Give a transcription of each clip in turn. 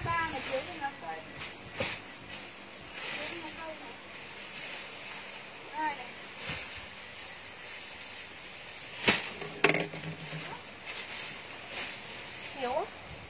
ba mà dưới thì nó cây. Dưới nó cây này. Đây này. Hiểu á.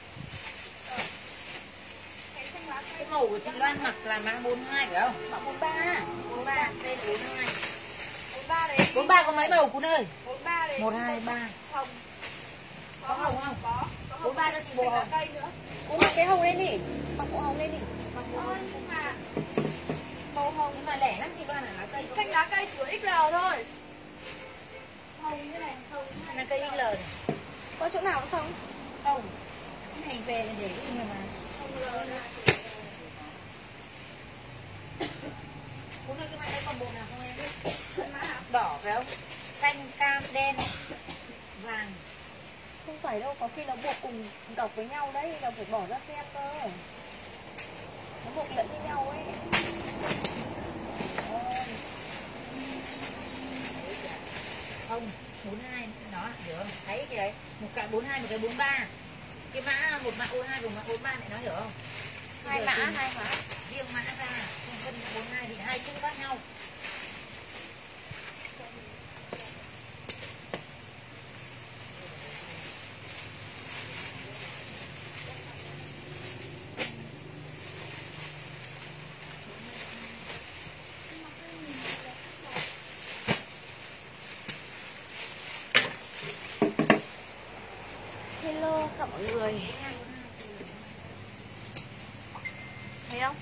Cái màu của chị Loan mặc là mã 42 phải không? Mã 43. 43, tên 42. 43 đấy. 43 có mấy màu Cún ơi? 43 đấy. 1, 2, 3. Hồng. Có hồng không? Có. 43 cho chị bộ hồng. Cây nữa. Cũng mặc cái hồng lên đi. Mặc bộ hồng lên đi. Nhưng mà màu hồng Nhưng mà lẻ lắm chị Loan là lá cây. xanh lá cây của XL thôi. Hồng như này, hồng như Là này. cây XL này. Có chỗ nào nữa không? Không. Cái này về để cái gì mà. Hồng L này. Cún ơi cái mã đây còn bộ nào không em? Mã nào? Đỏ phải không? Xanh, cam, đen, vàng. Không phải đâu, có khi nó buộc cùng đọc với nhau đấy, là phải bỏ ra xem cơ. Nó buộc lẫn với nhau ấy. Không, 42 đó, hiểu không? Thấy cái đấy, một cái 42 một cái 43. Cái mã một mã 42 và mã 43 này nó hiểu không? Hai mã. Riêng mã ra, riêng phân 42 thì hai chữ khác nhau. Hello cả mọi người. Thấy không?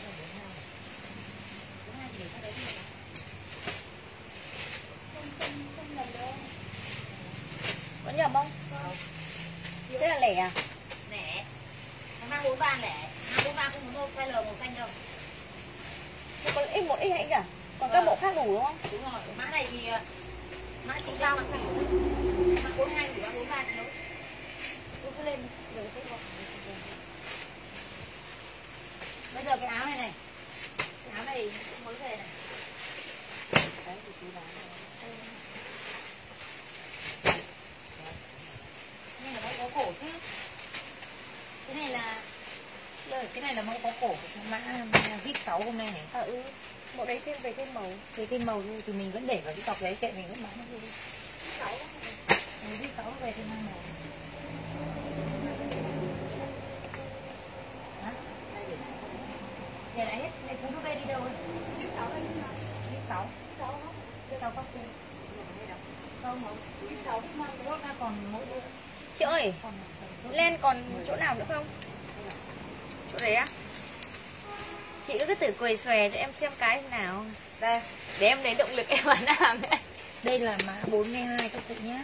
Có nhầm không? Thế là lẻ à? Lẻ. Nó mang 43 lẻ. Mang 43 không có size L màu xanh đâu. Thế có x 1x hay cả? Còn các bộ khác đủ đúng không? Đúng rồi, mã này thì mã chị sao mặc xanh mã 42 thì mã 43 thì tôi cứ lên rồi sẽ gọi. Bây giờ cái áo này này. Cái áo này cũng mới về này. Đấy thì chú bán này. Cái này là mẫu có cổ chứ. Cái này là mẫu có cổ của mã VIP 6 hôm nay này. Bộ đấy thêm về thêm màu. Cái màu thì mình vẫn để vào cái cọc đấy, kệ mình vẫn bán nó đi. VIP 6 về thêm 2 màu. Hả? Nhà này hết, này cũng về đi đâu rồi? VIP 6 đây. VIP 6. VIP 6 có tiền. Không không. VIP 6 VIP 5 rốt ra còn mỗi bộ. Chị ơi, Len còn chỗ nào nữa không? Chỗ đấy á? Chị cứ thử cười xòe cho em xem cái nào. Đây, Để em lấy động lực em bán hàng đấy. đây là mã 42 các cụ nhé.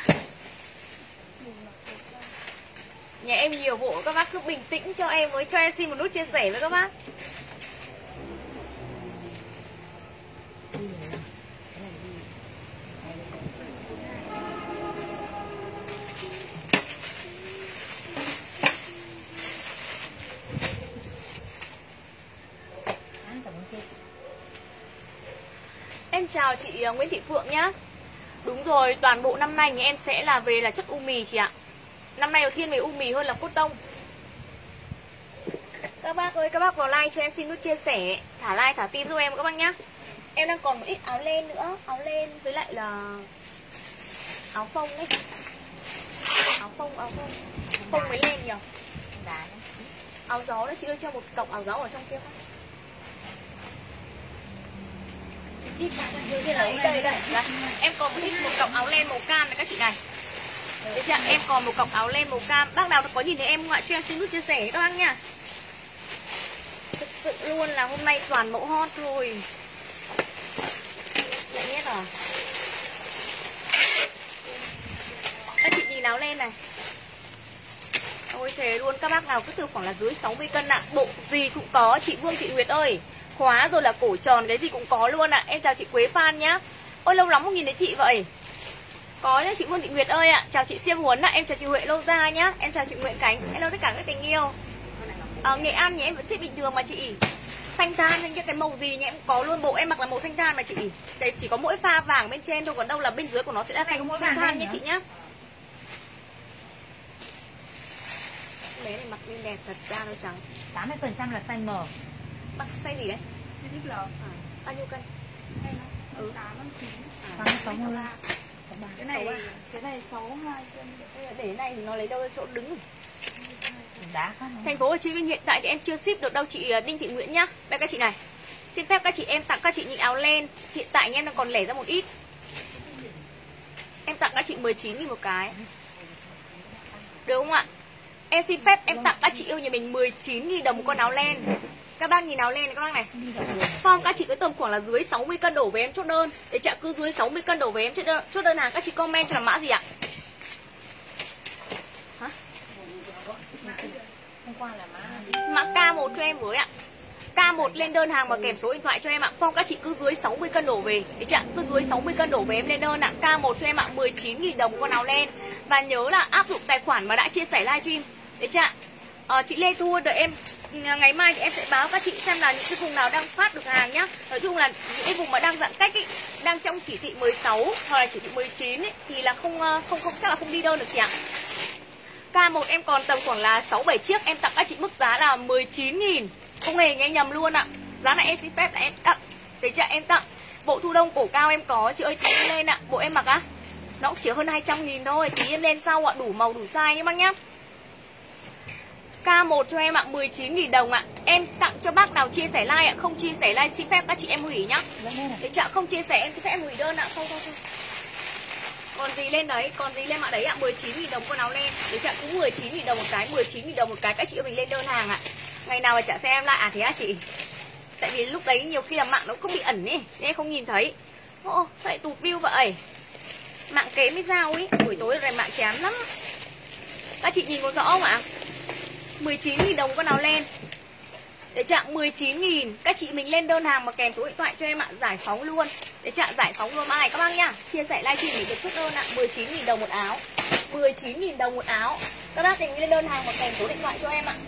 Nhà em nhiều bộ, các bác cứ bình tĩnh cho em với, cho em xin một nút chia sẻ với các bác. Em chào chị Nguyễn Thị Phượng nhá. Đúng rồi, toàn bộ năm nay nhà em sẽ là về là chất u mì chị ạ. Năm nay thiên về u mì hơn là cốt tông. Các bác ơi, các bác vào like cho em xin nút chia sẻ, thả like, thả tim giúp em các bác nhá. Em đang còn một ít áo len nữa, áo len với lại là áo phông đấy. Áo phông phông mới len nhỉ. Áo gió đấy, chị ơi cho một cọc áo gió ở trong kia không? Đây. Em còn một ít một cọc áo len màu cam này các chị này. Đấy chị ạ, em còn một cọc áo len màu cam. Bác nào có nhìn thấy em không ạ? Cho em xin nút chia sẻ các bác nha. Thực sự luôn là hôm nay toàn mẫu hot rồi. Lại nhét à? Các chị nhìn áo len này. Ôi thế luôn, các bác nào cứ từ khoảng là dưới 60 cân ạ. Bộ gì cũng có, chị Vương, chị Nguyệt ơi. Khóa rồi là cổ tròn, cái gì cũng có luôn ạ. Em chào chị Quế Phan nhá. Ôi lâu lắm không nhìn thấy chị vậy. Có nhá chị Vương, chị Nguyệt ơi ạ. Chào chị Siêm Huấn ạ. Em chào chị Huệ Lâu Gia nhá. Em chào chị Nguyễn Cánh. Hello tất cả các tình yêu. Nghệ An nhỉ, em vẫn ship bình thường mà chị. Xanh than hay cái màu gì nhỉ, em có luôn. Bộ em mặc là màu xanh than mà chị. Đấy chỉ có mỗi pha vàng bên trên thôi, còn đâu là bên dưới của nó sẽ là thành xanh than nhé chị nhá. bé này mặc lên đẹp thật ra nó trắng. 80% là size M. Mặc size gì đấy? XL. Bao nhiêu cân? Hay nó 8 9. 63. Cái này 62 cân. Để này thì nó lấy đâu ra chỗ đứng. Đá khác. Thành phố Hồ Chí Minh hiện tại thì em chưa ship được đâu chị Đinh Thị Nguyễn nhá. Đây các chị này. Xin phép các chị em tặng các chị những áo len. Hiện tại em đang còn lẻ ra một ít. Em tặng các chị 19.000 một cái. Được không ạ? Em xin phép em tặng các chị yêu nhà mình 19.000 đồng một con áo len. Các bác nhìn áo len này các bác này. Form các chị cứ tầm khoảng là dưới 60 cân đổ về em chốt đơn. Để chạ cứ dưới 60 cân đổ về em chốt đơn hàng. Các chị comment cho là mã gì ạ? Hả? Hôm qua là Mã K1 cho em với ạ. K1 lên đơn hàng và kèm số điện thoại cho em ạ. Form các chị cứ dưới 60 cân đổ về. Để chạ cứ dưới 60 cân đổ về em lên đơn ạ. K1 cho em ạ, 19.000 đồng con áo len. Và nhớ là áp dụng tài khoản mà đã chia sẻ livestream. Để chạ chị Lê Thu đợi em. Ngày mai thì em sẽ báo các chị xem là những cái vùng nào đang phát được hàng nhá. Nói chung là những cái vùng mà đang giãn cách ý, đang trong chỉ thị 16 hoặc là chỉ thị 19 ý, thì là không chắc là không đi đơn được chị ạ. K1 em còn tầm khoảng là 6-7 chiếc. Em tặng các chị mức giá là 19.000. Không hề nghe nhầm luôn ạ. Giá này em xin phép là em tặng. Để cho em tặng. Bộ thu đông cổ cao em có. Chị ơi tí em lên ạ. Bộ em mặc á, nó cũng chỉ hơn 200.000 thôi. Tí em lên sau ạ. Đủ màu đủ size nhé bác nhá. K1 cho em ạ, 19.000 đồng ạ. Em tặng cho bác nào chia sẻ like ạ. Không chia sẻ like xin phép các chị em hủy nhá. Để chợ không chia sẻ em xin phép em hủy đơn ạ. Thôi. Còn gì lên đấy, còn gì lên mã đấy ạ. 19.000 đồng con áo len. Để chợ cũng 19.000 đồng một cái, 19.000 đồng một cái. Các chị ơi mình lên đơn hàng ạ. Ngày nào mà chợ xem em lại à thế hả chị? Tại vì lúc đấy nhiều khi là mạng nó cũng bị ẩn ý, nên em không nhìn thấy. Ô, sao lại tụt view vậy? Mạng kém mới sao ý. Buổi tối rồi mạng chán lắm. Các chị nhìn có rõ không ạ? 19.000 đồng con áo len. Để chặng 19.000. Các chị mình lên đơn hàng mà kèm số điện thoại cho em ạ. Giải phóng luôn. Để chặng giải phóng luôn mã này các bác nhá. Chia sẻ livestream để được chốt đơn ạ. 19.000 đồng một áo. 19.000 đồng một áo. Các bác mình lên đơn hàng mà kèm số điện thoại cho em ạ.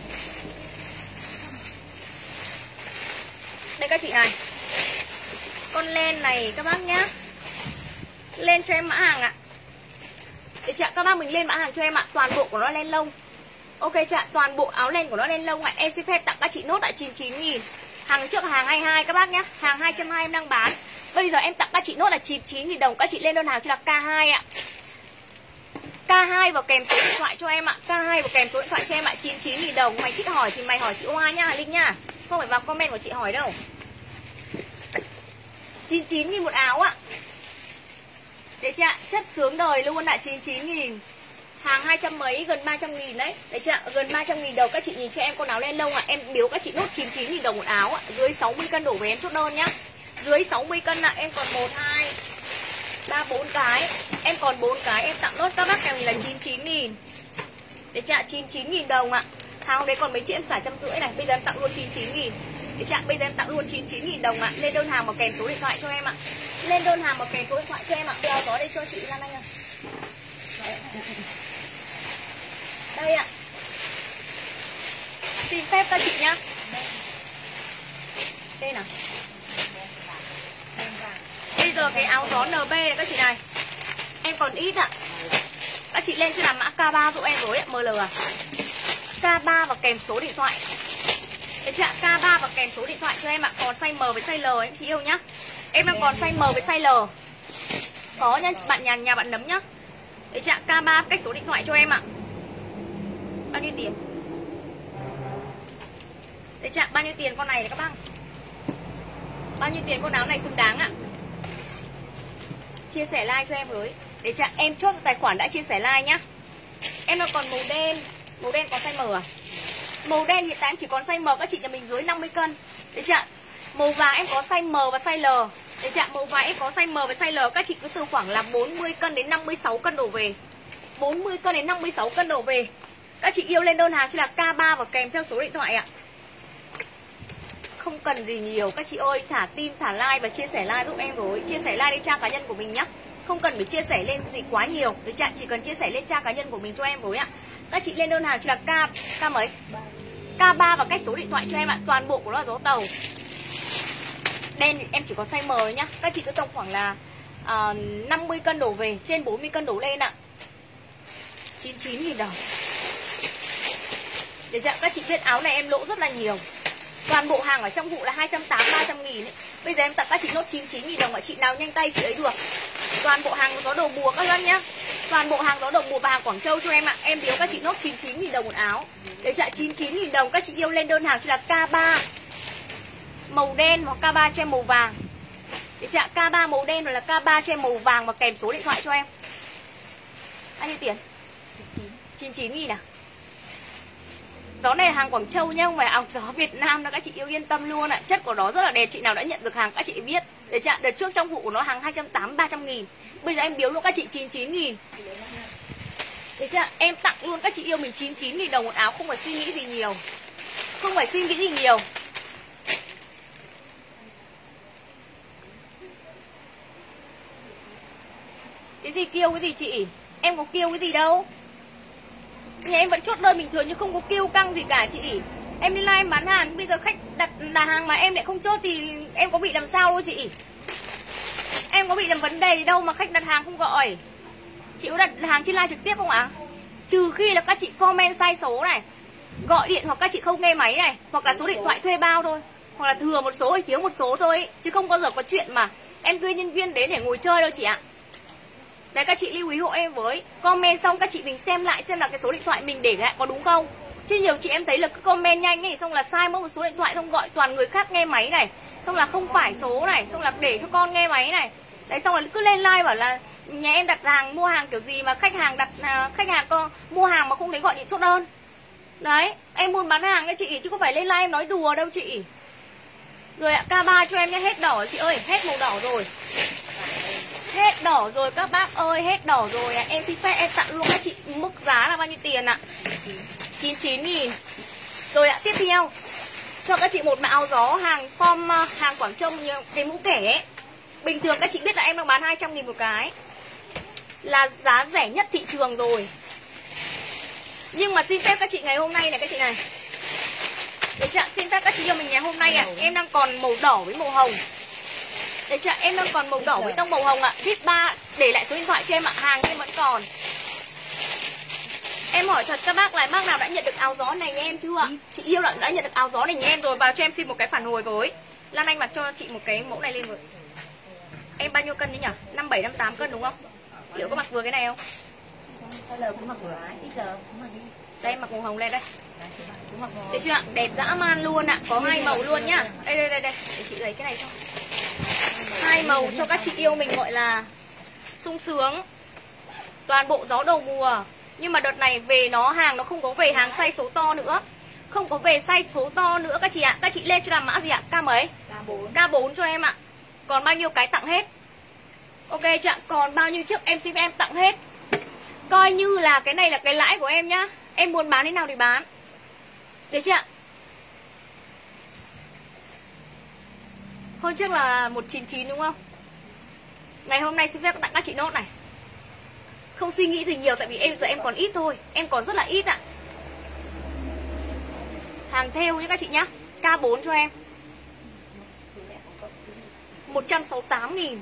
Đây các chị này. Con len này các bác nhá. Lên cho em mã hàng ạ. Để chặng các bác mình lên mã hàng cho em ạ. Toàn bộ của nó len lông. Ok chị, toàn bộ áo len của nó len lông ạ. Em xin phép tặng các chị nốt lại 99.000. Hàng trước hàng 22 các bác nhá. Hàng 220 em đang bán. Bây giờ em tặng các chị nốt là 99.000 đồng. Các chị lên đơn hàng cho là K2 ạ. K2 và kèm số điện thoại cho em ạ. K2 và kèm số điện thoại cho em ạ. 99.000 đồng. Mày thích hỏi thì mày hỏi chị Hoa nha, Linh nha. Không phải vào comment của chị hỏi đâu. 99.000 một áo ạ. Đấy chị ạ, chất sướng đời luôn ạ. 99.000. Hàng 200 mấy, gần 300.000 đấy. Đấy chưa ạ, gần 300.000 đồng. Các chị nhìn cho em con áo len lông ạ. Em biếu các chị nốt 99.000 đồng một áo ạ. Dưới 60 cân đổ về em chốt đơn nhá. Dưới 60 cân ạ, em còn 1, 2, 3, 4 cái. Em còn 4 cái, em tặng nốt các bác em là 99.000. Đấy chưa ạ, 99.000 đồng ạ. Hàng đấy còn mấy chị em xả 150 này. Bây giờ em tặng luôn 99.000. Đấy chưa ạ, bây giờ em tặng luôn 99.000 đồng ạ. Lên đơn hàng mà kèm số điện thoại cho em ạ. Lên đơn hàng mà kèm số điện thoại cho em ạ. Đeo có đây cho chị Lan Anh ạ. Đây ạ. Xin phép các chị nhá. Đây nào. Bây giờ cái áo gió NB này các chị này. Em còn ít ạ. Các chị lên cho làm mã K3 giúp em với ạ, ML à. K3 và kèm số điện thoại. Đấy chị ạ, K3 và kèm số điện thoại cho em ạ. Còn size M với size L em chị yêu nhá. Em đang còn size M với size L. Có nhá, bạn nhà bạn nấm nhá. Đấy chị ạ, K3 cách số điện thoại cho em ạ. Bao nhiêu tiền? Đấy chị ạ, bao nhiêu tiền con này các bác? Bao nhiêu tiền con áo này xứng đáng ạ? Chia sẻ like cho em với. Để chị ạ, em chốt tài khoản đã chia sẻ like nhá. Em đang còn màu đen. Màu đen có size M à? Màu đen hiện tại em chỉ còn size M. Các chị nhà mình dưới 50 cân. Đấy chị ạ, màu vàng em có size M và size L. Đấy chị ạ, màu vàng em có size M và size L. Các chị cứ từ khoảng là 40 cân đến 56 cân đổ về. 40 cân đến 56 cân đổ về. Các chị yêu lên đơn hàng cho là K3 và kèm theo số điện thoại ạ. Không cần gì nhiều. Các chị ơi, thả tim, thả like và chia sẻ like giúp em với. Chia sẻ like lên trang cá nhân của mình nhá. Không cần phải chia sẻ lên gì quá nhiều. Đấy chị, chỉ cần chia sẻ lên trang cá nhân của mình cho em với ạ. Các chị lên đơn hàng cho là K mấy? K3 và cách số điện thoại cho em ạ. Toàn bộ của nó là dấu tàu. Đen em chỉ có size M thôi nhá. Các chị cứ tầm khoảng là 50 cân đổ về, trên 40 cân đổ lên ạ. 99.000 đồng. Để cho các chị biết áo này em lỗ rất là nhiều. Toàn bộ hàng ở trong vụ là 280-300 nghìn ấy. Bây giờ em tặng các chị nốt 99 nghìn đồng ạ. Chị nào nhanh tay chị ấy được. Toàn bộ hàng có đầu mùa các dân nhá. Toàn bộ hàng có đầu mùa và hàng Quảng Châu cho em ạ. Em biếu các chị nốt 99 nghìn đồng một áo. Để trả 99 nghìn đồng các chị yêu lên đơn hàng cho là K3 màu đen hoặc K3 cho em màu vàng. Để trả K3 màu đen rồi là K3 cho em màu vàng và kèm số điện thoại cho em. Bao nhiêu tiền? 99 nghìn à? Gió này là hàng Quảng Châu nhá, không phải áo gió Việt Nam đâu, các chị yêu yên tâm luôn ạ. Chất của nó rất là đẹp, chị nào đã nhận được hàng các chị biết. Để chặn đợt trước trong vụ của nó hàng 280-300 nghìn. Bây giờ em biếu luôn các chị 99 nghìn. Để chặn em tặng luôn các chị yêu mình 99 nghìn đồng một áo, không phải suy nghĩ gì nhiều. Không phải suy nghĩ gì nhiều. Cái gì kêu cái gì chị? Em có kêu cái gì đâu. Nhà em vẫn chốt đơn bình thường nhưng không có kêu căng gì cả chị. Em đi live em bán hàng, bây giờ khách đặt hàng mà em lại không chốt thì em có bị làm sao đâu chị. Em có bị làm vấn đề gì đâu mà khách đặt hàng không gọi. Chị có đặt hàng trên live trực tiếp không ạ? Trừ khi là các chị comment sai số này, gọi điện hoặc các chị không nghe máy này, hoặc là số điện thoại thuê bao thôi, hoặc là thừa một số hay thiếu một số thôi ấy. Chứ không bao giờ có chuyện mà em thuê nhân viên đến để ngồi chơi đâu chị ạ. Đấy, các chị lưu ý hộ em với. Comment xong các chị mình xem lại xem là cái số điện thoại mình để lại có đúng không. Chứ nhiều chị em thấy là cứ comment nhanh ấy, xong là sai mất một số điện thoại, không gọi toàn người khác nghe máy này, xong là không phải số này, xong là để cho con nghe máy này. Đấy, xong là cứ lên live bảo là nhà em đặt hàng mua hàng kiểu gì mà khách hàng mua hàng mà không thấy gọi điện chốt đơn. Đấy, em buôn bán hàng đấy chị, chứ không phải lên live em nói đùa đâu chị. Rồi ạ, K3 cho em nhé, hết đỏ chị ơi, hết màu đỏ rồi. Hết đỏ rồi các bác ơi, hết đỏ rồi ạ. Em xin phép em tặng luôn các chị mức giá là bao nhiêu tiền ạ? 99 nghìn. Rồi ạ, tiếp theo cho các chị một mã áo gió hàng form hàng Quảng Châu như cái mũ kẻ ấy. Bình thường các chị biết là em đang bán 200 nghìn một cái, là giá rẻ nhất thị trường rồi. Nhưng mà xin phép các chị ngày hôm nay này các chị này. Để chặn xin phép các chị cho mình ngày hôm nay ạ, em đang còn màu đỏ với màu hồng. Để chặn em đang còn màu đỏ với tông màu hồng ạ. VIP 3 để lại số điện thoại cho em ạ, hàng em vẫn còn. Em hỏi thật các bác là bác nào đã nhận được áo gió này nhà em chưa ạ? Chị yêu đã nhận được áo gió này nhà em rồi, vào cho em xin một cái phản hồi với. Lan Anh mặc cho chị một cái mẫu này lên rồi. Em bao nhiêu cân đấy nhỉ? 57, 58 cân đúng không? Liệu có mặc vừa cái này không? Đây em mặc màu hồng lên đây. Thấy chưa ạ? Đẹp dã man luôn ạ, có hai màu luôn nhá. Đây để chị lấy cái này cho. Hai màu cho các chị yêu mình gọi là sung sướng. Toàn bộ gió đầu mùa. Nhưng mà đợt này về hàng nó không có về hàng size số to nữa. Không có về size số to nữa các chị ạ. Các chị lên cho làm mã gì ạ? K mấy? K4 cho em ạ. Còn bao nhiêu cái tặng hết. Ok chị ạ, còn bao nhiêu chiếc em xin em tặng hết. Coi như là cái này là cái lãi của em nhá. Em muốn bán thế nào thì bán. Được chưa ạ? Hôm trước là 199 đúng không? Ngày hôm nay xin phép tặng các chị nốt này. Không suy nghĩ gì nhiều tại vì giờ em còn ít thôi. Em còn rất là ít ạ. Hàng thêu nhé các chị nhá. K4 cho em 168 nghìn.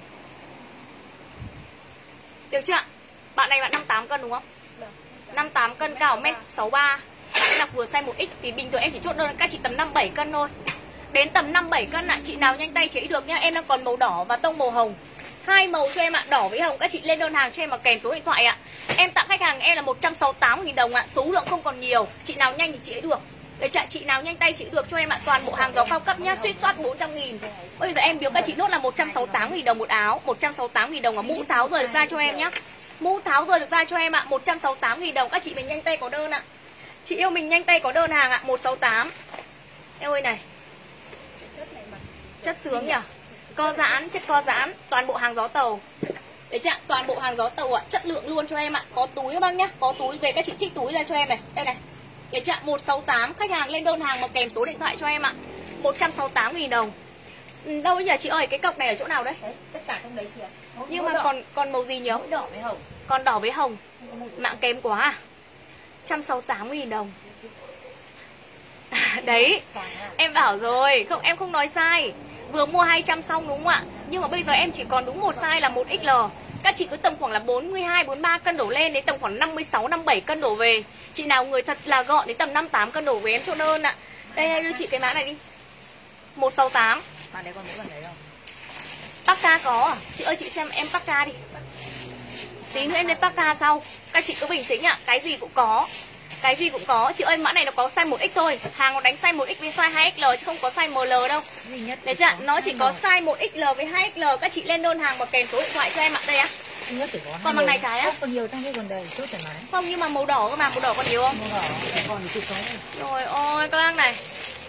Được chưa ạ? Bạn này bạn 58 cân đúng không? 58 cân, cao 1m63. Bạn mặc vừa size 1X thì bình thường em chỉ chốt đơn các chị tầm 57 cân thôi. Đến tầm 57 cân ạ, chị nào nhanh tay chế được nhá. Em đang còn màu đỏ và tông màu hồng. Hai màu cho em ạ, đỏ với hồng. Các chị lên đơn hàng cho em mà kèm số điện thoại ạ. Em tặng khách hàng em là 168.000 đồng ạ. Số lượng không còn nhiều. Chị nào nhanh thì chị ấy được. Để chị nào nhanh tay chị được cho em ạ. Toàn bộ hàng gió cao cấp nhá, suýt soát 400.000. Bây giờ em biếu các chị nốt là 168.000 đồng một áo. 168.000 đồng, mũ tháo rời được ra cho em nhá. Mũ tháo rời được ra cho em ạ. 168.000 đồng. Các chị mình nhanh tay có đơn ạ. Chị yêu mình nhanh tay có đơn hàng ạ. 168. Em ơi này, chất sướng nhỉ. Co giãn, chất co giãn. Toàn bộ hàng gió tàu. Đấy chị ạ, toàn bộ hàng gió tàu ạ. Chất lượng luôn cho em ạ. Có túi các bác nhá. Có túi, về các chị trích túi ra cho em này. Đây này. Đấy chị ạ, 168. Khách hàng lên đơn hàng mà kèm số điện thoại cho em ạ. 168.000 đồng. Đâu nhỉ chị ơi, cái cọc này ở chỗ nào đấy? Tất cả trong đấy chị ạ. Nhưng mà còn màu gì nhỉ? Đỏ với hồng. Còn đỏ với hồng. Mạng kém quá à? 168.000 đồng. Đấy, em bảo rồi, không em không nói sai. Vừa mua 200 xong đúng không ạ? Nhưng mà bây giờ em chỉ còn đúng một size là 1XL. Các chị cứ tầm khoảng là 42, 43 cân đổ lên, đến tầm khoảng 56, 57 cân đổ về. Chị nào người thật là gọn đến tầm 58 cân đổ về em chốt đơn ạ. Đây đưa chị cái mã này đi. 168. Bạn đấy còn mỗi lần đấy không? Pakka có à? Chị ơi chị xem em Pakka đi. Tí nữa em lên Pakka sau. Các chị cứ bình tĩnh ạ, cái gì cũng có. Cái gì cũng có. Chị ơi mã này nó có size 1X thôi. Hàng nó đánh size 1X với size 2XL chứ không có size ML đâu. Đấy chưa? Nó chỉ có size 1XL với 2XL. Các chị lên đơn hàng và kèm số điện thoại cho em ạ. Đây á. Còn bằng này trái á? Còn nhiều trong cái quần đầy, chốt thoải mái. Không, nhưng mà màu đỏ cơ mà, màu đỏ còn nhiều không? Màu đỏ còn chục cái này. Rồi ôi các bác này.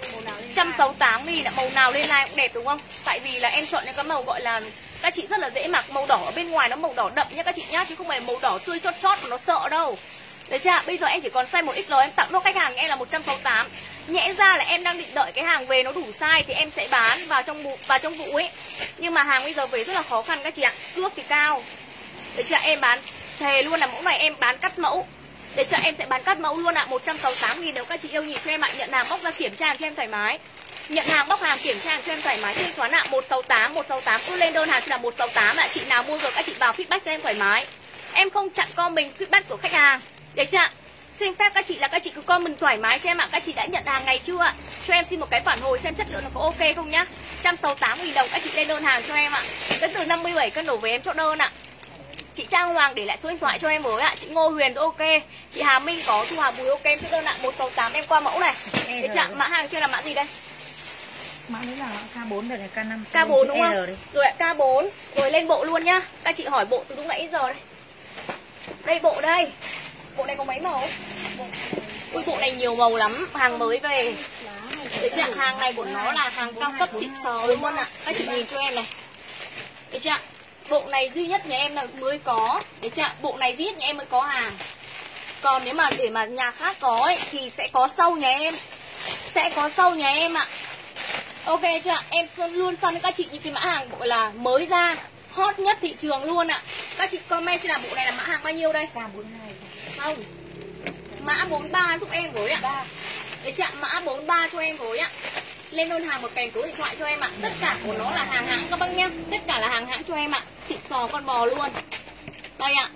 168.000 ạ, màu nào lên like cũng đẹp đúng không? Tại vì là em chọn những cái màu gọi là các chị rất là dễ mặc, màu đỏ ở bên ngoài nó màu đỏ đậm nhá các chị nhá, chứ không phải màu đỏ tươi chót chót mà nó sợ đâu. Đấy chưa? Bây giờ em chỉ còn size 1XL em tặng cho khách hàng em là 168. Nhẽ ra là em đang định đợi cái hàng về nó đủ size thì em sẽ bán vào trong vụ ấy. Nhưng mà hàng bây giờ về rất là khó khăn các chị ạ. Ước thì cao. Đấy chưa? Em bán thề luôn là mẫu này em bán cắt mẫu. Để cho em sẽ bán cắt mẫu luôn ạ. 168.000 nếu các chị yêu nhìn cho em ạ. Nhận hàng bóc ra kiểm tra cho em thoải mái. Nhận hàng bóc hàng kiểm tra cho em thoải mái. Thanh toán ạ. 168 cứ lên đơn hàng chỉ là 168 ạ. Chị nào mua rồi các chị vào feedback cho em thoải mái. Em không chặn comment feedback của khách hàng. Đấy chưa? Xin phép các chị là các chị cứ comment thoải mái cho em ạ. Các chị đã nhận hàng ngày chưa ạ? Cho em xin một cái phản hồi xem chất lượng nó có ok không nhá. 168.000 đồng các chị lên đơn hàng cho em ạ. Đến từ 57 cân đổ về em chốt đơn ạ. Chị Trang Hoàng để lại số điện thoại cho em với ạ. Chị Ngô Huyền ok. Chị Hà Minh có, Thu Hà Bùi ok em chốt đơn ạ. 168 em qua mẫu này. Để chạm mã hàng cho là mã gì đây? Mã đấy là K4 rồi này, K5. K4 đúng không? Rồi ạ, K4. Rồi lên bộ luôn nhá. Các chị hỏi bộ từ lúc nãy giờ đây. Đây bộ đây. Bộ này có mấy màu? Ui bộ này nhiều màu lắm, hàng mới về. Đấy chưa? Hàng này của nó là hàng cao cấp xịn sò luôn ạ. Các chị nhìn cho em này. Đấy chưa? Bộ này duy nhất nhà em là mới có. Đấy chưa? Bộ này duy nhất nhà em mới có hàng. Còn nếu mà để mà nhà khác có ấy, thì sẽ có sau nhà em. Sẽ có sau nhà em ạ. Ok chưa? Em luôn săn với các chị những cái mã hàng gọi là mới ra, hot nhất thị trường luôn ạ. Các chị comment cho là bộ này là mã hàng bao nhiêu đây? K42. Không. Mã 43 giúp em với ạ. Để chạm mã 43 cho em với ạ. Lên đơn hàng một kèm số điện thoại cho em ạ. Tất cả của nó là hàng hãng các bác nhá. Tất cả là hàng hãng cho em ạ. Xịn sò con bò luôn. Đây ạ.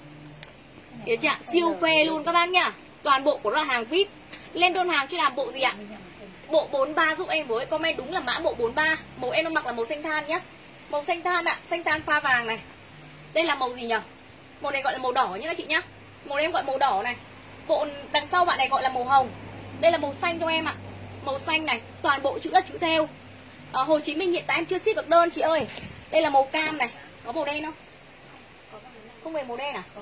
Để chạm siêu phê luôn các bác nhá. Toàn bộ của nó là hàng VIP. Lên đơn hàng cho làm bộ gì ạ? Bộ 43 giúp em với. Comment đúng là mã bộ 43. Màu em nó mặc là màu xanh than nhá. Màu xanh than ạ. Xanh than pha vàng này. Đây là màu gì nhỉ? Màu này gọi là màu đỏ nhá các chị nhá. Màu này em gọi màu đỏ này. Bộ đằng sau bạn này gọi là màu hồng. Đây là màu xanh cho em ạ. Màu xanh này, toàn bộ chữ là chữ theo. Hồ Chí Minh hiện tại em chưa ship được đơn chị ơi. Đây là màu cam này. Có màu đen không? Không về màu đen à?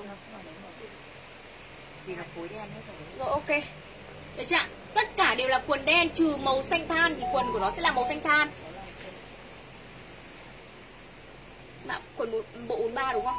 Rồi ok. Được chưa? Tất cả đều là quần đen trừ màu xanh than thì quần của nó sẽ là màu xanh than. Quần bộ 43 đúng không?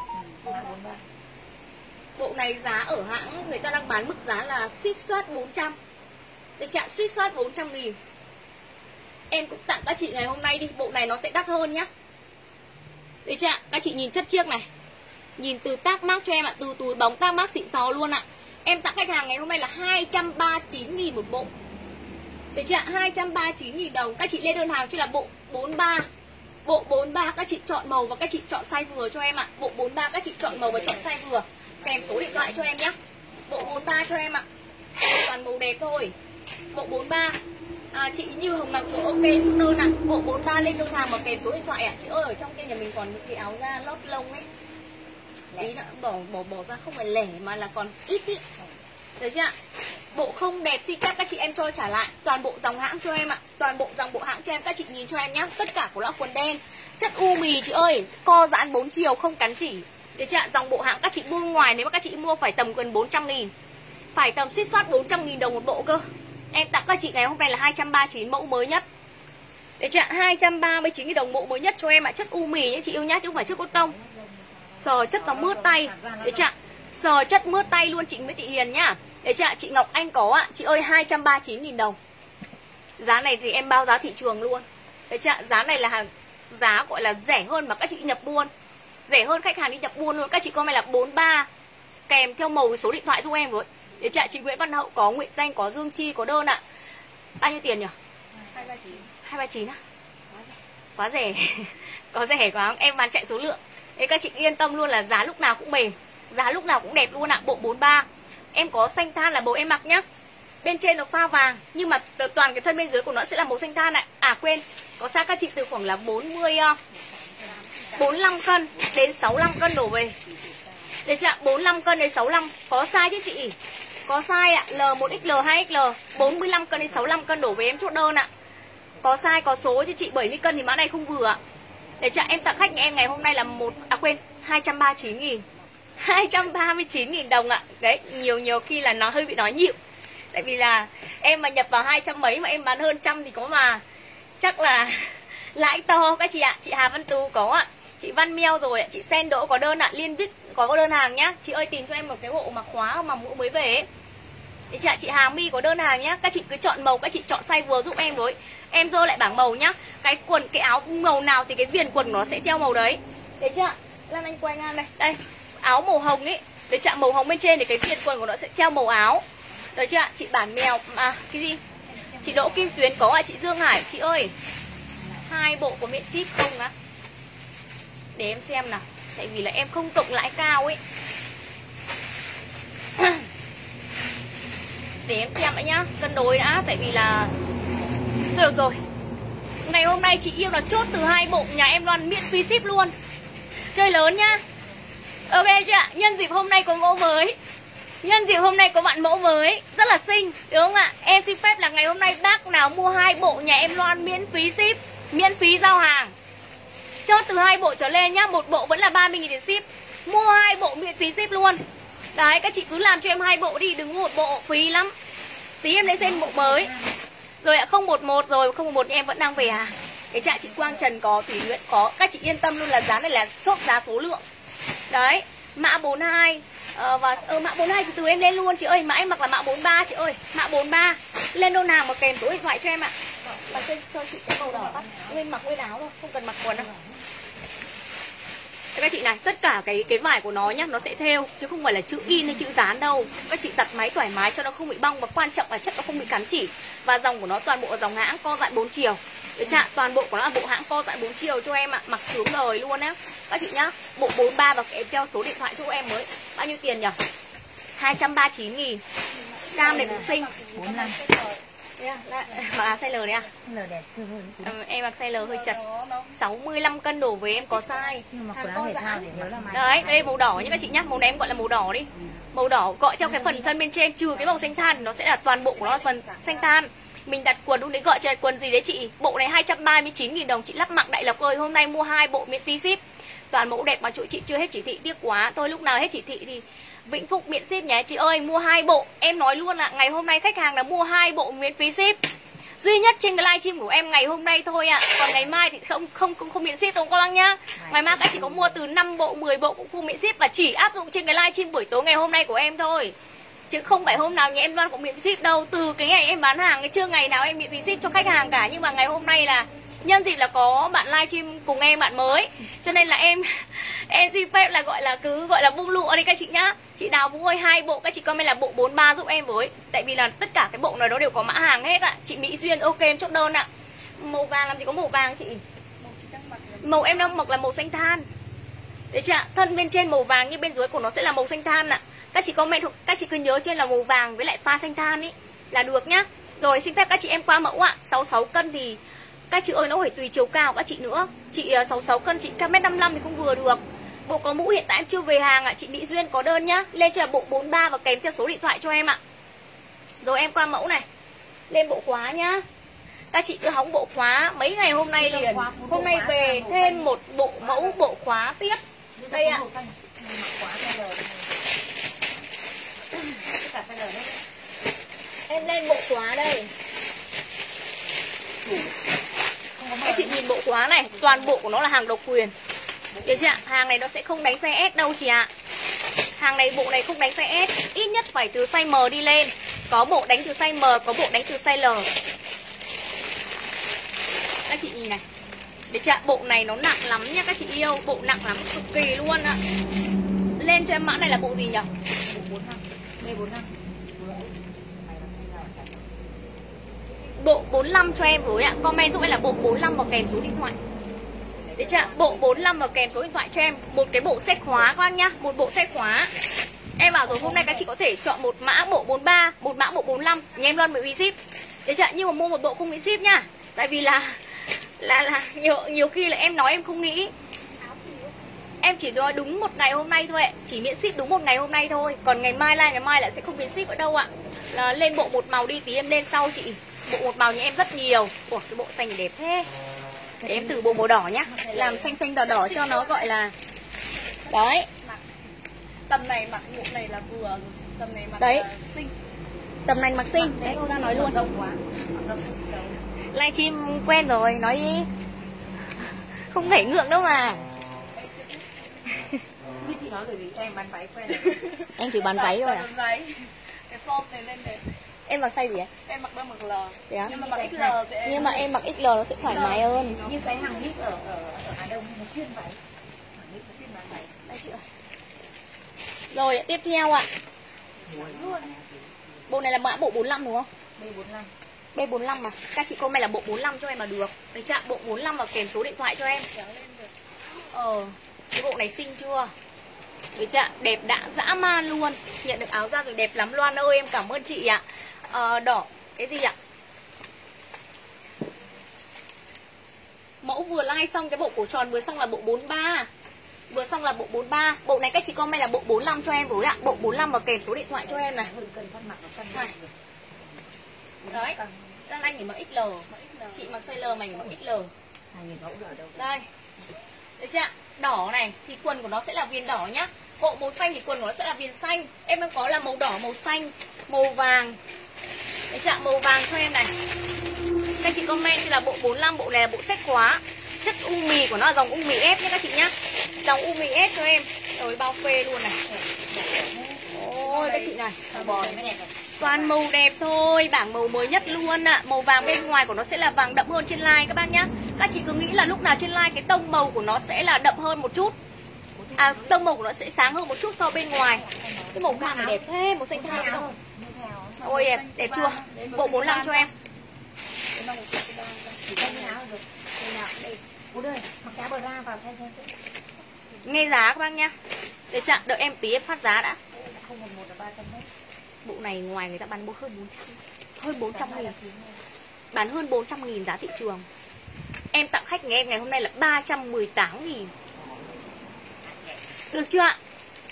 Bộ này giá ở hãng người ta đang bán mức giá là suýt soát 400. Được chưa? Suýt soát 400.000. Em cũng tặng các chị ngày hôm nay đi. Bộ này nó sẽ đắt hơn nhá. Được chưa? Các chị nhìn chất chiếc này. Nhìn từ tag mác cho em ạ. Từ túi bóng tag mác xịn sò luôn ạ. Em tặng khách hàng ngày hôm nay là 239.000 một bộ. Được chưa? 239.000 đồng. Các chị lên đơn hàng cho là bộ 43. Bộ 43 các chị chọn màu và các chị chọn size vừa cho em ạ. Bộ 43 các chị chọn màu và chọn size vừa. Kèm số điện thoại cho em nhé. Bộ 43 cho em ạ. Toàn màu đẹp thôi. Bộ 43 chị Như Hồng Ngọc rồi ok chốt đơn ạ. Bộ 43 lên đơn hàng và kèm số điện thoại ạ. Chị ơi ở trong kia nhà mình còn những cái áo da lót lông ấy. Tí nữa bỏ ra không phải lẻ mà là còn ít ý. Được chưa ạ? Bộ không đẹp xin phép các chị em cho trả lại. Toàn bộ dòng hãng cho em ạ. Toàn bộ dòng bộ hãng cho em các chị nhìn cho em nhá. Tất cả của nó quần đen. Chất u mì chị ơi. Co giãn 4 chiều không cắn chỉ. Được chưa ạ? Dòng bộ hãng các chị mua ngoài nếu mà các chị mua phải tầm gần 400.000. Phải tầm suýt soát 400.000 đồng một bộ cơ. Em tặng các chị ngày hôm nay là 239 mẫu mới nhất. Được chưa ạ? 239.000 đồng bộ mới nhất cho em ạ. Chất u mì nhé chị yêu nhá chứ không phải chất cốt tông. Sờ chất nó mướt tay. Được chưa ạ? Sờ chất mướt tay luôn chị Nguyễn Thị Hiền nhá. Đấy chưa ạ? Chị Ngọc Anh có ạ. Chị ơi 239.000 đồng. Giá này thì em bao giá thị trường luôn. Đấy chưa ạ? Giá này là hàng giá gọi là rẻ hơn mà các chị nhập buôn. Rẻ hơn khách hàng đi nhập buôn luôn. Các chị comment là 43 kèm theo màu số điện thoại giúp em với. Đấy chưa ạ? Chị Nguyễn Văn Hậu có, Nguyễn Danh có, Dương Chi có đơn ạ. Bao nhiêu tiền nhỉ? 239 á? Quá rẻ. Có rẻ quá không? Em bán chạy số lượng. Đấy các chị yên tâm luôn là giá lúc nào cũng mềm, giá lúc nào cũng đẹp luôn ạ. Bộ 43 em có xanh than là bộ em mặc nhá. Bên trên nó pha vàng nhưng mà toàn cái thân bên dưới của nó sẽ là màu xanh than ạ. À quên, có size các chị từ khoảng là 45 cân đến 65 cân đổ về. Để chưa ạ? 45 cân đến 65 có size chứ chị. Có size ạ, L1XL, 2XL, 45 cân đến 65 cân đổ về em chốt đơn ạ. Có size có số chứ chị, 70 cân thì mã này không vừa ạ. Để cho em tặng khách nhà em ngày hôm nay là 239.000. 239.000 đồng ạ. Đấy, nhiều khi là nó hơi bị nói nhịu. Tại vì là em mà nhập vào 200 mấy mà em bán hơn trăm thì có mà chắc là lãi to các chị ạ. Chị Hà Văn Tú có ạ. Chị Văn Meo rồi ạ. Chị Sen Đỗ có đơn ạ. Liên Vic có đơn hàng nhá. Chị ơi tìm cho em một cái bộ mà khóa mà mũ mới về ấy. Chị ạ, chị Hà My có đơn hàng nhá. Các chị cứ chọn màu, các chị chọn size vừa giúp em với. Em dơ lại bảng màu nhá. Cái quần, cái áo màu nào thì cái viền quần nó sẽ theo màu đấy. Đấy chưa ạ? Lan Anh quay ngang đây. Đây, áo màu hồng ấy. Đấy chưa ạ? Màu hồng bên trên thì cái viền quần của nó sẽ theo màu áo. Đấy chưa ạ? Chị Bản Mèo à cái gì? Chị Đỗ Kim Tuyến có ạ. Chị Dương Hải, chị ơi. 2 bộ có miễn ship không á? Để em xem nào. Tại vì là em không cộng lãi cao ấy. Để em xem vậy nhá. Cân đối đã. Tại vì là thôi được rồi. Ngày hôm nay chị yêu là chốt từ 2 bộ nhà em Loan miễn phí ship luôn. Chơi lớn nhá. Ok chưa ạ? Nhân dịp hôm nay có mẫu mới. Nhân dịp hôm nay có bạn mẫu mới rất là xinh, đúng không ạ? Em xin phép là ngày hôm nay bác nào mua 2 bộ nhà em Loan miễn phí ship, miễn phí giao hàng. Chốt từ 2 bộ trở lên nhá. Một bộ vẫn là 30.000 tiền ship. Mua 2 bộ miễn phí ship luôn. Đấy, các chị cứ làm cho em 2 bộ đi, đừng mua 1 bộ phí lắm. Tí em lấy xem bộ mới. Rồi ạ, 011 rồi, 011 em vẫn đang về à? Cái trại chị Quang Trần có, Thủy Nguyễn có. Các chị yên tâm luôn là giá này là chốt giá số lượng. Đấy, mã 42 và mã 42 từ em lên luôn chị ơi. Mã em mặc là mã 43 chị ơi. Mã 43. Lên đơn hàng mà kèm số điện thoại cho em ạ. Và cho chị cái màu đỏ bắt. Nguyên mặc nguyên áo thôi, không cần mặc quần đâu. Các chị này, tất cả cái vải của nó nhá, nó sẽ thêu chứ không phải là chữ in hay chữ dán đâu. Các chị giặt máy thoải mái cho nó không bị bong, và quan trọng là chất nó không bị cắn chỉ. Và dòng của nó toàn bộ là dòng hãng co giãn 4 chiều. Được chưa? Toàn bộ của nó là bộ hãng co giãn 4 chiều cho em ạ, mặc sướng đời luôn á. Các chị nhá, bộ 43 và kèm theo số điện thoại cho em mới. Bao nhiêu tiền nhỉ? 239.000. Cam này cũng xinh. 45. Mặc size L đấy à? L đẹp em mặc size L hơi chật. 65 cân đổ về em có size. Nhưng mà quần áo thể thao để nhớ là mai. Đấy, đây màu đỏ nhá các chị nhá. Màu này em gọi là màu đỏ đi. Màu đỏ gọi theo cái phần thân bên trên, trừ cái màu xanh than thì nó sẽ là toàn bộ của nó là phần xanh than. Mình đặt quần lúc đấy gọi cho quần gì đấy chị. Bộ này 239.000 đồng chị lắp Mặng Đại Lộc ơi. Hôm nay mua 2 bộ miễn phí ship. Toàn mẫu đẹp mà chỗ chị chưa hết chỉ thị, tiếc quá. Thôi lúc nào hết chỉ thị thì Vĩnh Phúc miễn ship nhé chị ơi. Mua 2 bộ. Em nói luôn là ngày hôm nay khách hàng là mua 2 bộ miễn phí ship. Duy nhất trên cái livestream của em ngày hôm nay thôi ạ. Còn ngày mai thì không miễn ship đâu con nhá. Ngày mai các chị có mua từ 5 bộ, 10 bộ cũng không miễn ship, và chỉ áp dụng trên cái livestream buổi tối ngày hôm nay của em thôi. Chứ không phải hôm nào nhà em Loan cũng miễn phí ship đâu. Từ cái ngày em bán hàng cái chưa ngày nào em miễn phí ship cho khách hàng cả. Nhưng mà ngày hôm nay là nhân dịp là có bạn livestream cùng em, bạn mới, cho nên là em xin phép là gọi là bung lụa đi các chị nhá. Chị Đào Vũ ơi, 2 bộ các chị comment là bộ 43 giúp em với. Tại vì là tất cả cái bộ này nó đều có mã hàng hết ạ. Chị Mỹ Duyên ok em chốt đơn ạ. Màu vàng làm gì có màu vàng chị? Màu em đang mặc là màu xanh than. Đấy chị ạ, thân bên trên màu vàng nhưng bên dưới của nó sẽ là màu xanh than ạ. Các chị comment, các chị cứ nhớ trên là màu vàng với lại pha xanh than ý là được nhá. Rồi xin phép các chị em qua mẫu ạ. 66 cân thì các chị ơi nó phải tùy chiều cao các chị nữa. Chị 66 cân chị 1m55 thì không vừa được. Bộ có mũ hiện tại em chưa về hàng ạ. Chị Mỹ Duyên có đơn nhá. Lên cho là bộ 43 và kèm theo số điện thoại cho em ạ. Rồi em qua mẫu này. Lên bộ khóa nhá. Các chị cứ hóng bộ khóa mấy ngày hôm nay liền. Hôm nay về thêm một bộ mẫu bộ khóa tiếp. Đây ạ. Em lên bộ khóa đây. Các chị nhìn bộ khóa này, toàn bộ của nó là hàng độc quyền. Được chưa ạ? Hàng này nó sẽ không đánh size S đâu chị ạ. Hàng này bộ này không đánh size S, ít nhất phải từ size M đi lên. Có bộ đánh từ size M, có bộ đánh từ size L. Các chị nhìn này. Được chưa ạ? Bộ này nó nặng lắm nha các chị yêu, bộ nặng lắm cực kỳ luôn ạ. Lên cho em mã này là bộ gì nhỉ? Bộ 45. B45. Bộ 45 cho em với ạ. Comment giúp em là bộ 45 và kèm số điện thoại. Đấy chưa? Bộ 45 và kèm số điện thoại cho em. Một cái bộ set khóa các bác nhá. Một bộ set khóa. Em bảo rồi hôm nay các chị có thể chọn một mã bộ 43, một mã bộ 45, nhà em luôn bị ship. Đấy chưa? Nhưng mà mua một bộ không bị ship nhá. Tại vì là nhiều khi là em nói em không nghĩ. Em chỉ nói đúng một ngày hôm nay thôi ạ. Chỉ miễn ship đúng một ngày hôm nay thôi. Còn ngày mai lại sẽ không miễn ship ở đâu ạ. Là lên bộ một màu đi, tí em lên sau chị. Bộ một màu nhà em rất nhiều. Ủa cái bộ xanh đẹp thế. Để em từ bộ màu đỏ nhá. Làm xanh xanh đỏ đỏ cho nó gọi là. Đấy. Tầm này mặc bộ này là vừa rồi. Tầm này mặc đấy. xinh. Tầm này mặc xinh. Đấy cô ra nói luôn. Livestream quen rồi, nói đi. Không phải ngượng đâu mà. Như chị nói rồi vì em bán váy quen rồi. Anh chỉ bán váy thôi à? Váy. Cái form này lên đẹp. Em mặc size gì ạ? Em mặc đang mặc L. Thế á? Nhưng mà mặc XL sẽ Nhưng mà em mặc XL nó sẽ thoải mái hơn. Như cái hàng mix ở Hà Đông nó chuyên váy. Hàng mix nó chuyên bán váy. Đây chị ơi. Rồi tiếp theo ạ. Bộ này là mã bộ 45 đúng không? B45. B45 mà. Các chị comment là bộ 45 cho em mà được. Đấy chạm bộ 45 và kèm số điện thoại cho em. Cái bộ này xinh chưa? Đấy chạ, đẹp đã dã man luôn. Nhận được áo ra rồi đẹp lắm Loan ơi, em cảm ơn chị ạ. Đỏ, cái gì ạ? Mẫu vừa like xong cái bộ cổ tròn vừa xong là bộ 43. Vừa xong là bộ 43. Bộ này các chị comment là bộ 45 cho em với ạ. Bộ 45 và kèm số điện thoại cho em này. Này. Đấy. Lan Anh thì mặc XL. Chị mặc size L, mày mặc XL. Đây. Đấy chưa? Đỏ này thì quần của nó sẽ là viền đỏ nhá. Bộ màu xanh thì quần của nó sẽ là viền xanh. Em đang có là màu đỏ, màu xanh, màu vàng. Đấy chưa? Màu vàng cho em này. Các chị comment là bộ 45, bộ này là bộ set khóa. Chất u mì của nó là dòng u mì ép nhé các chị nhá. Dòng u mì ép cho em. Rồi bao phê luôn này. Ôi các chị này. Toàn màu đẹp thôi, bảng màu mới nhất luôn ạ. Màu vàng bên ngoài của nó sẽ là vàng đậm hơn trên like các bác nhá. Các chị cứ nghĩ là lúc nào trên like cái tông màu của nó sẽ là đậm hơn một chút. Tông màu của nó sẽ sáng hơn một chút so bên ngoài. Cái màu vàng này đẹp thế, màu xanh than không? Ôi đẹp chưa? Bộ 45 cho em. Nghe giá các bác nhá. Để chặn đợi em tí em phát giá đã. Bộ này ngoài người ta bán hơn 400 nghìn. Bán hơn 400 nghìn giá thị trường. Em tặng khách nghe ngày hôm nay là 318 nghìn. Được chưa ạ?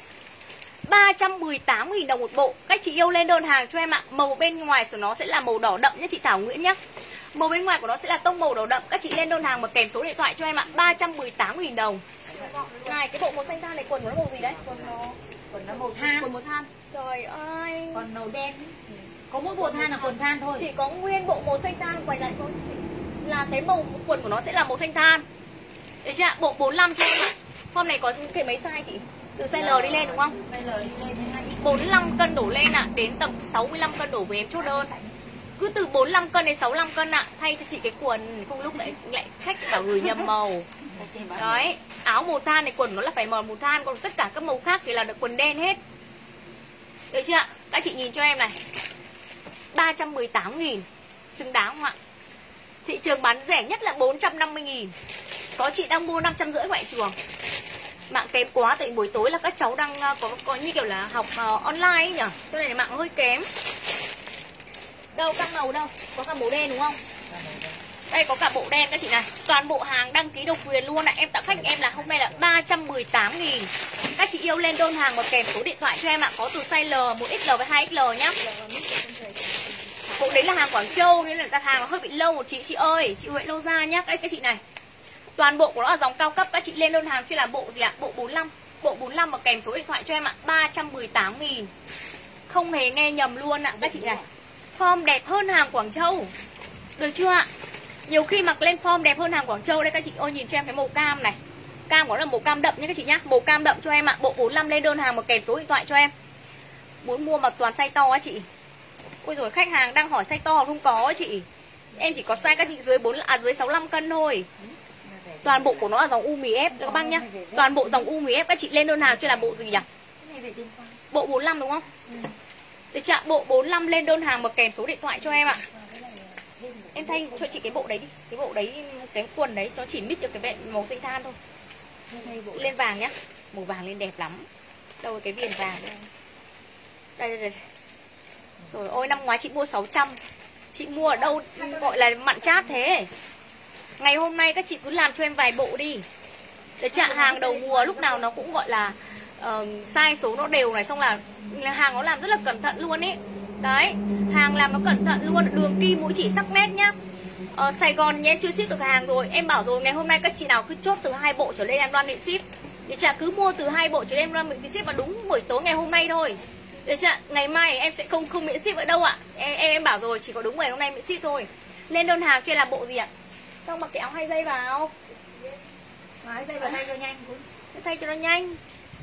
318 nghìn đồng một bộ. Các chị yêu lên đơn hàng cho em ạ. Màu bên ngoài của nó sẽ là màu đỏ đậm nhé chị Thảo Nguyễn nhé. Màu bên ngoài của nó sẽ là tông màu đỏ đậm. Các chị lên đơn hàng mà kèm số điện thoại cho em ạ. 318 nghìn đồng. Này cái bộ màu xanh than này quần nó màu gì đấy? Quần nó màu than. Quần màu than. Trời ơi. Còn màu đen có mỗi bộ than là quần than thôi. Chỉ có nguyên bộ màu xanh than quay lại thôi. Là cái màu quần của nó sẽ là màu xanh than. Đấy chưa ạ? Bộ 45 cho em ạ. Form này có cái mấy size chị? Từ size L đi lên đúng không? Size L đi lên 45 cân đổ lên ạ, đến tầm 65 cân đổ với em chốt đơn. Cứ từ 45 cân đến 65 cân ạ, thay cho chị cái quần, không lúc lại khách bảo gửi nhầm màu. Đấy, áo màu than này quần nó là phải màu than, còn tất cả các màu khác thì là được quần đen hết. Được chưa ạ? Các chị nhìn cho em này. 318 nghìn. Xứng đáng không ạ? Thị trường bán rẻ nhất là 450 nghìn. Có chị đang mua 550 ngoại trường. Mạng kém quá, tại buổi tối là các cháu đang có như kiểu là học online ấy nhỉ. Cái này mạng hơi kém. Đâu, các màu đâu? Có cả màu đen đúng không? Đây có cả bộ đen các chị này. Toàn bộ hàng đăng ký độc quyền luôn ạ. Em tặng khách em là hôm nay là 318 nghìn. Các chị yêu lên đơn hàng và kèm số điện thoại cho em ạ. Có từ size L, 1XL với 2XL nhá. Bộ đấy là hàng Quảng Châu nên là đặt hàng nó hơi bị lâu một chị ơi. Chị Huệ Lô Gia nhá. Các chị này. Toàn bộ của nó là dòng cao cấp. Các chị lên đơn hàng kia là bộ gì ạ? Bộ 45. Bộ 45 và kèm số điện thoại cho em ạ. 318 nghìn. Không hề nghe nhầm luôn ạ. Các chị này. Form đẹp hơn hàng Quảng Châu. Được chưa ạ? Nhiều khi mặc lên form đẹp hơn hàng Quảng Châu. Đây các chị ơi nhìn cho em cái màu cam này. Cam của nó là màu cam đậm nhé các chị nhá. Màu cam đậm cho em ạ. Bộ 45 lên đơn hàng và kèm số điện thoại cho em. Muốn mua mặc toàn size to á chị. Ôi rồi khách hàng đang hỏi size to không có á chị. Em chỉ có size các chị dưới 65 cân thôi. Toàn bộ của nó là dòng u mì ép các bác nhá. Toàn bộ dòng u mì ép các chị lên đơn hàng chưa là bộ gì nhỉ? Bộ 45 đúng không? Để chạm bộ 45 lên đơn hàng và kèm số điện thoại cho em ạ. Em thay cho chị cái bộ đấy đi. Cái bộ đấy, cái quần đấy nó chỉ mix được cái màu xanh than thôi. Lên vàng nhá. Màu vàng lên đẹp lắm. Đâu rồi cái viền vàng đây. Đây. Rồi ôi, năm ngoái chị mua 600. Chị mua ở đâu gọi là mặn chát thế. Ngày hôm nay các chị cứ làm cho em vài bộ đi. Để chặn hàng đầu mùa lúc nào nó cũng gọi là size số nó đều này. Xong là hàng nó làm rất là cẩn thận luôn ý. Đấy, hàng làm nó cẩn thận luôn. Đường kim mũi chỉ sắc nét nhá. Sài Gòn nhà em chưa ship được hàng rồi. Em bảo rồi, ngày hôm nay các chị nào cứ chốt từ 2 bộ trở lên em đoan miễn ship. Để chả cứ mua từ 2 bộ trở lên em đoan miễn ship vào đúng buổi tối ngày hôm nay thôi. Để chả ngày mai em sẽ không miễn ship ở đâu ạ. Em bảo rồi, chỉ có đúng ngày hôm nay miễn ship thôi. Lên đơn hàng cho em làm bộ gì ạ? Xong mặc cái áo 2 dây vào. 2 dây vào thay cho nhanh. Thay cho nó nhanh.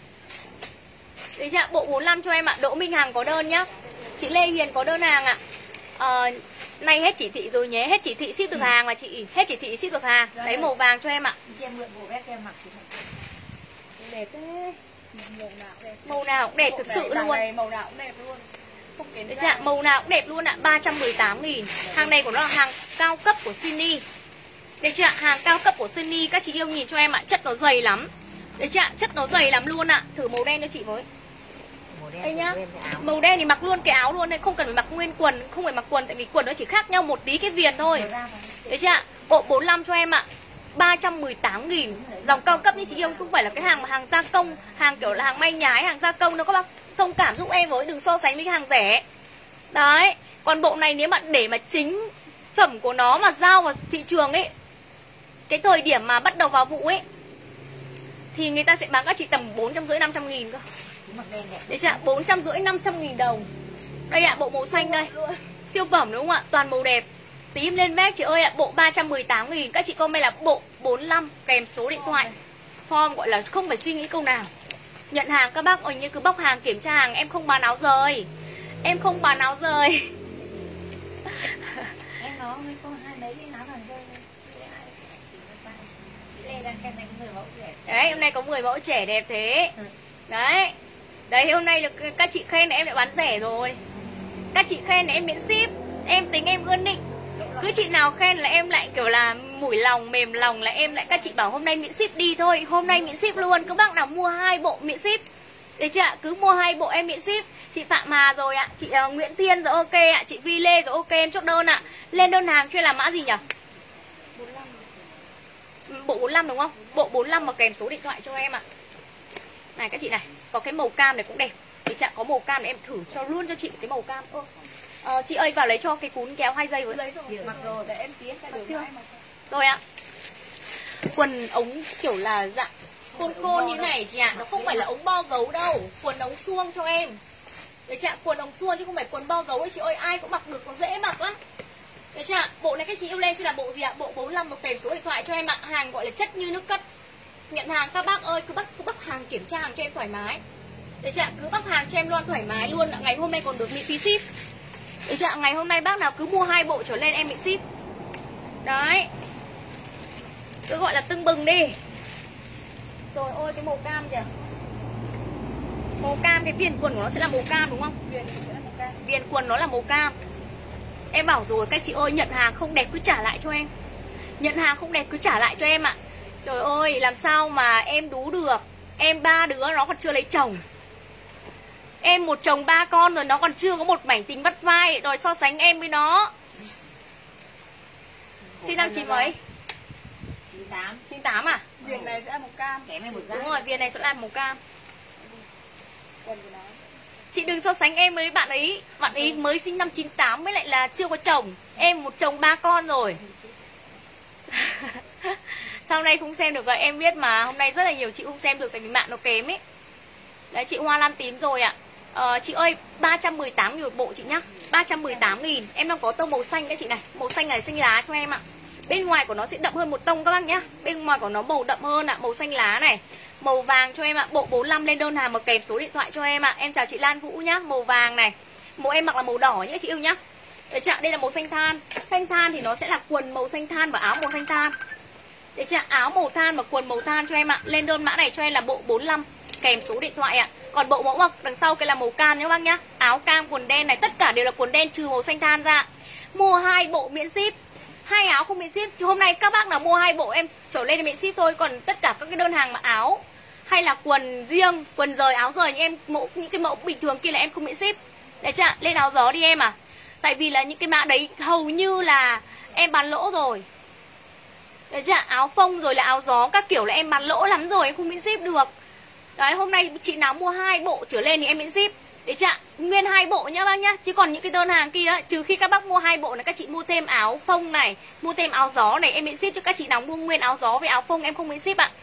Đấy chả, bộ 45 cho em ạ. Đỗ Minh Hằng có đơn nhá. Chị Lê Hiền có đơn hàng ạ. Nay hết chỉ thị rồi nhé. Hết chỉ thị ship được hàng là chị. Hết chỉ thị ship được hàng. Đấy, màu vàng cho em ạ. Em mượn bộ vest em mặc chị. Đẹp thế. Màu nào cũng đẹp thực sự luôn. Màu nào cũng đẹp luôn. Đấy chả, màu nào cũng đẹp luôn ạ. 318.000. Hàng này của nó là hàng cao cấp của Sunny. Đấy chưa ạ? Hàng cao cấp của Sunny. Các chị yêu nhìn cho em ạ. Chất nó dày lắm. Đấy chưa ạ? Chất nó dày lắm luôn ạ. Thử màu đen cho chị với. Đây nhá. Màu đen thì mặc luôn cái áo luôn đây. Không cần phải mặc nguyên quần. Không phải mặc quần. Tại vì quần nó chỉ khác nhau một tí cái viền thôi. Đấy chưa ạ? Bộ 45 cho em ạ. 318.000. Dòng cao cấp như chị yêu. Không phải là cái hàng mà hàng gia công. Hàng kiểu là hàng may nhái, hàng gia công. Nó các bác thông cảm giúp em với. Đừng so sánh với cái hàng rẻ. Đấy. Còn bộ này nếu mà để mà chính phẩm của nó mà giao vào thị trường ấy, cái thời điểm mà bắt đầu vào vụ ấy, thì người ta sẽ bán các chị tầm 450-500.000 cơ. Đấy chưa ạ? 450-500.000 đồng. Đây ạ, bộ màu xanh đây. Siêu phẩm đúng không ạ? Toàn màu đẹp. Tí lên bag chị ơi ạ, bộ 318.000. Các chị comment là bộ 45 kèm số điện thoại. Form gọi là không phải suy nghĩ câu nào. Nhận hàng các bác ơi, như cứ bóc hàng kiểm tra hàng. Em không bán áo rời. Em không bán áo rời. Em nói có hai mấy cái áo hàng rơi. Đấy, hôm nay có 10 mẫu trẻ đẹp thế. Đấy. Đấy, hôm nay là các chị khen là em lại bán rẻ rồi. Các chị khen là em miễn ship. Em tính em ương định. Cứ chị nào khen là em lại kiểu là mủi lòng, mềm lòng là em lại các chị bảo hôm nay miễn ship đi thôi. Hôm nay miễn ship luôn. Các bác nào mua 2 bộ miễn ship. Đấy chưa ạ? Cứ mua 2 bộ em miễn ship. Chị Phạm Hà rồi ạ. Chị Nguyễn Thiên rồi ok ạ. Chị Vi Lê rồi ok, em chốt đơn ạ. Lên đơn hàng cho em là mã gì nhỉ? 45. Bộ 45 đúng không? Bộ 45 mà kèm số điện thoại cho em ạ. Này các chị này, có cái màu cam này cũng đẹp. Chị chả có màu cam này em thử cho luôn cho chị cái màu cam. Chị ơi vào lấy cho cái cún kéo 2 dây với. Mặc rồi để em tiến ra đường chưa? Rồi ạ. Quần ống kiểu là dạng côn như này chị ạ. Nó không phải là ống bo gấu đâu. Quần ống suông cho em. Đấy chị ạ, quần ống suông chứ không phải quần bo gấu đấy chị ơi. Ai cũng mặc được, nó dễ mặc lắm. Đấy chị ạ, bộ này các chị yêu lên chứ là bộ gì ạ? Bộ 45 và kèm số điện thoại cho em ạ. Hàng gọi là chất như nước cất. Nhận hàng các bác ơi, cứ bắt hàng kiểm tra hàng cho em thoải mái. Đấy chị ạ, cứ bắt hàng cho em luôn thoải mái luôn. Ngày hôm nay còn được miễn phí ship. Đấy chị ạ, ngày hôm nay bác nào cứ mua 2 bộ trở lên em miễn ship. Đấy. Cứ gọi là tưng bừng đi. Rồi ôi cái màu cam kìa. Màu cam, cái viền quần của nó sẽ là màu cam đúng không? Viền quần nó là màu cam. Em bảo rồi các chị ơi, nhận hàng không đẹp cứ trả lại cho em. Nhận hàng không đẹp cứ trả lại cho em ạ. Trời ơi, làm sao mà em đú được. Em 3 đứa nó còn chưa lấy chồng. Em 1 chồng 3 con rồi nó còn chưa có một mảnh tình vắt vai. Rồi so sánh em với nó. Xin năm 9 mấy? 98 à? Viền này sẽ là màu cam. Kém em một giá. Đúng rồi, viền này sẽ là màu cam. Chị đừng so sánh em với bạn ấy. Bạn ấy mới sinh năm 98 mới lại là chưa có chồng. Em 1 chồng 3 con rồi. Sau này không xem được rồi, em biết mà. Hôm nay rất là nhiều chị không xem được tại vì mạng nó kém ấy. Đấy, chị Hoa Lan tím rồi ạ. Chị ơi, 318.000 một bộ chị nhá. 318.000. Em đang có tông màu xanh đấy chị này. Màu xanh này xanh lá cho em ạ. Bên ngoài của nó sẽ đậm hơn một tông các bác nhá. Bên ngoài của nó màu đậm hơn ạ, màu xanh lá này. Màu vàng cho em ạ, bộ 45 lên đơn hàng mà kèm số điện thoại cho em ạ. Em chào chị Lan Vũ nhá, màu vàng này. Màu em mặc là màu đỏ nhé chị yêu nhá. Đấy chị ạ, đây là màu xanh than. Xanh than thì nó sẽ là quần màu xanh than và áo màu xanh than. Đấy chị ạ, áo màu than và quần màu than cho em ạ. Lên đơn mã này cho em là bộ 45 kèm số điện thoại ạ. Còn bộ mẫu mặc đằng sau cái là màu cam nhá bác nhá. Áo cam, quần đen này, tất cả đều là quần đen trừ màu xanh than ra. Mua 2 bộ miễn ship, 2 áo không miễn ship. Chứ hôm nay các bác nào mua 2 bộ em trở lên miễn ship thôi. Còn tất cả các cái đơn hàng mà áo hay là quần riêng, quần rời, áo rời như em, những cái mẫu bình thường kia là em không miễn ship. Đấy chưa? Lên áo gió đi em à. Tại vì là những cái mã đấy hầu như là em bán lỗ rồi. Đấy chưa? Áo phông rồi là áo gió các kiểu là em bán lỗ lắm rồi, em không miễn ship được. Đấy, hôm nay chị nào mua 2 bộ trở lên thì em miễn ship. Đấy chưa? Nguyên 2 bộ nhá bác nhá. Chứ còn những cái đơn hàng kia trừ khi các bác mua 2 bộ này, các chị mua thêm áo phông này, mua thêm áo gió này, em miễn ship cho các chị nào mua nguyên áo gió với áo phông em không miễn ship ạ.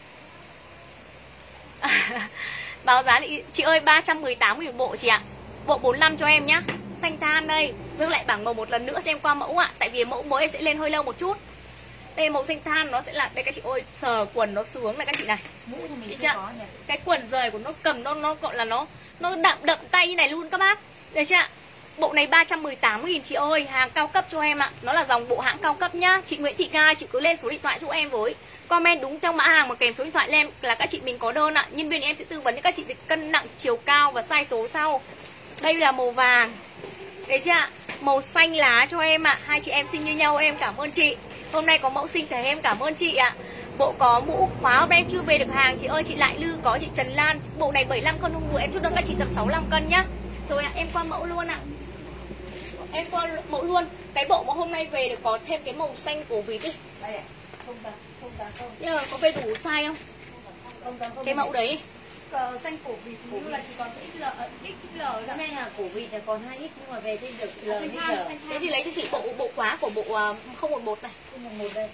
Báo giá thì chị ơi 318.000 một bộ chị ạ. Bộ 45 cho em nhá. Xanh than đây. Dương lại bảng màu một lần nữa xem qua mẫu ạ. Tại vì mẫu mới sẽ lên hơi lâu một chút. Đây màu xanh than nó sẽ là đây các chị ơi, sờ quần nó sướng này các chị này. Mũ thì mình chưa? có nhỉ. Cái quần rời của nó cầm nó gọi là nó đậm tay như này luôn các bác. Được chưa? Bộ này 318.000 chị ơi, hàng cao cấp cho em ạ. Nó là dòng bộ hãng cao cấp nhá. Chị Nguyễn Thị Ca, chị cứ lên số điện thoại cho em với. Comment đúng theo mã hàng mà kèm số điện thoại lên là các chị mình có đơn ạ. Nhân viên em sẽ tư vấn cho các chị về cân nặng, chiều cao và size số sau. Đây là màu vàng. Đấy chưa ạ? Màu xanh lá cho em ạ. Hai chị em xinh như nhau, em cảm ơn chị. Hôm nay có mẫu xinh thì em cảm ơn chị ạ. Bộ có mũ khóa em chưa về được hàng chị ơi. Chị Lại Lư có chị Trần Lan. Bộ này 75 cân hôm vừa em chốt đơn các chị tầm 65 cân nhá. Rồi ạ, em qua mẫu luôn ạ. Em qua mẫu luôn. Cái bộ mà hôm nay về được có thêm cái màu xanh cổ vịt đi. Đây ạ. Không. Có về đủ size không? Cái mẫu đấy. Xanh cổ vịt như là chỉ còn XL Hôm nay là cổ vịt là còn 2X nhưng mà về thêm được L, XL. Thế thì lấy cho chị bộ khóa của bộ 011 này. 011 đây.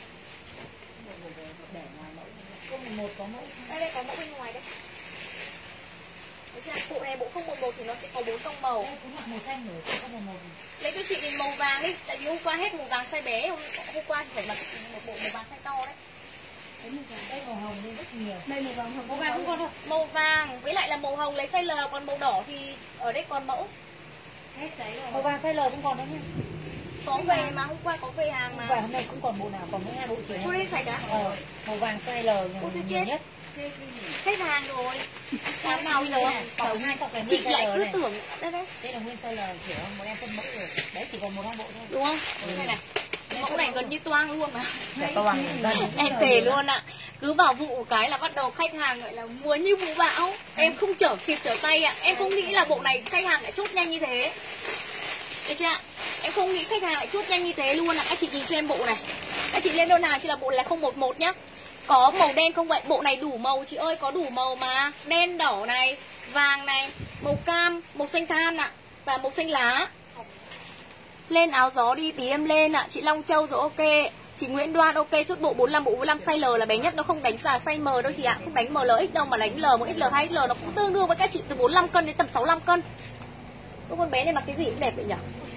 Để ngoài mẫu. 011 có mẫu. Đây có mẫu bên ngoài đây. Bộ này bộ 011 thì nó sẽ có 4 tông màu. Đây cũng là màu xanh rồi, không có màu màu. Lấy cho chị mình màu vàng đi, tại vì hôm qua hết màu vàng size bé, hôm qua thì phải mặc một bộ màu vàng size to đấy. Đây màu hồng lên rất nhiều. Đây màu vàng Màu vàng không còn đâu. Màu vàng với lại là màu hồng lấy size L, còn màu đỏ thì ở đây còn mẫu. hết đấy rồi. Màu vàng size L không còn đâu nha. Có về mà hôm qua có về hàng mà. Và hôm nay cũng còn bộ nào, còn mỗi 2 bộ chỉ. Cho đây sạch đã. Màu vàng size L nhiều nhất. Hết hàng rồi. Hàng nào giờ? Chị lại cứ tưởng đây đấy. Đây là nguyên size L, kiểu một em phân mẫu rồi. Đấy chỉ còn 1-2 bộ thôi. Đúng không? Đây này. Mẫu này gần như toang luôn mà. Toang Em thề luôn ạ. Cứ vào vụ cái là bắt đầu khách hàng gọi là mua như vụ bão. Em không kịp trở tay ạ. Em không nghĩ là bộ này khách hàng lại chốt nhanh như thế. Được chưa ạ? Em không nghĩ khách hàng lại chốt nhanh như thế luôn ạ. Các chị nhìn cho em bộ này. Các chị lên đơn hàng chỉ là bộ là 011 nhá. Có màu đen không vậy? Bộ này đủ màu chị ơi, có đủ màu mà. Đen đỏ này, vàng này, màu cam, màu xanh than ạ. Và màu xanh lá. Lên áo gió đi tí em lên ạ. Chị Long Châu rồi ok. Chị Nguyễn Đoan ok, chốt bộ 45, bộ 45 size L là bé nhất. Nó không đánh là size M đâu chị ạ. Không đánh MLX đâu mà đánh L, 1XL, 2XL. Nó cũng tương đương với các chị từ 45 cân đến tầm 65 cân. Cái con bé này mặc cái gì cũng đẹp vậy nhỉ?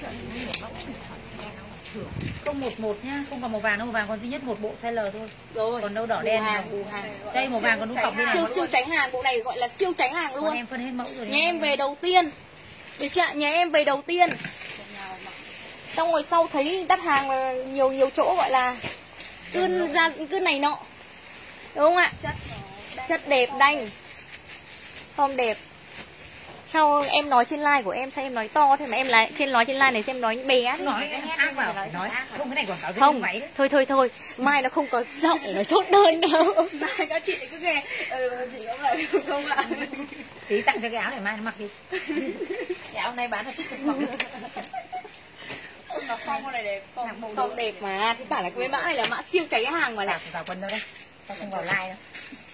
011 nhá, không còn màu vàng đâu, màu vàng còn duy nhất một bộ size L thôi. Rồi. Còn đâu đỏ đen hàng. Đây màu vàng còn đúng cọc đây này. Siêu tránh hàng, bộ này gọi là siêu tránh hàng luôn. Em phân hết mẫu rồi. Nhà em về đầu tiên. Được chưa? Nhà em về đầu tiên. Xong rồi sau thấy đắt hàng là nhiều chỗ gọi là cứ này nọ. Đúng không ạ? Chất đẹp đanh. Không đẹp. Sao em nói trên like của em sao em nói to thế mà em lại nói trên like này xem nói bé. Nói ác vào nói không, cái này quảng cáo không váy đấy. Thôi mai nó không có giọng để nó chốt đơn đâu. Mai các chị cứ nghe chị có vậy không ạ? Tí tặng cho cái áo này mai nó mặc đi. Cái áo này bán là thích không? Nó phong này đẹp, phong đẹp mà. Thì bảo là cái mã này là mã siêu cháy hàng mà lại. Vào quần đâu đây. Tao không vào like đâu.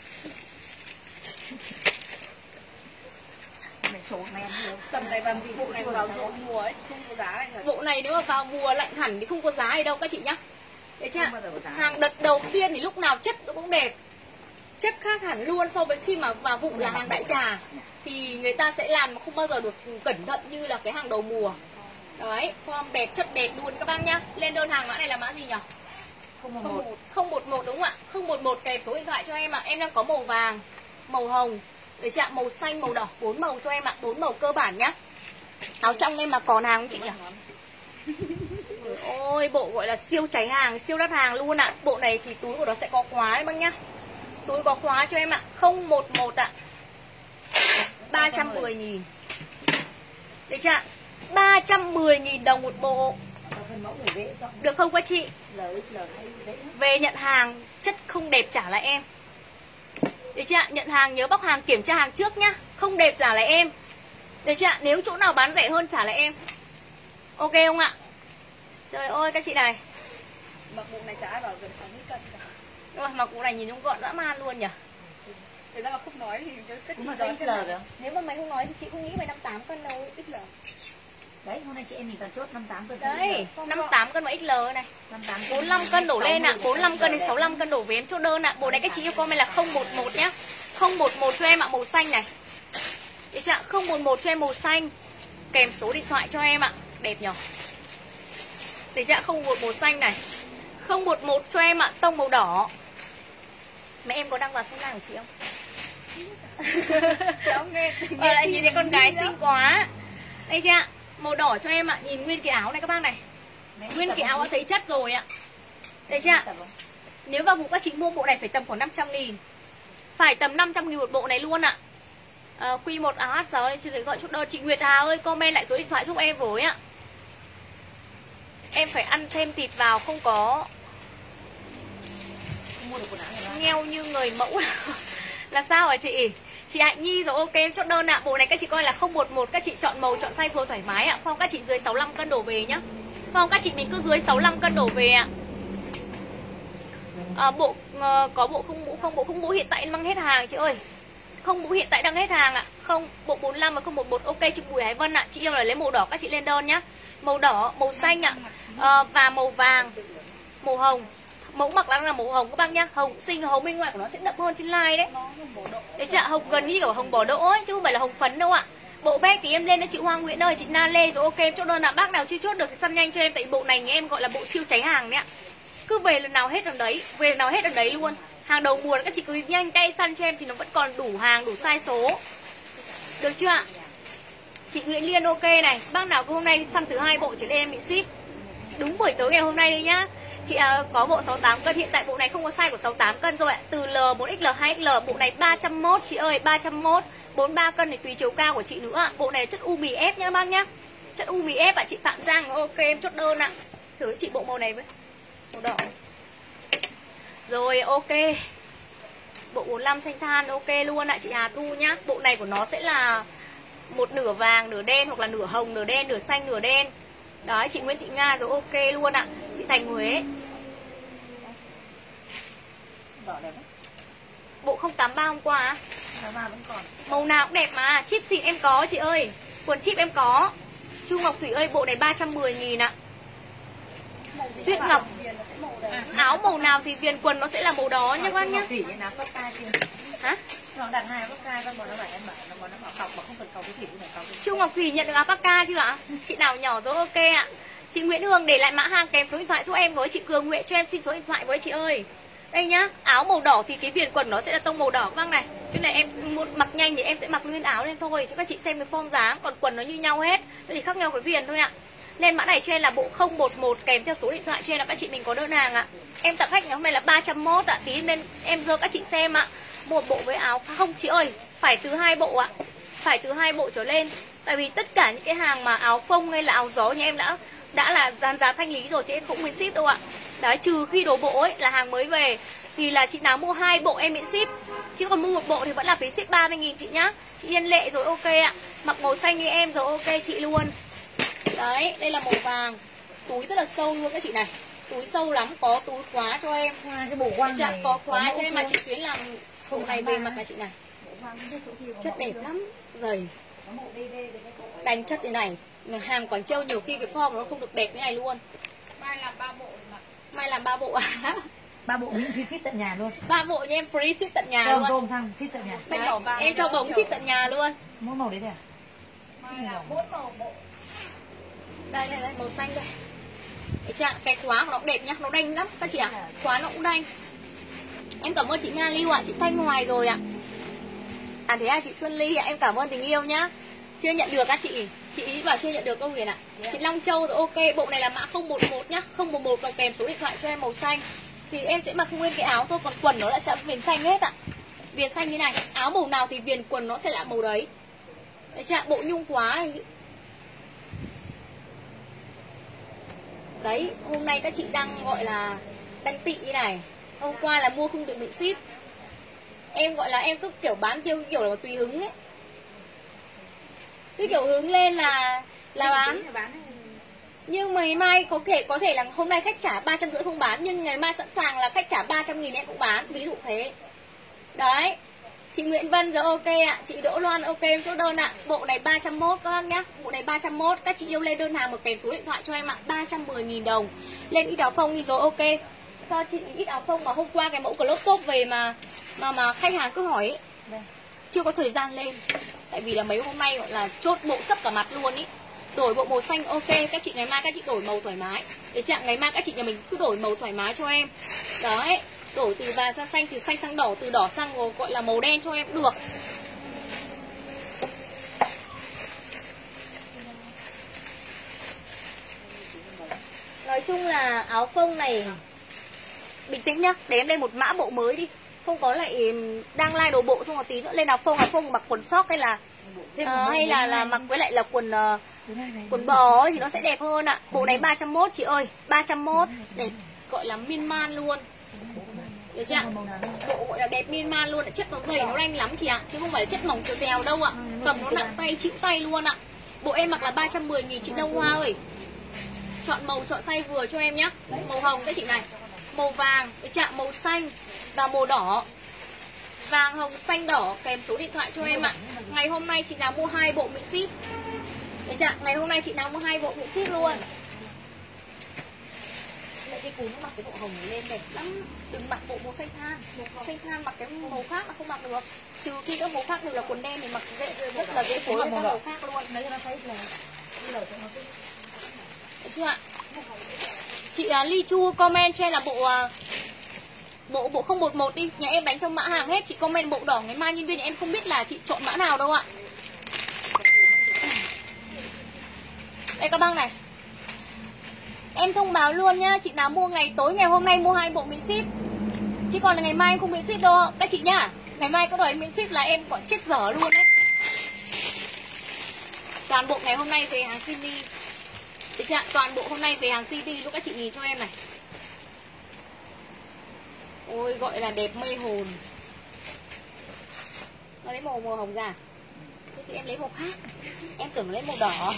Tầm này vào vụ này vào mùa ấy, không có giá này rồi. Bộ này nếu mà vào mùa lạnh hẳn thì không có giá gì đâu các chị nhá. Đấy chưa? Hàng đợt đầu tiên thì lúc nào chất cũng đẹp. Chất khác hẳn luôn so với khi mà vào vụ là hàng đại trà. Thì người ta sẽ làm mà không bao giờ được cẩn thận như là cái hàng đầu mùa. Đấy, form đẹp, chất đẹp luôn các bác nhá. Lên đơn hàng mã này là mã gì nhỉ? 011 đúng không ạ? 011 kèm số điện thoại cho em ạ. Em đang có màu vàng, màu hồng, để chạm màu xanh, màu đỏ, 4 màu cho em ạ, 4 màu cơ bản nhá. Áo trong em mà còn hàng không chị nhỉ? Ôi, bộ gọi là siêu cháy hàng, siêu đắt hàng luôn ạ. Bộ này thì túi của nó sẽ có khóa đấy bác nhá. Túi có khóa cho em ạ, 011 ạ. 310.000. Được chưa? 310.000 đồng một bộ. phần mẫu để vệ chọn. Được không các chị? LXL hay vệ. Về nhận hàng, chất không đẹp trả lại em. Được chưa ạ? Nhận hàng nhớ bóc hàng kiểm tra hàng trước nhá. Không đẹp trả lại em. Được chưa ạ? Nếu chỗ nào bán rẻ hơn trả lại em. Ok không ạ? Trời ơi các chị này. Mặc bộ này trả vào gần 60 cân. Nhưng mà mặc bộ này nhìn nó gọn dã man luôn nhỉ. Thực ra mà không nói thì các chị Cũng nói XL cái được. Nếu mà mày không nói thì chị không nghĩ mày 58 cân đâu. XL. Đấy, hôm nay chị em mình cần chốt 58 cân. Đấy, 58 cân và XL này. 58 45 cân đổ lên ạ, 45 cân đến 65 cân đổ về em chốt đơn ạ. Bộ này các chị yêu comment là 011 nhá. 011 cho em ạ, màu xanh này. Được chưa ạ? 011 cho em màu xanh. Kèm số điện thoại cho em ạ. Đẹp nhỉ. Được chưa ạ? 011 màu xanh này. 011 cho em ạ, tông màu đỏ. Mẹ em có đăng vào xem live của chị không? Cháu nghe Lại nhìn thấy con gái xinh quá. Đây chưa ạ? Màu đỏ cho em ạ, nhìn nguyên cái áo này các bác này. Nguyên cái áo đã thấy chất rồi ạ. Đây chưa ạ? Nếu vào vụ các chị mua bộ này phải tầm khoảng 500.000. Phải tầm 500.000 một bộ này luôn ạ. Q1 áo H6 chị phải gọi chốt đơn. Chị Nguyệt Hà ơi, comment lại số điện thoại giúp em với ạ. Em phải ăn thêm thịt vào, không có mua được quần áo này nghèo như người mẫu. Là sao hả chị? Chị Hạnh Nhi rồi, ok em chốt đơn ạ. Bộ này các chị coi là 011, các chị chọn màu, chọn size vừa thoải mái ạ. Không các chị dưới 65 cân đổ về nhá. Không các chị mình cứ dưới 65 cân đổ về ạ. Bộ có bộ không mũ hiện tại mang hết hàng chị ơi. Không mũ hiện tại đang hết hàng ạ. Không bộ 45 và 011 ok chị Bùi Hải Vân ạ. Chị yêu là lấy màu đỏ các chị lên đơn nhá. Màu đỏ, màu xanh ạ. Và màu vàng, màu hồng. Mẫu mặc là màu hồng các bác nhá. Hồng xinh, hồng bên ngoài của nó sẽ đậm hơn trên like đấy. Đấy chả hồng gần như kiểu hồng bỏ đỗ ấy, chứ không phải là hồng phấn đâu ạ. Bộ vest thì em lên cho chị Hoa Nguyễn ơi, chị Na Lê rồi, ok em chốt đơn ạ. Bác nào chưa chốt được thì săn nhanh cho em, tại bộ này nhà em gọi là bộ siêu cháy hàng đấy ạ. Cứ về lần nào hết lần đấy, về lần nào hết lần đấy luôn. Hàng đầu mùa các chị cứ nhanh tay săn cho em thì nó vẫn còn đủ hàng, đủ size số. Được chưa ạ? Chị Nguyễn Liên ok này. Bác nào cứ hôm nay săn từ 2 bộ trở lên em bị ship. Đúng buổi tối ngày hôm nay đấy nhá. Chị có bộ 68 cân, hiện tại bộ này không có size của 68 cân rồi ạ. Từ L1XL, 2XL, bộ này 301 chị ơi, 301. 43 cân thì tùy chiều cao của chị nữa ạ. Bộ này chất UB ép nhá bác nhá. Chất UB ép ạ, chị Phạm Giang ok em chốt đơn ạ. Thử chị bộ màu này với. Màu đỏ. Rồi ok. Bộ 45 xanh than ok luôn ạ chị Hà Thu nhá. Bộ này của nó sẽ là một nửa vàng, nửa đen, hoặc là nửa hồng, nửa đen, nửa xanh, nửa đen. Đấy, chị Nguyễn Thị Nga rồi ok luôn ạ. Chị Thành Huế. đỏ đẹp đấy. Bộ 083 hôm qua á. Vẫn còn. Màu nào cũng đẹp mà. Chip xịn em có chị ơi. Quần chip em có. Chu Ngọc Thủy ơi, bộ này 310.000 ạ. Tuyết Ngọc. Áo màu nào thì viền quần nó sẽ là màu đó nhá bác nhá. Hả? Nó đặt 2 áo ca, con bọn nó bảo em bảo nó bảo cọc mà không cần cọc cái thủy này cọc. Chu Ngọc Thủy nhận được áo Paka chưa ạ? Chị nào nhỏ rồi ok ạ. Chị Nguyễn Hương để lại mã hàng kèm số điện thoại giúp em với. Chị Cường Huệ cho em xin số điện thoại với chị ơi. Đây nhá, áo màu đỏ thì cái viền quần nó sẽ là tông màu đỏ vâng này. Cái này em mặc nhanh thì em sẽ mặc nguyên áo lên thôi cho các chị xem cái form dáng, còn quần nó như nhau hết. Nó chỉ khác nhau cái viền thôi ạ. Lên mã này cho em là bộ 011 kèm theo số điện thoại cho em là các chị mình có đơn hàng ạ. Em tặng khách ngày hôm nay là 301 ạ. Tí nên em dơ các chị xem ạ. Một bộ với áo không chị ơi, phải từ 2 bộ ạ. Phải từ 2 bộ trở lên. Tại vì tất cả những cái hàng mà áo phông hay là áo gió nhà em đã là giá thanh lý rồi chứ em không miễn ship đâu ạ. Đấy, trừ khi đồ bộ ấy là hàng mới về thì là chị nào mua 2 bộ em miễn ship. Chứ còn mua một bộ thì vẫn là phí ship 30.000 chị nhá. Chị Yên Lệ rồi ok ạ. Mặc màu xanh như em rồi ok chị luôn. Đấy, đây là màu vàng. Túi rất là sâu luôn các chị này. Túi sâu lắm, có túi khóa cho em. Cái bộ quang này có khóa cho em mà chị Xuyến làm bộ này về mặt là chị này. Chất đẹp lắm, dày. Đánh chất thế này. Hàng Quảng Châu nhiều khi cái form nó không được đẹp như này luôn. Mai làm 3 bộ mà. Mai làm 3 bộ à? 3 bộ miễn phí ship tận nhà luôn. 3 bộ nha em free ship tận nhà luôn. Gồm sang ship tận nhà. Đấy, em cho bóng ship tận nhà luôn. Mỗi màu đấy à? Mai là 4 màu bộ. Đây màu xanh đây. Cái khóa của nó cũng đẹp nhá, nó đanh lắm các chị ạ. Khóa nó cũng đanh. Em cảm ơn chị Nga Lưu ạ, chị Thanh Hoài rồi ạ. À thế à chị Xuân Ly ạ, em cảm ơn tình yêu nhá. Chưa nhận được các chị. Chị bảo chưa nhận được câu Huyền ạ. Chị Long Châu rồi ok, bộ này là mã 011 nhá. 011 và kèm số điện thoại cho em màu xanh. Thì em sẽ mặc nguyên cái áo thôi, còn quần nó lại sẽ viền xanh hết ạ. Viền xanh như này, áo màu nào thì viền quần nó sẽ là màu đấy. Đấy chị ạ, bộ nhung quá. Đấy, hôm nay các chị đang gọi là đang tị như này. Hôm qua là mua không được bị ship. Em gọi là em cứ kiểu bán theo kiểu là tùy hứng ấy. Cứ kiểu hứng lên là bán. Nhưng mà ngày mai có thể là hôm nay khách trả 350 không bán, nhưng ngày mai sẵn sàng là khách trả 300.000 em cũng bán, ví dụ thế. Đấy. Chị Nguyễn Vân rồi ok ạ, chị Đỗ Loan ok em chốt đơn ạ. Bộ này 301 các bác nhá. Bộ này 301, các chị yêu lên đơn hàng một kèm số điện thoại cho em ạ, 310.000 đồng. Lên ít áo phông đi rồi ok. Cho chị ít áo phông mà hôm qua cái mẫu crop top về mà khách hàng cứ hỏi ấy. Chưa có thời gian lên. Tại vì là mấy hôm nay gọi là chốt bộ sấp cả mặt luôn ý. Đổi bộ màu xanh ok, các chị ngày mai các chị đổi màu thoải mái. Để trạng ngày mai các chị nhà mình cứ đổi màu thoải mái cho em. Đấy, đổi từ vàng sang xanh, từ xanh sang đỏ, từ đỏ sang gọi là màu đen cho em được. Nói chung là áo phông này bình tĩnh nhá, để em lên một mã bộ mới đi. Không có lại đang like đồ bộ xong rồi tí nữa lên áo phông mặc quần sóc hay là mặc với lại là quần bò ấy thì nó sẽ đẹp hơn ạ. Bộ này 301 chị ơi, 301 để gọi là miên man luôn. Được chưa ạ? Bộ gọi là đẹp miên man luôn, chất nó dày nó đanh lắm chị ạ, chứ không phải là chất mỏng trèo tèo đâu ạ. Cầm nó nặng tay, chịu tay luôn ạ. Bộ em mặc là 310.000 chị Đông Hoa ơi. Chọn màu, chọn size vừa cho em nhá. Màu hồng các chị này, màu vàng, được chưa? Màu xanh và màu đỏ. Vàng, hồng, xanh, đỏ kèm số điện thoại cho em ạ. Ngày hôm nay chị nào mua 2 bộ miễn ship. Được chưa? Ngày hôm nay chị nào mua 2 bộ miễn ship luôn. Cái cú nó mặc cái bộ hồng này lên đẹp lắm. Đừng mặc bộ màu xanh than. Xanh than mặc cái màu khác là không mặc được. Trừ khi các màu khác đều là quần đen thì mặc rất là dễ phối với các màu khác luôn. Đấy cho nó thấy là được chưa ạ? Chị Ly Chu comment cho em là bộ 011 đi. Nhà em đánh thông mã hàng hết. Chị comment bộ đỏ ngày mai nhân viên em không biết là chị chọn mã nào đâu ạ. Đây các bác này, em thông báo luôn nhá. Chị nào mua tối ngày hôm nay mua 2 bộ miễn ship, chứ còn là ngày mai em không miễn ship đâu các chị nhá. Ngày mai có đòi miễn ship là em gọi chết dở luôn đấy. Toàn bộ ngày hôm nay về hàng Sydney. Được chưa? Toàn bộ hôm nay về hàng Sydney lúc các chị nhìn cho em này. Ôi gọi là đẹp mê hồn. Nó lấy màu hồng ra. Thế chị em lấy màu khác. Em tưởng nó lấy màu đỏ.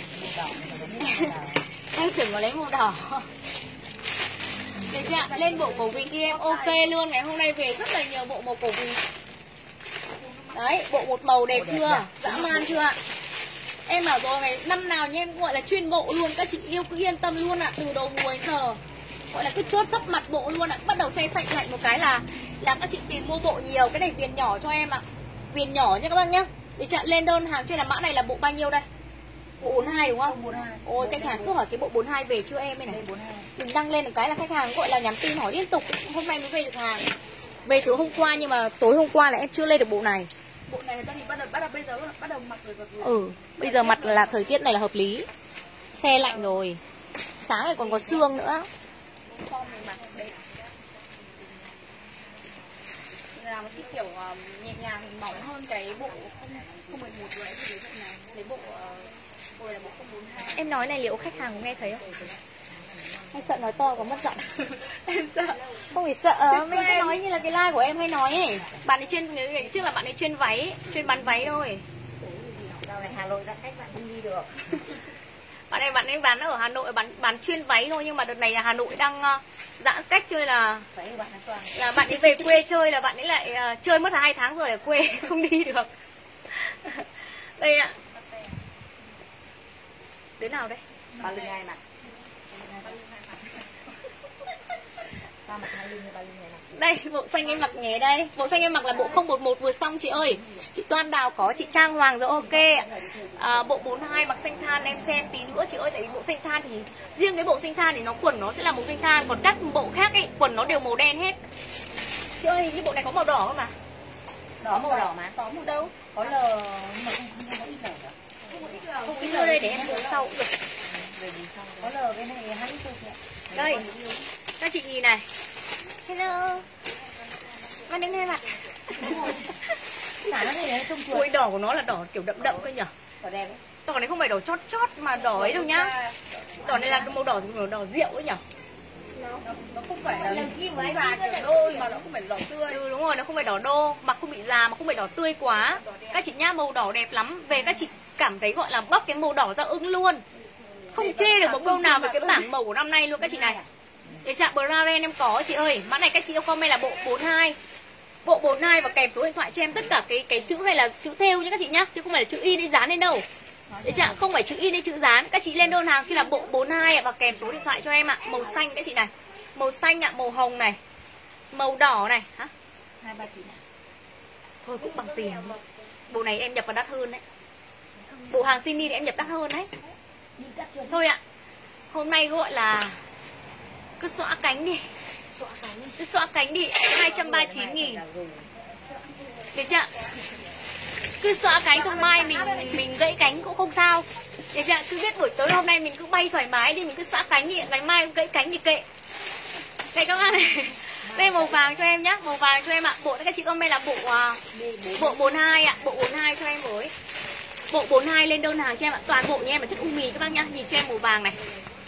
Em tưởng nó lấy màu đỏ. Được chưa? Lên bộ cổ vịt đi em. Ok luôn. Ngày hôm nay về rất là nhiều bộ màu cổ vịt. Đấy, bộ một màu đẹp chưa? Dã man chưa ạ? Em bảo rồi ngày năm nào như em gọi là chuyên bộ luôn. Các chị yêu cứ yên tâm luôn ạ. Từ đầu mùa đến giờ gọi là cứ chốt sắp mặt bộ luôn ạ. Bắt đầu xe sạch lại một cái là các chị tìm mua bộ nhiều. Cái này viền nhỏ cho em ạ. Viền nhỏ nha các bác nhá. Để chặn lên đơn hàng cho là mã này là bộ bao nhiêu đây? Bộ 42 đúng không? 42. Ôi khách hàng cứ hỏi cái bộ 42 về chưa em đây này. Đừng đăng lên một cái là khách hàng gọi là nhắn tin hỏi liên tục. Hôm nay mới về được hàng. Về từ hôm qua nhưng mà tối hôm qua là em chưa lên được bộ này. Bộ này thì bắt đầu bây giờ bắt đầu mặc rồi. Bây giờ mặc là thời tiết này là hợp lý. Xe lạnh rồi. Sáng này còn có sương nữa. Form mình mặc đẹp. Làm cái kiểu nhẹ nhàng mỏng hơn cái bộ 011 vừa nãy thì lấy bộ này là bộ 042. Em nói này liệu khách hàng có nghe thấy không? Hay sợ nói to có mất giọng? Em sợ. Không phải sợ, mình cứ nói như là cái like của em hay nói ấy. Bạn ấy trước là bạn ấy chuyên váy, chuyên bán váy thôi. Dạo này Hà Nội giãn cách bạn không đi được. Bạn ấy bán ở Hà Nội, bán chuyên váy thôi, nhưng mà đợt này là Hà Nội đang giãn cách cho nên là bạn ấy về quê chơi, là bạn ấy lại chơi mất 2 tháng rồi ở quê không đi được. Đây ạ. Đứa nào đây? Ba lưng ai mặc? Đây, bộ xanh em mặc nhé đây. Bộ xanh em mặc là bộ 011 vừa xong chị ơi. Chị Toan Đào có, chị Trang Hoàng rồi ok. Bộ 42 mặc xanh than em xem tí nữa chị ơi. Tại vì bộ xanh than thì riêng cái bộ xanh than thì nó quần nó sẽ là màu xanh than. Còn các bộ khác ấy, quần nó đều màu đen hết. Chị ơi, hình như bộ này có màu đỏ không mà? Đỏ màu đỏ mà. Có màu đâu? Có L mà không có ít L. Không ít L đây để em đưa sau cũng được. Có L cái này 2 ít chị ạ. Đây, các chị nhìn này. Hello. Mang đến đây mặt. Xả nó này trông chuột. Ôi đỏ của nó là đỏ kiểu đậm đậm cơ nhở. Đỏ đẹp ấy. Đỏ này không phải đỏ chót chót mà đỏ ấy đâu nhá. Đỏ này là cái màu đỏ rượu ấy nhỉ? Nó không phải là già kiểu đôi mà nó không phải đỏ tươi. Ừ, đúng rồi, nó không phải đỏ đô, mà không bị già mà không phải đỏ tươi quá. Các chị nhá, màu đỏ đẹp lắm. Về các chị cảm thấy gọi là bóc cái màu đỏ ra ưng luôn. Không chê được một câu nào về cái bảng màu của năm nay luôn các chị này. Để chạm Brown em có chị ơi. Mã này các chị yêu comment là bộ 42. Bộ 42 và kèm số điện thoại cho em tất cả cái chữ này là chữ thêu nhé các chị nhá, chứ không phải là chữ in hay dán lên đâu. Để chạm không phải chữ in hay chữ dán. Các chị lên đơn hàng chỉ là bộ 42 và kèm số điện thoại cho em ạ. Màu xanh các chị này. Màu xanh ạ, màu hồng này, màu đỏ này. Hả? 239 ạ. Thôi cũng bằng tiền. Bộ này em nhập vào đắt hơn đấy. Bộ hàng Sydney thì em nhập đắt hơn đấy. Thôi ạ. Hôm nay gọi là cứ xõa cánh đi. Cứ xõa cánh đi, 239.000. Được chưa? Cứ xõa cánh, không mai mình gãy cánh cũng không sao. Được chưa? Cứ biết buổi tối hôm nay mình cứ bay thoải mái đi, mình cứ xõa cánh đi, ngày mai gãy cánh thì kệ. Đây các bạn này. Đây màu vàng cho em nhá, màu vàng cho em ạ. Bộ các chị comment là bộ 42 ạ, bộ 42 cho em với. Bộ 42 lên đơn hàng cho em ạ. Toàn bộ nhà em là chất u mì các bác nhá. Nhìn cho em màu vàng này.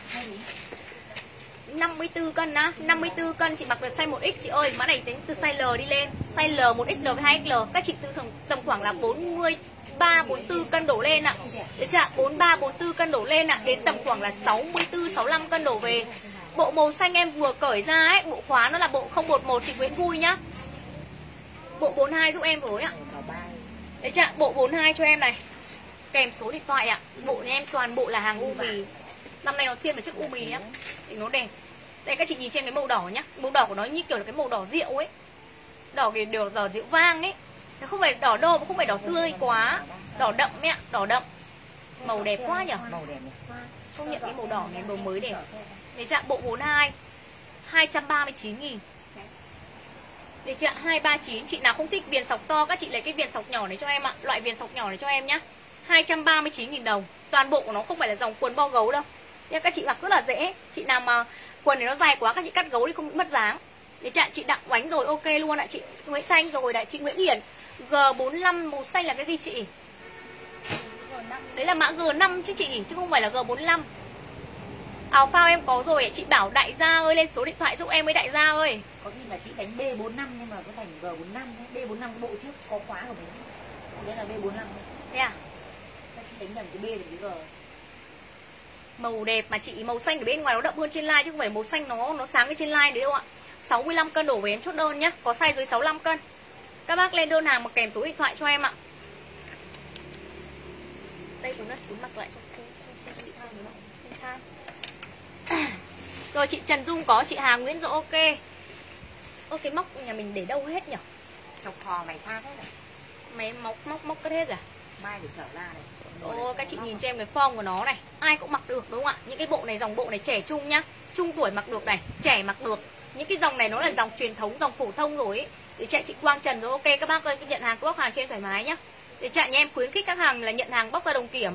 54 cân á, 54 cân chị mặc được size 1X chị ơi. Mã này tính từ size L đi lên. Size L, 1XL với 2XL. Các chị từ tầm khoảng là 43, 44 cân đổ lên ạ. Được chưa ạ? 43, 44 cân đổ lên ạ. Đến tầm khoảng là 64, 65 cân đổ về. Bộ màu xanh em vừa cởi ra ấy, bộ khóa nó là bộ 011 chị Nguyễn Vui nhá. Bộ 42 giúp em với ạ. Đấy chưa ạ? Bộ 42 cho em này. Kèm số điện thoại ạ. Bộ nhà em toàn bộ là hàng u mì. Năm nay nó thiên về chất u mì nhá. Thì nó đẹp. Đây các chị nhìn trên cái màu đỏ nhá. Màu đỏ của nó như kiểu là cái màu đỏ rượu ấy. Đỏ cái đỏ rượu vang ấy. Nó không phải đỏ đô mà không phải đỏ tươi quá. Đỏ đậm ấy ạ, đỏ đậm. Màu đẹp quá nhỉ. Công nhận cái màu đỏ này màu mới đẹp. Để chạm bộ 42 239.000. Để chạm 239. Chị nào không thích viền sọc to, các chị lấy cái viền sọc nhỏ này cho em ạ. Loại viền sọc nhỏ này cho em nhá. 239.000 đồng. Toàn bộ của nó không phải là dòng quần bo gấu đâu. Nhưng các chị mặc rất là dễ. Chị nào mà quần này nó dài quá, các chị cắt gấu thì không bị mất dáng. Để chạm chị Đặng Oánh rồi, ok luôn ạ. Chị Nguyễn Thanh rồi, đại chị Nguyễn Hiển. G45 màu xanh là cái gì chị? Đấy là mã G5 chứ chị, chứ không phải là G45. Áo phao em có rồi, chị bảo đại gia ơi lên số điện thoại giúp em với đại gia ơi. Có khi là chị đánh B45 nhưng mà có thành G45. B45 cái bộ trước có khóa của mình. Đấy là B45. Thế à? Cho chị đánh nhầm cái B và cái G. Màu đẹp mà chị, màu xanh ở bên ngoài nó đậm hơn trên like chứ không phải màu xanh nó sáng cái trên like đấy đâu ạ. 65 cân đổ về em chốt đơn nhá. Có size dưới 65 cân. Các bác lên đơn hàng mà kèm số điện thoại cho em ạ. Đây xuống đất, xuống mặc lại cho chị xem đúng không? Rồi chị Trần Dung có, chị Hà Nguyễn rồi, ok. Ô cái móc nhà mình để đâu hết nhỉ? Trong kho mày xa thế này. Mày móc cất hết rồi. Mai phải trở ra này. Ồ, các chị nhìn cho em cái form của nó này. Ai cũng mặc được đúng không ạ? Những cái bộ này, dòng bộ này trẻ trung nhá. Trung tuổi mặc được này, trẻ mặc được. Những cái dòng này nó là dòng truyền thống, dòng phổ thông rồi ấy. Để chạy chị Quang Trần rồi, ok các bác ơi, nhận hàng bóc hàng cho em thoải mái nhá. Để chạy nhà em khuyến khích các hàng là nhận hàng bóc ra đồng kiểm.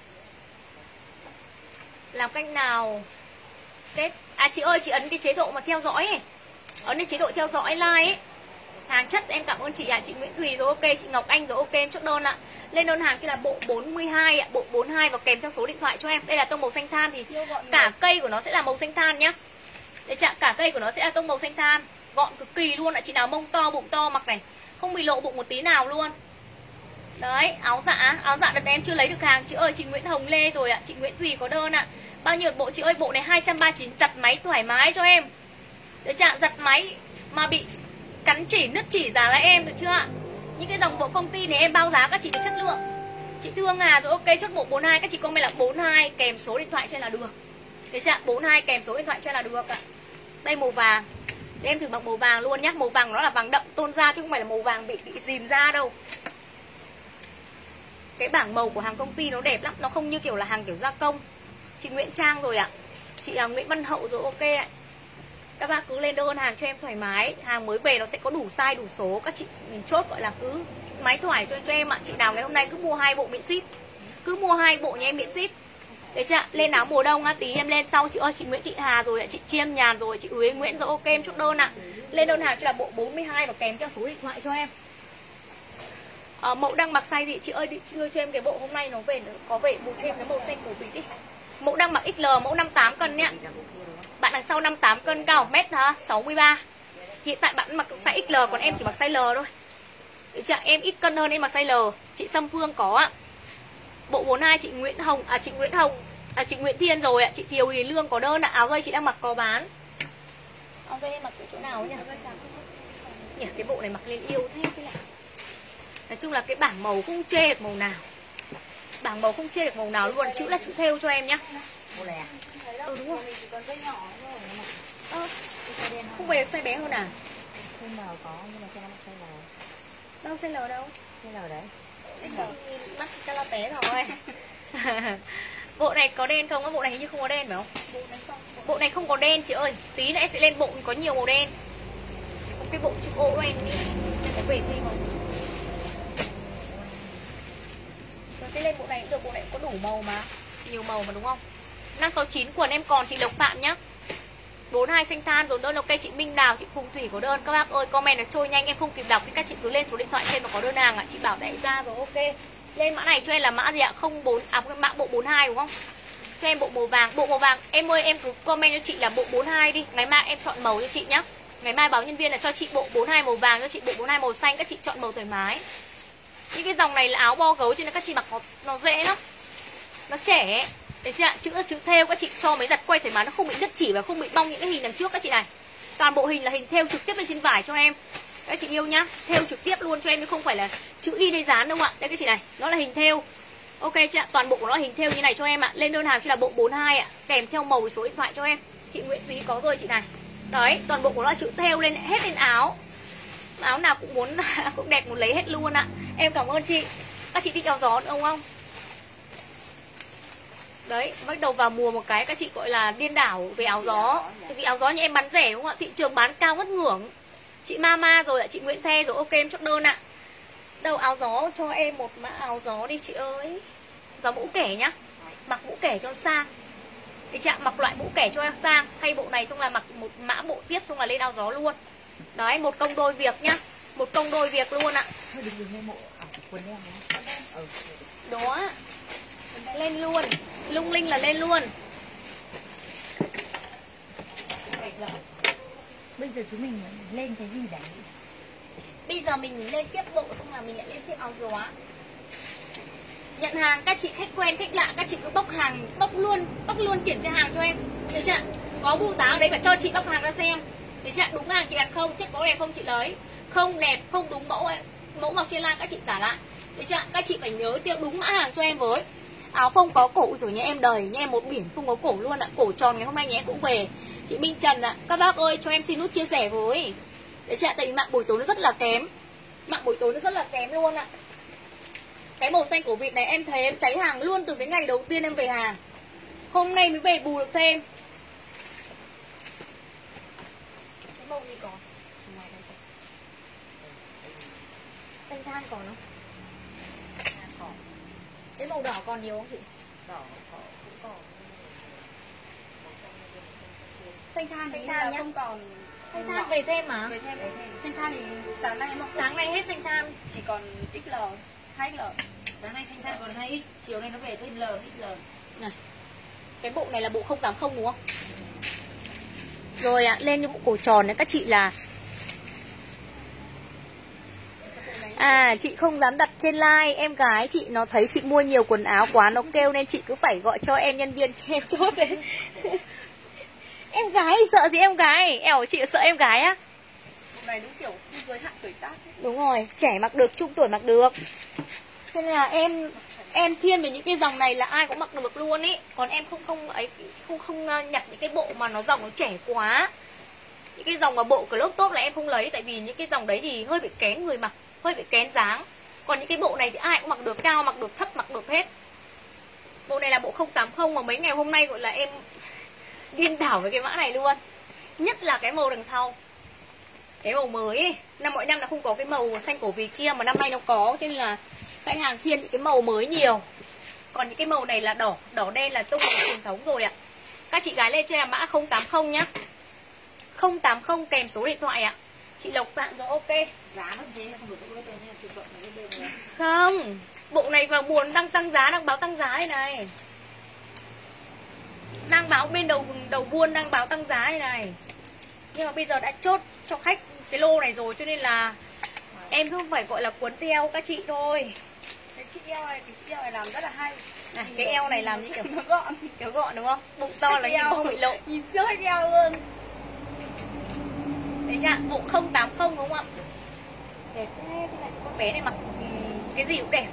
Làm cách nào Tết? À chị ơi, chị ấn cái chế độ mà theo dõi ấy. Ấn cái chế độ theo dõi like ấy. Hàng chất em cảm ơn chị ạ. Chị Nguyễn Thùy rồi, ok. Chị Ngọc Anh rồi, ok em chốt đơn ạ. Lên đơn hàng kia là bộ 42 ạ. Bộ 42 và kèm theo số điện thoại cho em. Đây là tông màu xanh than thì cả cây của nó sẽ là màu xanh than nhá. Để chạm cả cây của nó sẽ là tông màu xanh than. Gọn cực kỳ luôn ạ. Chị nào mông to, bụng to mặc này, không bị lộ bụng một tí nào luôn. Đấy, áo dạ đợt này em chưa lấy được hàng. Chị ơi, chị Nguyễn Hồng Lê rồi ạ. Chị Nguyễn Thùy có đơn ạ. Bao nhiêu bộ chị ơi? Bộ này 239, giặt máy thoải mái cho em. Để chạm giặt máy mà bị cắn chỉ, nứt chỉ giá là em, được chưa ạ? Những cái dòng bộ công ty này em bao giá các chị về chất lượng. Chị Thương Hà rồi, ok, chốt bộ 42. Các chị comment là 42 kèm số điện thoại cho là được. Để chạm 42 kèm số điện thoại cho là được ạ. Đây màu vàng. Để em thử mặc màu vàng luôn nhá. Màu vàng nó là vàng đậm tôn da chứ không phải là màu vàng bị dìm da đâu. Cái bảng màu của hàng công ty nó đẹp lắm. Nó không như kiểu là hàng kiểu gia công. Chị Nguyễn Trang rồi ạ. Chị là Nguyễn Văn Hậu rồi, ok ạ. Các bác cứ lên đơn hàng cho em thoải mái. Hàng mới về nó sẽ có đủ size, đủ số. Các chị chốt gọi là cứ máy thoải cho em ạ. Chị nào ngày hôm nay cứ mua 2 bộ miễn ship. Cứ mua 2 bộ nhà em miễn ship. Đấy chưa? Lên áo mùa đông á, tí em lên sau. Chị ơi, chị Nguyễn Thị Hà rồi ạ. Chị Chiêm Nhàn rồi, chị Uế Nguyễn rồi, ok em chốt đơn ạ. Lên đơn hàng cho là bộ 42 và kèm theo số điện thoại cho em. Mẫu đang mặc size gì? Chị ơi, chị đưa cho em cái bộ hôm nay nó về, có về bù thêm cái màu xanh của vịt đi. Mẫu đang mặc XL, mẫu 58 cân nhá. Bạn đằng sau 58 cân, cao 1m63. Hiện tại bạn mặc size XL, còn em chỉ mặc size L thôi. Đấy chưa? Em ít cân hơn, em mặc size L. Chị Sâm Phương có ạ. Bộ 42 chị Nguyễn Hồng, chị Nguyễn Thiên rồi ạ. Chị Thiều Huyền Lương có đơn ạ. Áo dây chị đang mặc có bán. Áo dây em mặc ở chỗ nào nhỉ? Nhỉ, cái bộ này mặc lên yêu thế chứ ạ. Nói chung là cái bảng màu không chê được màu nào. Bảng màu không chê được màu nào luôn. Chữ là chữ thêu cho em nhá. Bộ này à? Đúng rồi. Không phải được size bé hơn à? Size L có, nhưng mà size nó size L. Đâu size L đâu? Size L đấy. Mắt cho là bé rồi. Bộ này có đen không? Bộ này hình như không có đen phải không? Bộ này không có đen chị ơi. Tí nữa em sẽ lên bộ có nhiều màu đen. Có cái bộ chữ ô đen đi. Em về thêm không? Rồi sẽ lên bộ này cũng được. Bộ này cũng có đủ màu mà. Nhiều màu mà đúng không? 569 quần em còn chị Lộc Phạm nhá. 42 xanh than rồi đơn ok. Chị Minh Đào, chị Phùng Thủy có đơn. Các bác ơi comment nó trôi nhanh em không kịp đọc thì các chị cứ lên số điện thoại trên mà có đơn hàng ạ. Chị bảo đại ra rồi ok. Lên mã này cho em là mã gì ạ? 04 mã bộ 42 đúng không? Cho em bộ màu vàng. Bộ màu vàng em ơi em cứ comment cho chị là bộ 42 đi. Ngày mai em chọn màu cho chị nhá. Ngày mai báo nhân viên là cho chị bộ 42 màu vàng, cho chị bộ 42 màu xanh, các chị chọn màu thoải mái. Những cái dòng này là áo bo gấu cho nên các chị mặc nó dễ lắm. Nó trẻ. Đấy chưa ạ? Chữ thêu các chị cho mấy giặt quay thoải mái, nó không bị đứt chỉ và không bị bong những cái hình đằng trước các chị này. Toàn bộ hình là hình thêu trực tiếp lên trên vải cho em. Các chị yêu nhá, thêu trực tiếp luôn cho em chứ không phải là chữ in hay dán đâu ạ. Đây các chị này, nó là hình thêu. Ok chưa ạ? Toàn bộ của nó là hình thêu như này cho em ạ. Lên đơn hàng chỉ là bộ 42 ạ, kèm theo màu với số điện thoại cho em. Chị Nguyễn Thúy có rồi chị này. Đấy, toàn bộ của nó là chữ thêu lên hết lên áo. Áo nào cũng muốn cũng đẹp muốn lấy hết luôn ạ. Em cảm ơn chị. Các chị thích áo gió đúng không? Đấy, bắt đầu vào mùa một cái các chị gọi là điên đảo về áo gió. Tại vì áo gió như em bán rẻ đúng không ạ? Thị trường bán cao ngất ngưỡng. Chị Mama rồi ạ, chị Nguyễn The rồi, ok em chốt đơn ạ. Đâu áo gió cho em một mã áo gió đi chị ơi. Gió mũ kẻ nhá. Mặc mũ kẻ cho sang. Thì chị ạ, mặc loại mũ kẻ cho em sang. Thay bộ này xong là mặc một mã bộ tiếp xong là lên áo gió luôn. Đấy, một công đôi việc nhá. Một công đôi việc luôn ạ. Thôi đừng lên bộ quần em nhé. Đó. Lên luôn. Lung linh là lên luôn. Bây giờ chúng mình lên cái gì đấy? Bây giờ mình lên tiếp bộ xong là mình lại lên tiếp áo gió. Nhận hàng các chị khách quen khách lạ, các chị cứ bóc hàng, bóc luôn kiểm tra hàng cho em. Được chưa? Có bưu tá ở đấy phải cho chị bóc hàng ra xem. Được chưa? Đúng hàng chị đặt không, check có đẹp không chị lấy. Không đẹp, không đúng mẫu ấy, mẫu mọc trên lan các chị trả lại. Được chưa? Các chị phải nhớ tiêu đúng mã hàng cho em với. Áo phông có cổ rồi nha em đầy, nha em một biển phông có cổ luôn ạ. Cổ tròn ngày hôm nay nhé cũng về. Chị Minh Trần ạ, các bác ơi cho em xin nút chia sẻ với. Đấy chị ạ, tại vì mạng buổi tối nó rất là kém. Mạng buổi tối nó rất là kém luôn ạ. Cái màu xanh của vịt này em thấy em cháy hàng luôn từ cái ngày đầu tiên em về hàng. Hôm nay mới về bù được thêm. Cái màu gì còn? Xanh than còn không? Còn. Cái màu đỏ còn nhiều không chị? Đỏ cũng còn. Xanh than nhá. Không còn. Xanh than về thêm mà. Về thêm. Xanh than thì sáng nay em mặc sáng nay hết xanh than, chỉ còn XL, 2XL. Sáng nay xanh than còn 2X, chiều nay nó về thêm L, XL. Này. Cái bộ này là bộ 080 đúng không? Rồi ạ, lên như bộ cổ tròn đấy các chị là chị không dám đặt trên like. Em gái chị nó thấy chị mua nhiều quần áo quá, nó kêu nên chị cứ phải gọi cho em nhân viên cho em chốt đấy. Em gái sợ gì em gái? Ẻo chị sợ em gái á? Bộ này đúng kiểu giới hạn tuổi tác ấy. Đúng rồi, trẻ mặc được, trung tuổi mặc được. Cho nên là em thiên về những cái dòng này là ai cũng mặc được luôn ý. Còn em không nhặt những cái bộ mà nó dòng nó trẻ quá. Những cái dòng mà bộ crop top là em không lấy. Tại vì những cái dòng đấy thì hơi bị kén người mặc, hơi bị kén dáng. Còn những cái bộ này thì ai cũng mặc được, cao mặc được, thấp mặc được hết. Bộ này là bộ 080 mà mấy ngày hôm nay gọi là em điên đảo với cái mã này luôn. Nhất là cái màu đằng sau. Cái màu mới ấy. Mọi năm là không có cái màu xanh cổ vì kia mà năm nay nó có, cho nên là khách hàng thiên những cái màu mới nhiều. Còn những cái màu này là đỏ đen là tông màu truyền thống rồi ạ. Các chị gái lên cho em mã 080 nhá. 080 kèm số điện thoại ạ. Chị Lộc Phạm rồi ok. Giá nó thế không được cái bên này chụp vận cái bên này. Không, bộ này vào buồn tăng giá, đang báo tăng giá đây này. Đang báo bên đầu buôn đang báo tăng giá như này. Nhưng mà bây giờ đã chốt cho khách cái lô này rồi, cho nên là em không phải gọi là cuốn theo các chị thôi. Cái chị eo này làm rất là hay. Này, cái eo này làm như kiểu nó gọn, kiểu gọn đúng không? Bụng to là nhìn không bị lộ. Nhìn siêu hết eo luôn. Đấy chưa? Bộ 080 đúng không ạ? Đẹp thế này, con bé này mặc cái gì cũng đẹp.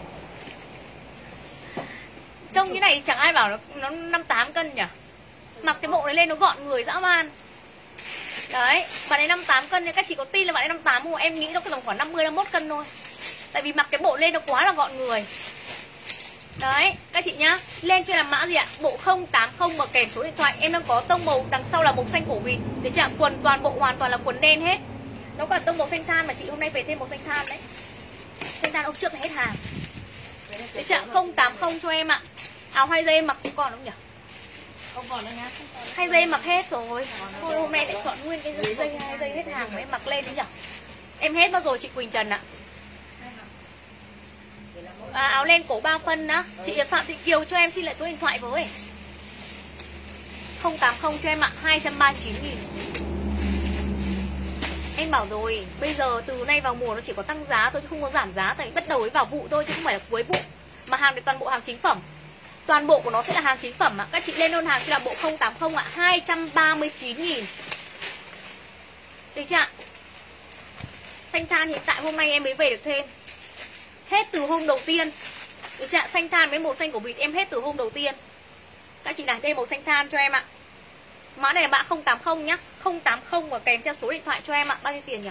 Trông như này chẳng ai bảo nó 58 cân nhỉ? Mặc cái bộ này lên nó gọn người dã man. Đấy, bạn ấy 58 cân nhưng các chị có tin là bạn ấy 58 không? Em nghĩ nó tầm khoảng 50 51 cân thôi. Tại vì mặc cái bộ lên nó quá là gọn người. Đấy, các chị nhá. Lên cho làm mã gì ạ? Bộ 080 mà kèm số điện thoại. Em đang có tông màu đằng sau là màu xanh cổ vịt. Để chạm quần toàn bộ hoàn toàn là quần đen hết. Nó còn tông màu xanh than mà chị hôm nay về thêm màu xanh than đấy. Xanh than hôm trước là hết hàng. Để chạm 080 cho em ạ. Áo 2 dây mặc cũng còn không nhỉ? Không còn nữa nhá. 2 dây mặc hết rồi. Thôi hôm nay lại chọn nguyên cái dây 2 dây hết hàng mà em mặc lên đấy nhỉ? Em hết mất rồi chị Quỳnh Trần ạ. Áo len cổ 3 phân á. Chị Phạm Thị Kiều cho em xin lại số điện thoại với. 080 cho em ạ, 239.000. Em bảo rồi, bây giờ từ nay vào mùa nó chỉ có tăng giá thôi chứ không có giảm giá. Tại vì bắt đầu ấy vào vụ thôi chứ không phải là cuối vụ. Mà hàng này toàn bộ hàng chính phẩm. Toàn bộ của nó sẽ là hàng chính phẩm ạ. Các chị lên đơn hàng sẽ là bộ 080 ạ, 239.000. Được chưa ạ? Xanh than hiện tại hôm nay em mới về được thêm. Hết từ hôm đầu tiên. Được chưa ạ? Xanh than với màu xanh của vịt em hết từ hôm đầu tiên. Các chị này, đây màu xanh than cho em ạ. Mã này là mã 080 nhá. 080 và kèm theo số điện thoại cho em ạ. Bao nhiêu tiền nhỉ?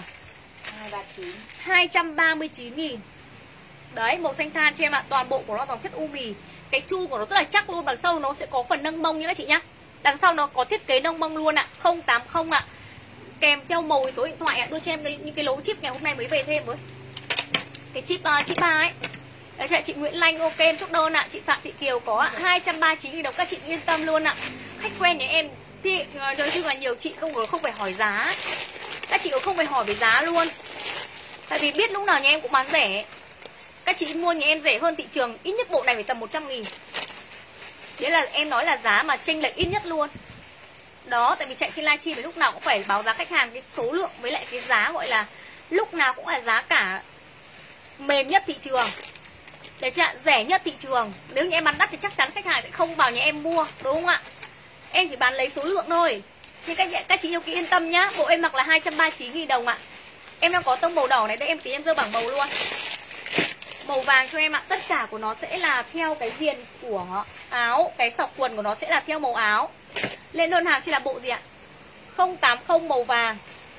239.000. Đấy, màu xanh than cho em ạ. Toàn bộ của nó dòng chất u mì. Cái chu của nó rất là chắc luôn. Đằng sau nó sẽ có phần nâng mông nhá các chị nhá. Đằng sau nó có thiết kế nâng mông luôn ạ. 080 ạ. Kèm theo màu số điện thoại ạ. Đưa cho em những cái lố chip ngày hôm nay mới về thêm với. Cái chip 3 ấy. Đấy, chị Nguyễn Lanh ok em chốt đơn ạ. Chị Phạm Thị Kiều có ạ. 239.000 đồng, các chị yên tâm luôn ạ. Khách quen nhà em thì nói chung là nhiều chị không phải hỏi giá. Các chị cũng không phải hỏi về giá luôn. Tại vì biết lúc nào nhà em cũng bán rẻ. Các chị mua nhà em rẻ hơn thị trường. Ít nhất bộ này phải tầm 100.000. Đấy là em nói là giá mà chênh lệch ít nhất luôn. Đó, tại vì chạy trên livestream thì lúc nào cũng phải báo giá khách hàng. Cái số lượng với lại cái giá gọi là lúc nào cũng là giá cả mềm nhất thị trường. Để chặn rẻ nhất thị trường. Nếu như em bán đắt thì chắc chắn khách hàng sẽ không vào nhà em mua. Đúng không ạ? Em chỉ bán lấy số lượng thôi. Nhưng các chị yêu kỹ yên tâm nhá. Bộ em mặc là 239.000 đồng ạ. Em đang có tông màu đỏ này. Đây em tí em dơ bảng màu luôn. Màu vàng cho em ạ. Tất cả của nó sẽ là theo cái viền của áo. Cái sọc quần của nó sẽ là theo màu áo. Lên đơn hàng chỉ là bộ gì ạ? 080 màu vàng.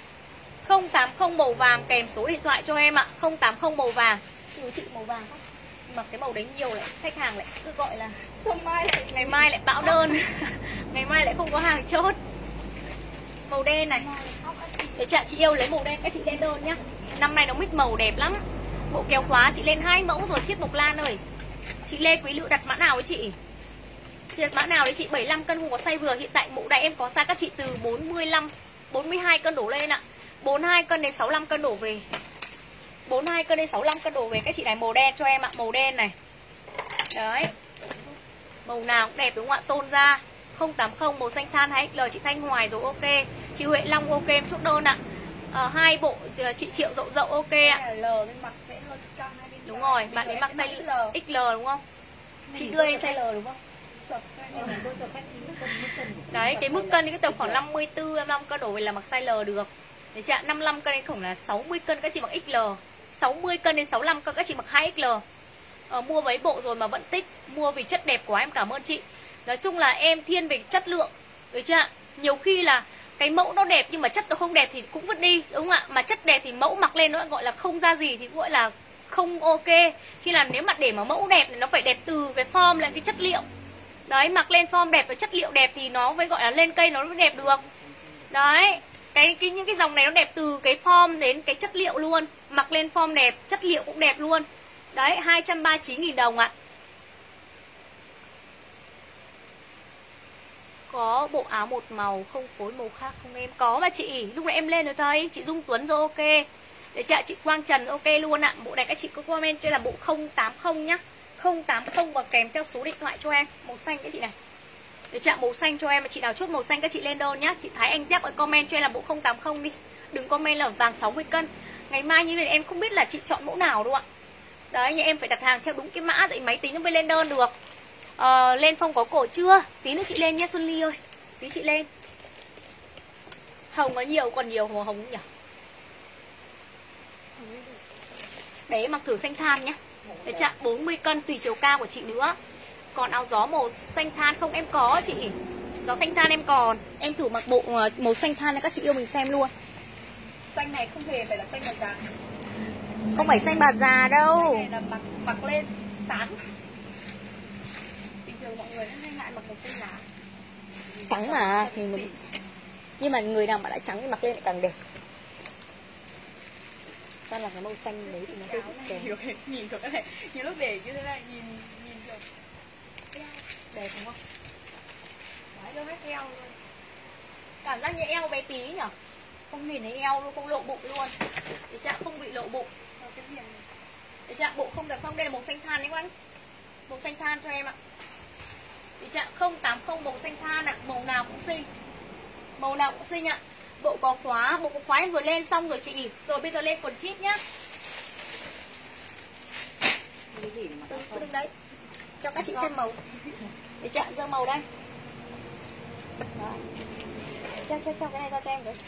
080 màu vàng kèm số điện thoại cho em ạ. 080 màu vàng. Chị màu vàng không? Mặc cái màu đấy nhiều lại khách hàng lại cứ gọi là ngày mai lại bão đơn. Ngày mai lại không có hàng chốt. Màu đen này. Để chị yêu lấy màu đen, các chị lên đơn nhá. Năm nay nó mix màu đẹp lắm. Bộ kéo khóa chị lên 2 mẫu rồi Thiết Mộc Lan ơi. Chị Lê Quý Lựu đặt mã nào với chị? Chị đặt mã nào đấy chị? 75 cân không có size vừa. Hiện tại mẫu này em có size các chị từ 42 cân đổ lên ạ. 42 cân đến 65 cân đổ về. 42 cân đến 65 cân đổ về. Các chị này màu đen cho em ạ. Màu đen này. Đấy. Màu nào cũng đẹp đúng không ạ? Tôn ra 080 màu xanh than 2XL. Chị Thanh Hoài rồi ok. Chị Huệ Long ok em chốt đơn ạ. 2 bộ chị Triệu Dậu Dậu ok ạ. Đúng rồi, bạn ấy mặc size XL đúng không? Chị đưa em size L đúng không? Đấy, cái mức cân thì cái tầm khoảng 54, 55 cân đổ về là mặc size L được. Để chị ạ, 55 cân đến khoảng là 60 cân các chị mặc XL. 60 cân đến 65 cân các chị mặc 2XL. Mua mấy bộ rồi mà vẫn thích. Mua vì chất đẹp quá em cảm ơn chị. Nói chung là em thiên về chất lượng. Được chưa ạ? Nhiều khi là cái mẫu nó đẹp nhưng mà chất nó không đẹp thì cũng vứt đi. Đúng không ạ? Mà chất đẹp thì mẫu mặc lên nó gọi là không ra gì thì cũng gọi là không ok. Khi là nếu mà để mà mẫu đẹp thì nó phải đẹp từ cái form lẫn cái chất liệu. Đấy, mặc lên form đẹp với chất liệu đẹp thì nó mới gọi là lên cây nó mới đẹp được. Đấy, những cái dòng này nó đẹp từ cái form đến cái chất liệu luôn. Mặc lên form đẹp, chất liệu cũng đẹp luôn. Đấy, 239.000 đồng ạ. Có bộ áo một màu không phối màu khác không em? Có mà chị, lúc nãy em lên rồi thấy. Chị Dung Tuấn rồi ok. Để chị Quang Trần ok luôn ạ. Bộ này các chị có comment cho là bộ 080 nhá. 080 và kèm theo số điện thoại cho em. Màu xanh các chị này. Để chạm màu xanh cho em, mà chị nào chốt màu xanh các chị lên đơn nhá. Chị Thái Anh Giáp ơi comment cho em là bộ 080 đi. Đừng comment là vàng 60 cân. Ngày mai như này em không biết là chị chọn mẫu nào đâu ạ. Đấy, nhưng em phải đặt hàng theo đúng cái mã tại máy tính nó mới lên đơn được. Lên phong có cổ chưa? Tí nữa chị lên nhé Xuân Ly ơi. Tí chị lên. Hồng có nhiều, còn nhiều màu hồng nhỉ? Đấy, mặc thử xanh than nhé. Để chạm 40 cân tùy chiều cao của chị nữa. Còn áo gió màu xanh than không em có chị. Gió xanh than em còn. Em thử mặc bộ màu xanh than cho các chị yêu mình xem luôn. Xanh này không hề phải là xanh bạc già. Không phải xanh bà già đâu. Xanh này là mặc lên sáng. Bình thường mọi người hay ngại mặc màu xanh lá. Trắng mà thì mình... Nhưng mà người nào mà đã trắng thì mặc lên lại càng đẹp. Sao là cái màu xanh đấy thì nó hơi kém. Nhìn được cái này, nhiều lúc để như thế này nhìn được eo Đẹp đúng không? đấy, đâu hết eo luôn. Cảm giác như eo bé tí nhở. Không nhìn thấy eo luôn, không lộ bụng luôn. Để chạm không bị lộ bụng. Cái viền này. Để chạm bộ không đẹp không, đây là màu xanh than đấy các anh. Màu xanh than cho em ạ. Để chạm 080 màu xanh than ạ, màu nào cũng xinh. Màu nào cũng xinh ạ. Bộ có khóa em vừa lên xong rồi chị. Rồi bây giờ lên quần chip nhá. Đứng đấy. Cho các chị xem màu. Để chạm dơ màu đây. Đó. Cho cái này ra cho em đấy.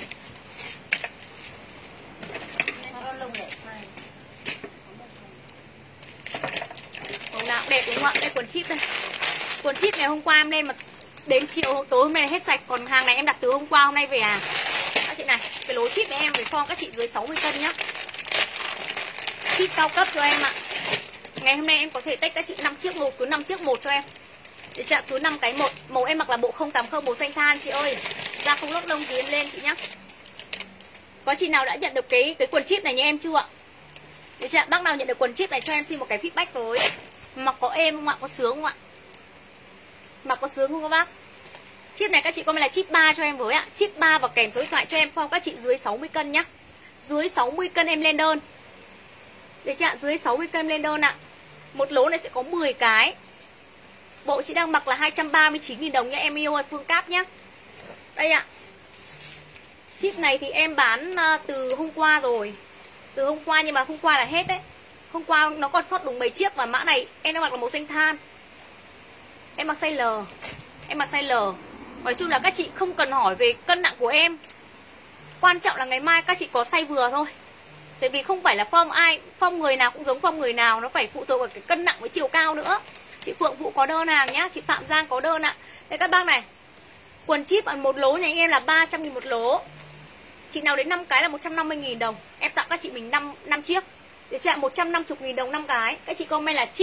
Màu nào đẹp đúng không ạ? Đây quần chip đây. Quần chip này hôm qua em lên mà đến chiều tối hôm nay hết sạch. Còn hàng này em đặt từ hôm qua hôm nay về à. Các chị này, cái lối chip này em phải form các chị dưới 60 cân nhá. Chip cao cấp cho em ạ. Ngày hôm nay em có thể tách các chị 5 chiếc một, cứ 5 chiếc một cho em. Để chạm cứ 5 cái một. Màu em mặc là bộ 080 màu xanh than chị ơi. Da không lót lông gì em lên chị nhá. Có chị nào đã nhận được cái quần chip này như em chưa ạ? Để chạm bác nào nhận được quần chip này cho em xin một cái feedback với. Mặc có êm không ạ? Có sướng không ạ? Mặc có sướng không các bác? Chip này các chị comment là chip 3 cho em với ạ. Chip 3 và kèm số điện thoại cho em form các chị dưới 60 cân nhá. Dưới 60 cân em lên đơn. Để chạm dưới 60 cân lên đơn ạ. Một lố này sẽ có 10 cái. Bộ chị đang mặc là 239.000 đồng nha em yêu ơi, Phương Cáp nhá. Đây ạ. Chip này thì em bán từ hôm qua rồi. Từ hôm qua nhưng mà hôm qua là hết đấy. Hôm qua nó còn sót đúng mấy chiếc. Và mã này em đang mặc là màu xanh than. Em mặc size L. Em mặc size L. Nói chung là các chị không cần hỏi về cân nặng của em. Quan trọng là ngày mai các chị có size vừa thôi. Tại vì không phải là form ai, form người nào cũng giống form người nào. Nó phải phụ thuộc vào cái cân nặng với chiều cao nữa. Chị Phượng Vũ có đơn hàng nhá. Chị Phạm Giang có đơn ạ. Đây các bác này. Quần chip ở một lố nhà anh em là 300.000 một lố. Chị nào đến 5 cái là 150.000 đồng. Em tặng các chị mình 5 chiếc. Để chạm 150.000 đồng 5 cái. Các chị comment là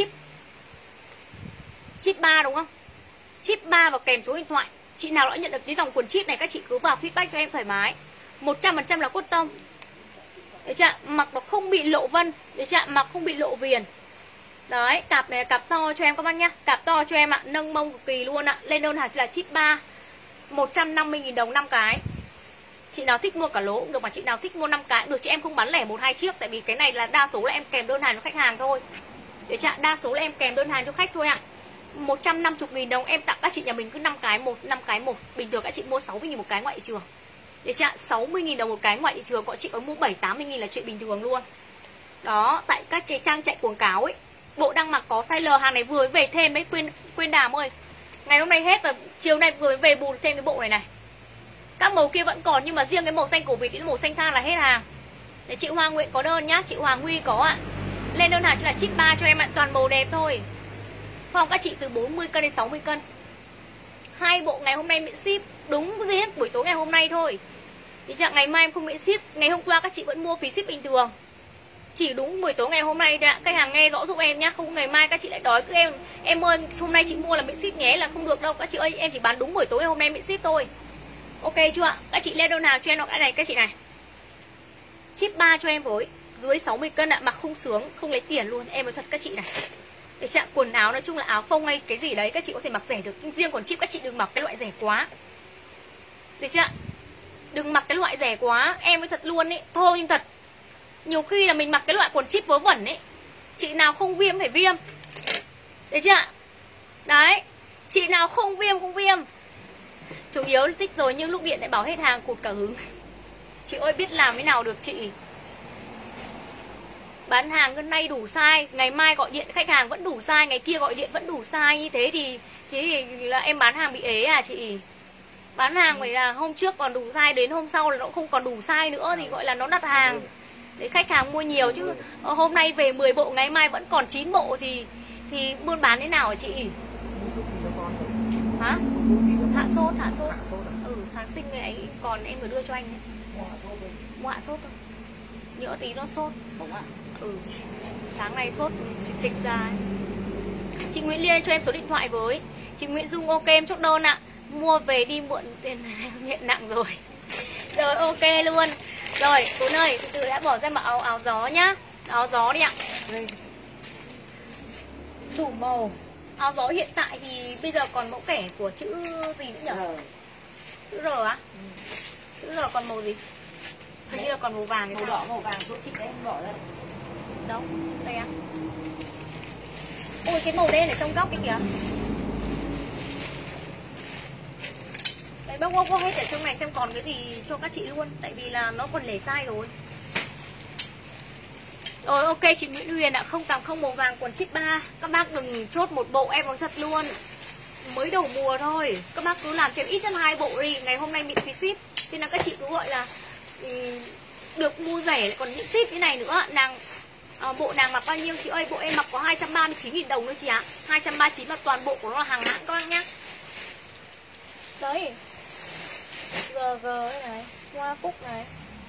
chip 3 đúng không? Chip 3 và kèm số điện thoại. Chị nào đã nhận được cái dòng quần chip này các chị cứ vào feedback cho em thoải mái. 100% là cốt tông. Để chạm mặc nó không bị lộ vân. Để chạm mặc không bị lộ viền. Đấy, cặp này là cặp to cho em các bác nhá. Cặp to cho em ạ, nâng mông cực kỳ luôn ạ. Lên đơn hàng chỉ là chip 3 150.000 đồng 5 cái. Chị nào thích mua cả lố cũng được, mà chị nào thích mua 5 cái cũng được. Chị em không bán lẻ 1-2 chiếc. Tại vì cái này là đa số là em kèm đơn hàng cho khách hàng thôi. Để chạm đa số là em kèm đơn hàng cho khách thôi ạ. 150.000 đồng em tặng các chị nhà mình cứ 5 cái một. Bình thường các chị mua 60.000 một cái ngoại thị trường. Để chạm 60.000 đồng một cái ngoại thị trường. Có chị có mua 70-80.000 là chuyện bình thường luôn. Đó, tại các cái trang chạy quảng cáo ấy. Bộ đang mặc có size L, hàng này vừa về thêm đấy, quên Đàm ơi. Ngày hôm nay hết và chiều nay vừa về bù thêm cái bộ này này. Các màu kia vẫn còn nhưng mà riêng cái màu xanh cổ vịt đến màu xanh than là hết hàng. Để chị Hoàng Nguyện có đơn nhá, chị Hoàng Huy có ạ. Lên đơn hàng chỉ là chip 3 cho em ạ, toàn màu đẹp thôi. Phong các chị từ 40 cân đến 60 cân. 2 bộ ngày hôm nay miễn ship, đúng riêng buổi tối ngày hôm nay thôi. Thì chẳng ngày mai em không miễn ship, ngày hôm qua các chị vẫn mua phí ship bình thường. Chỉ đúng buổi tối ngày hôm nay đã, khách hàng nghe rõ giúp em nhá, không ngày mai các chị lại đói cứ em ơi hôm nay chị mua là miễn ship nhé, là không được đâu các chị ơi, em chỉ bán đúng buổi tối ngày hôm nay miễn ship thôi. Ok chưa ạ? Các chị lên đơn hàng cho em cái này các chị này. Chip 3 cho em với, dưới 60 cân ạ, mặc không sướng, không lấy tiền luôn, em nói thật các chị này. Để chạm quần áo nói chung là áo phông hay cái gì đấy các chị có thể mặc rẻ được, nhưng riêng còn chip các chị đừng mặc cái loại rẻ quá. Được chưa? Đừng mặc cái loại rẻ quá, em nói thật luôn ấy, thôi nhưng thật. Nhiều khi là mình mặc cái loại quần chip vớ vẩn ấy. Chị nào không viêm phải viêm. Đấy chưa? Đấy. Chị nào không viêm không viêm. Chủ yếu tích rồi nhưng lúc điện lại bảo hết hàng, cụt cả hứng. Chị ơi biết làm thế nào được chị. Bán hàng hôm nay đủ size, ngày mai gọi điện khách hàng vẫn đủ size, ngày kia gọi điện vẫn đủ size, như thế thì là em bán hàng bị ế à chị. Bán hàng phải là hôm trước còn đủ size, đến hôm sau là nó không còn đủ size nữa thì gọi là nó đặt hàng. Để khách hàng mua nhiều, chứ hôm nay về 10 bộ, ngày mai vẫn còn 9 bộ thì buôn bán thế nào hả chị? Hả? Hạ sốt. Tháng sinh này ấy còn em vừa đưa cho anh ấy. Mua hạ sốt thôi. Nhỡ tí nó sốt. Sáng nay sốt xịt ra ấy. Chị Nguyễn Liên cho em số điện thoại với. Chị Nguyễn Dung ok em chốt đơn ạ. Mua về đi muộn tiền nghiện nặng rồi. Rồi ok luôn. Rồi Tuấn ơi, từ từ đã bỏ ra mặc áo gió nhá. Áo gió đi ạ. Đủ màu. Áo gió hiện tại thì bây giờ còn mẫu kẻ của chữ gì nữa nhỉ? Chữ R á? Chữ R còn màu gì? Hình như là còn màu vàng. Màu đỏ, màu vàng chỗ chị đấy em bỏ ra. Đâu? Đây á. Ôi cái màu đen ở trong góc kia kìa. Đấy bóc hết ở trong này xem còn cái gì cho các chị luôn. Tại vì là nó còn lẻ size rồi. Rồi ok chị Nguyễn Huyền ạ, 080 màu vàng quần chip 3. Các bác đừng chốt một bộ, em nói thật luôn. Mới đầu mùa thôi. Các bác cứ làm thêm ít nhất 2 bộ đi. Ngày hôm nay miễn phí ship. Thế là các chị cứ gọi là được mua rẻ lại còn miễn ship cái này nữa. Bộ nàng mặc bao nhiêu chị ơi? Bộ em mặc có 239.000 đồng thôi chị ạ. 239 là toàn bộ của nó là hàng hãng các bác nhá. Đấy. GG này, Hoa Cúc này.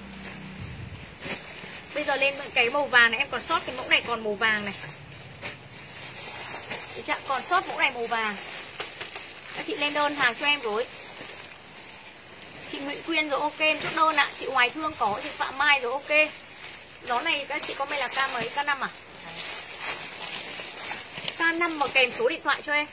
Bây giờ lên cái màu vàng này em còn sót cái mẫu này còn màu vàng này. Chị ạ, còn sót mẫu này màu vàng. Các chị lên đơn hàng cho em rồi. Chị Nguyễn Quyên rồi ok em chốt đơn ạ. Chị Hoài Thương có, chị Phạm Mai rồi ok. Gió này các chị có mấy là K mấy? K5 à? K5 mà kèm số điện thoại cho em.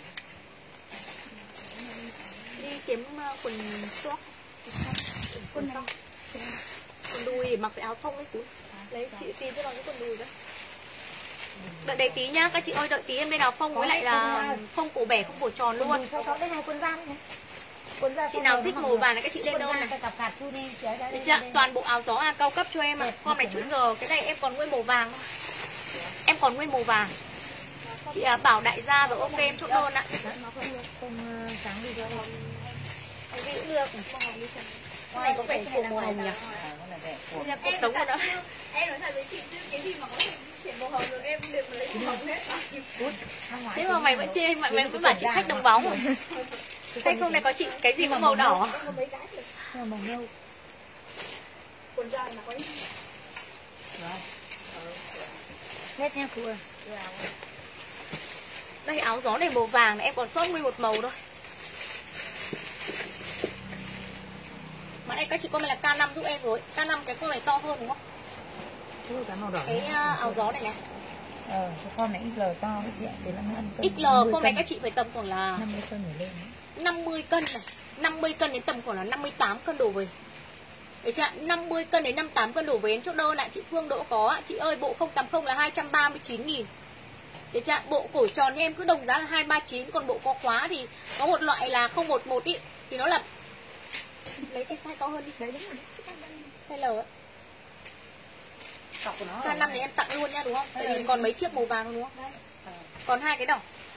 Đi kiếm quần short. Quần đùi để mặc cái áo phông ấy chú. Đấy chị tìm cho nó cái quần đùi đó. Đợi đấy tí nhá, các chị ơi đợi tí em lên áo phông với lại là phông cổ bẻ không cổ tròn luôn. Đây này quần da này. Chị nào thích màu vàng này các chị lên đơn này. Đấy chưa? Toàn bộ áo gió cao cấp cho em ạ. Form này chữ giờ, cái này em còn nguyên màu vàng thôi. Em còn nguyên màu vàng. Chị bảo đại gia rồi ok em chốt đơn ạ. Không sáng đi cho em. Anh Vĩ cũng được. Cái này có vẻ của màu hồng nhỉ? Đây là cuộc sống của nó. Em nói thật với chị chứ cái gì mà có thể chuyển màu hồng được em đều lấy màu hồng hết. Thế mà mày vẫn chê, mày vẫn bảo chị khách đồng bóng. Khách hôm nay có chị cái gì cũng màu đỏ. Màu nâu. Quần dài mà có Hết nha cô ơi. Đây áo gió này màu vàng này em còn sót nguyên một màu thôi. Mà đây các chị comment là K5 giúp em rồi. K5 cái con này to hơn đúng không? Cái màu đỏ. Cái áo gió này này. Cái con này XL to với chị ạ. Để nó ăn cân. XL con này các chị phải tầm khoảng là 50 cân trở lên. 50 cân này. 50 cân đến tầm khoảng là 58 cân đổ về. Đấy chị ạ, 50 cân đến 58 cân đổ về em chốt đơn ạ. Chị Phương Đỗ có ạ. Chị ơi bộ 080 là 239.000. Đấy chị ạ, bộ cổ tròn như em cứ đồng giá là 239. Còn bộ có khóa thì có một loại là 011 ý. Thì nó là lấy cái size to hơn đi. Đấy đúng rồi. Size L ấy. Cọc của nó. K5 này em tặng luôn nha đúng không? Tại vì còn mấy chiếc màu vàng đúng không? Còn 2 cái đỏ.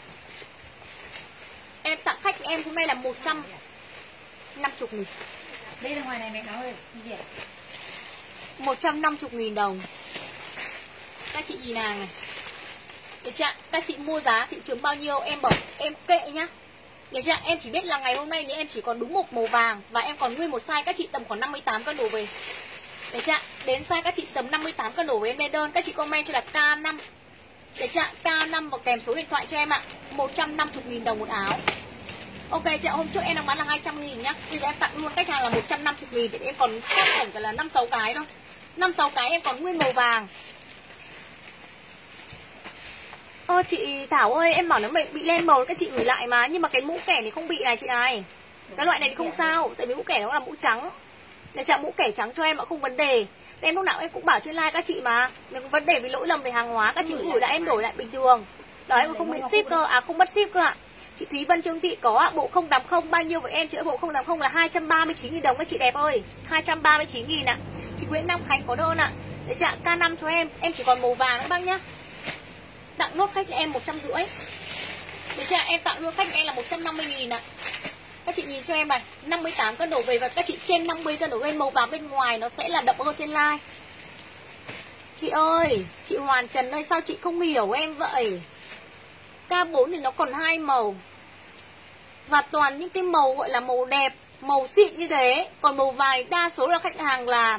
Em tặng khách em hôm nay là 150.000. Đây là ngoài này mẹ nói ơi. Gì vậy? 150.000 đồng. Các chị nhìn hàng này. Được chưa? Các chị mua giá thị trường bao nhiêu em bảo em kệ nhá. Được chưa? Em chỉ biết là ngày hôm nay thì em chỉ còn đúng một màu vàng. Và em còn nguyên một size các chị tầm khoảng 58 cân đổ về. Được chưa? Đến size các chị tầm 58 cân đổ về em lên đơn. Các chị comment cho là K5. Được chưa? K5 và kèm số điện thoại cho em ạ. 150.000 đồng một áo. Ok chị ạ, hôm trước em đang bán là 200.000 nhá. Bây giờ em tặng luôn khách hàng là 150.000. Thì em còn phát tổng cả là 5-6 cái thôi. 5-6 cái em còn nguyên màu vàng. Chị Thảo ơi, em bảo nó bị lên màu các chị gửi lại mà. Nhưng mà cái mũ kẻ này không bị này chị này. Cái loại này thì không sao. Tại vì mũ kẻ nó là mũ trắng. Để chị ạ, mũ kẻ trắng cho em ạ, không vấn đề. Em lúc nào em cũng bảo trên like các chị mà. Nếu có vấn đề vì lỗi lầm về hàng hóa các chị gửi lại em đổi lại bình thường. Đó em không bị ship cơ, không mất ship cơ ạ. Chị Thúy Vân Trương Thị có ạ. Bộ 080 bao nhiêu với em? Chị ơi, bộ 080 là 239.000 đồng các chị đẹp ơi. 239.000 ạ. Chị Nguyễn Nam Khánh có đơn ạ. Đấy chị ạ, K5 cho em chỉ còn màu vàng nữa bác nhá. Tặng nốt khách em 150. Đấy chị ạ, em tặng luôn khách em là 150.000 ạ. Các chị nhìn cho em này, 58 cân đổ về và các chị trên 50 cân đổ lên, màu vàng bên ngoài nó sẽ là đậm hơn trên like. Chị ơi, chị Hoàn Trần ơi, sao chị không hiểu em vậy? K4 thì nó còn 2 màu. Và toàn những cái màu gọi là màu đẹp, màu xịn như thế. Còn màu vàng đa số là khách hàng là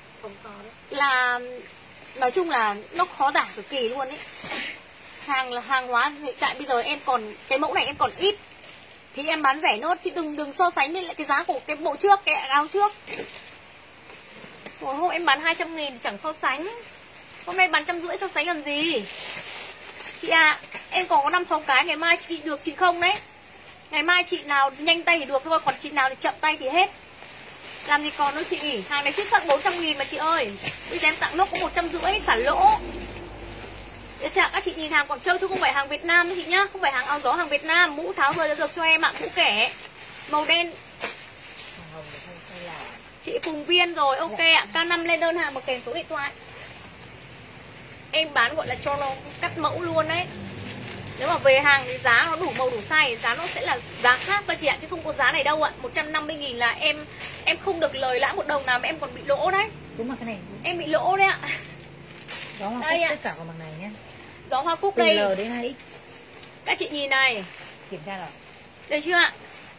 nói chung là nó khó tả cực kỳ luôn ấy. Hàng hóa hiện tại bây giờ em còn cái mẫu này em còn ít thì em bán rẻ nốt, chứ đừng so sánh với lại cái giá của cái bộ trước, cái áo trước. Hôm em bán 200.000 chẳng so sánh. Hôm nay bán 150 so sánh làm gì? Chị à, em còn có 5-6 cái, ngày mai chị được chị không đấy. Ngày mai chị nào nhanh tay thì được thôi, còn chị nào thì chậm tay thì hết. Làm gì còn nữa chị. Hàng này ship tận 400.000 mà chị ơi. Bây giờ em tặng nốt có 150, xả lỗ. Để chả các chị nhìn hàng Quảng Châu chứ không phải hàng Việt Nam đấy chị nhá. Không phải hàng áo gió, hàng Việt Nam. Mũ tháo rời được cho em ạ, mũ kẻ màu đen. Chị Phùng Viên rồi, ok ạ. K5 lên đơn hàng một kèm số điện thoại. Em bán gọi là cho nó cắt mẫu luôn đấy. Nếu mà về hàng thì giá nó đủ màu đủ size thì giá nó sẽ là giá khác các chị ạ, chứ không có giá này đâu ạ. 150.000 là em không được lời lãi một đồng nào mà em còn bị lỗ đấy. Đúng mà cái này em bị lỗ đấy ạ. Gió hoa đây cúc ạ. tất cả của bằng này nhé. Gió hoa cúc từ đây. L đến 2X. Các chị nhìn này. Kiểm tra rồi. Được chưa ạ?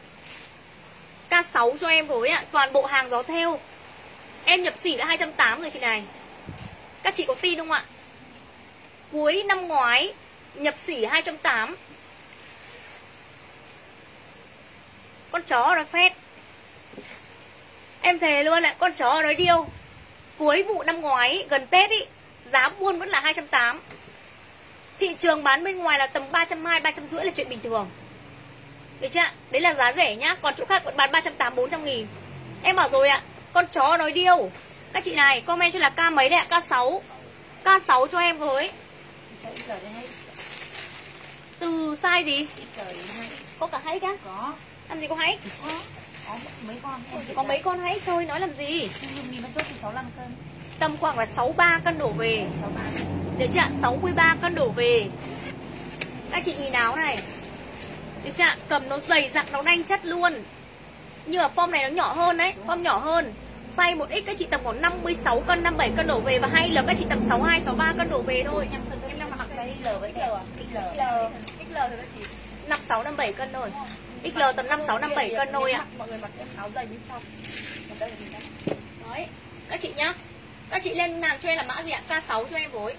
K6 cho em với ạ. Toàn bộ hàng gió theo. Em nhập xỉ đã 280 rồi chị này. Các chị có tin không ạ? Cuối năm ngoái nhập xỉ 280. Con chó ở đó phét. Em thề luôn ạ, con chó ở đó điêu. Cuối vụ năm ngoái gần Tết ý, giá buôn vẫn là 280. Thị trường bán bên ngoài là tầm 320, 350 là chuyện bình thường. Được chưa? Đấy là giá rẻ nhá. Còn chỗ khác vẫn bán 380, 400.000. Em bảo rồi ạ, con chó nói điêu. Các chị này comment cho là K mấy đấy ạ? K6. K6 cho em với. Từ size gì? Có cả hay cá? Có. Làm gì có hay? Có mấy con. Có mấy con hay thôi, nói làm gì? Mình nó chốt từ 65 cân. Tầm khoảng là 63 cân đổ về. 63 cân. Được chưa? 63 cân đổ về. Các chị nhìn áo này. Được chưa? Cầm nó dày dặn, nó đanh chất luôn. Nhưng mà form này nó nhỏ hơn đấy. Form nhỏ hơn. Size 1X các chị tầm khoảng 56 cân, 57 cân đổ về. Và 2L các chị tầm 62, 63 cân đổ về thôi. Em đang mặc size L với XL à? XL thì các chị 56, 57 cân thôi. XL tầm 56, 57 cân thôi ạ. Mọi người mặc em áo dày như trong. Còn đây là gì đây? Đấy, các chị nhá. Các chị lên hàng cho em là mã gì ạ? K6 cho em với.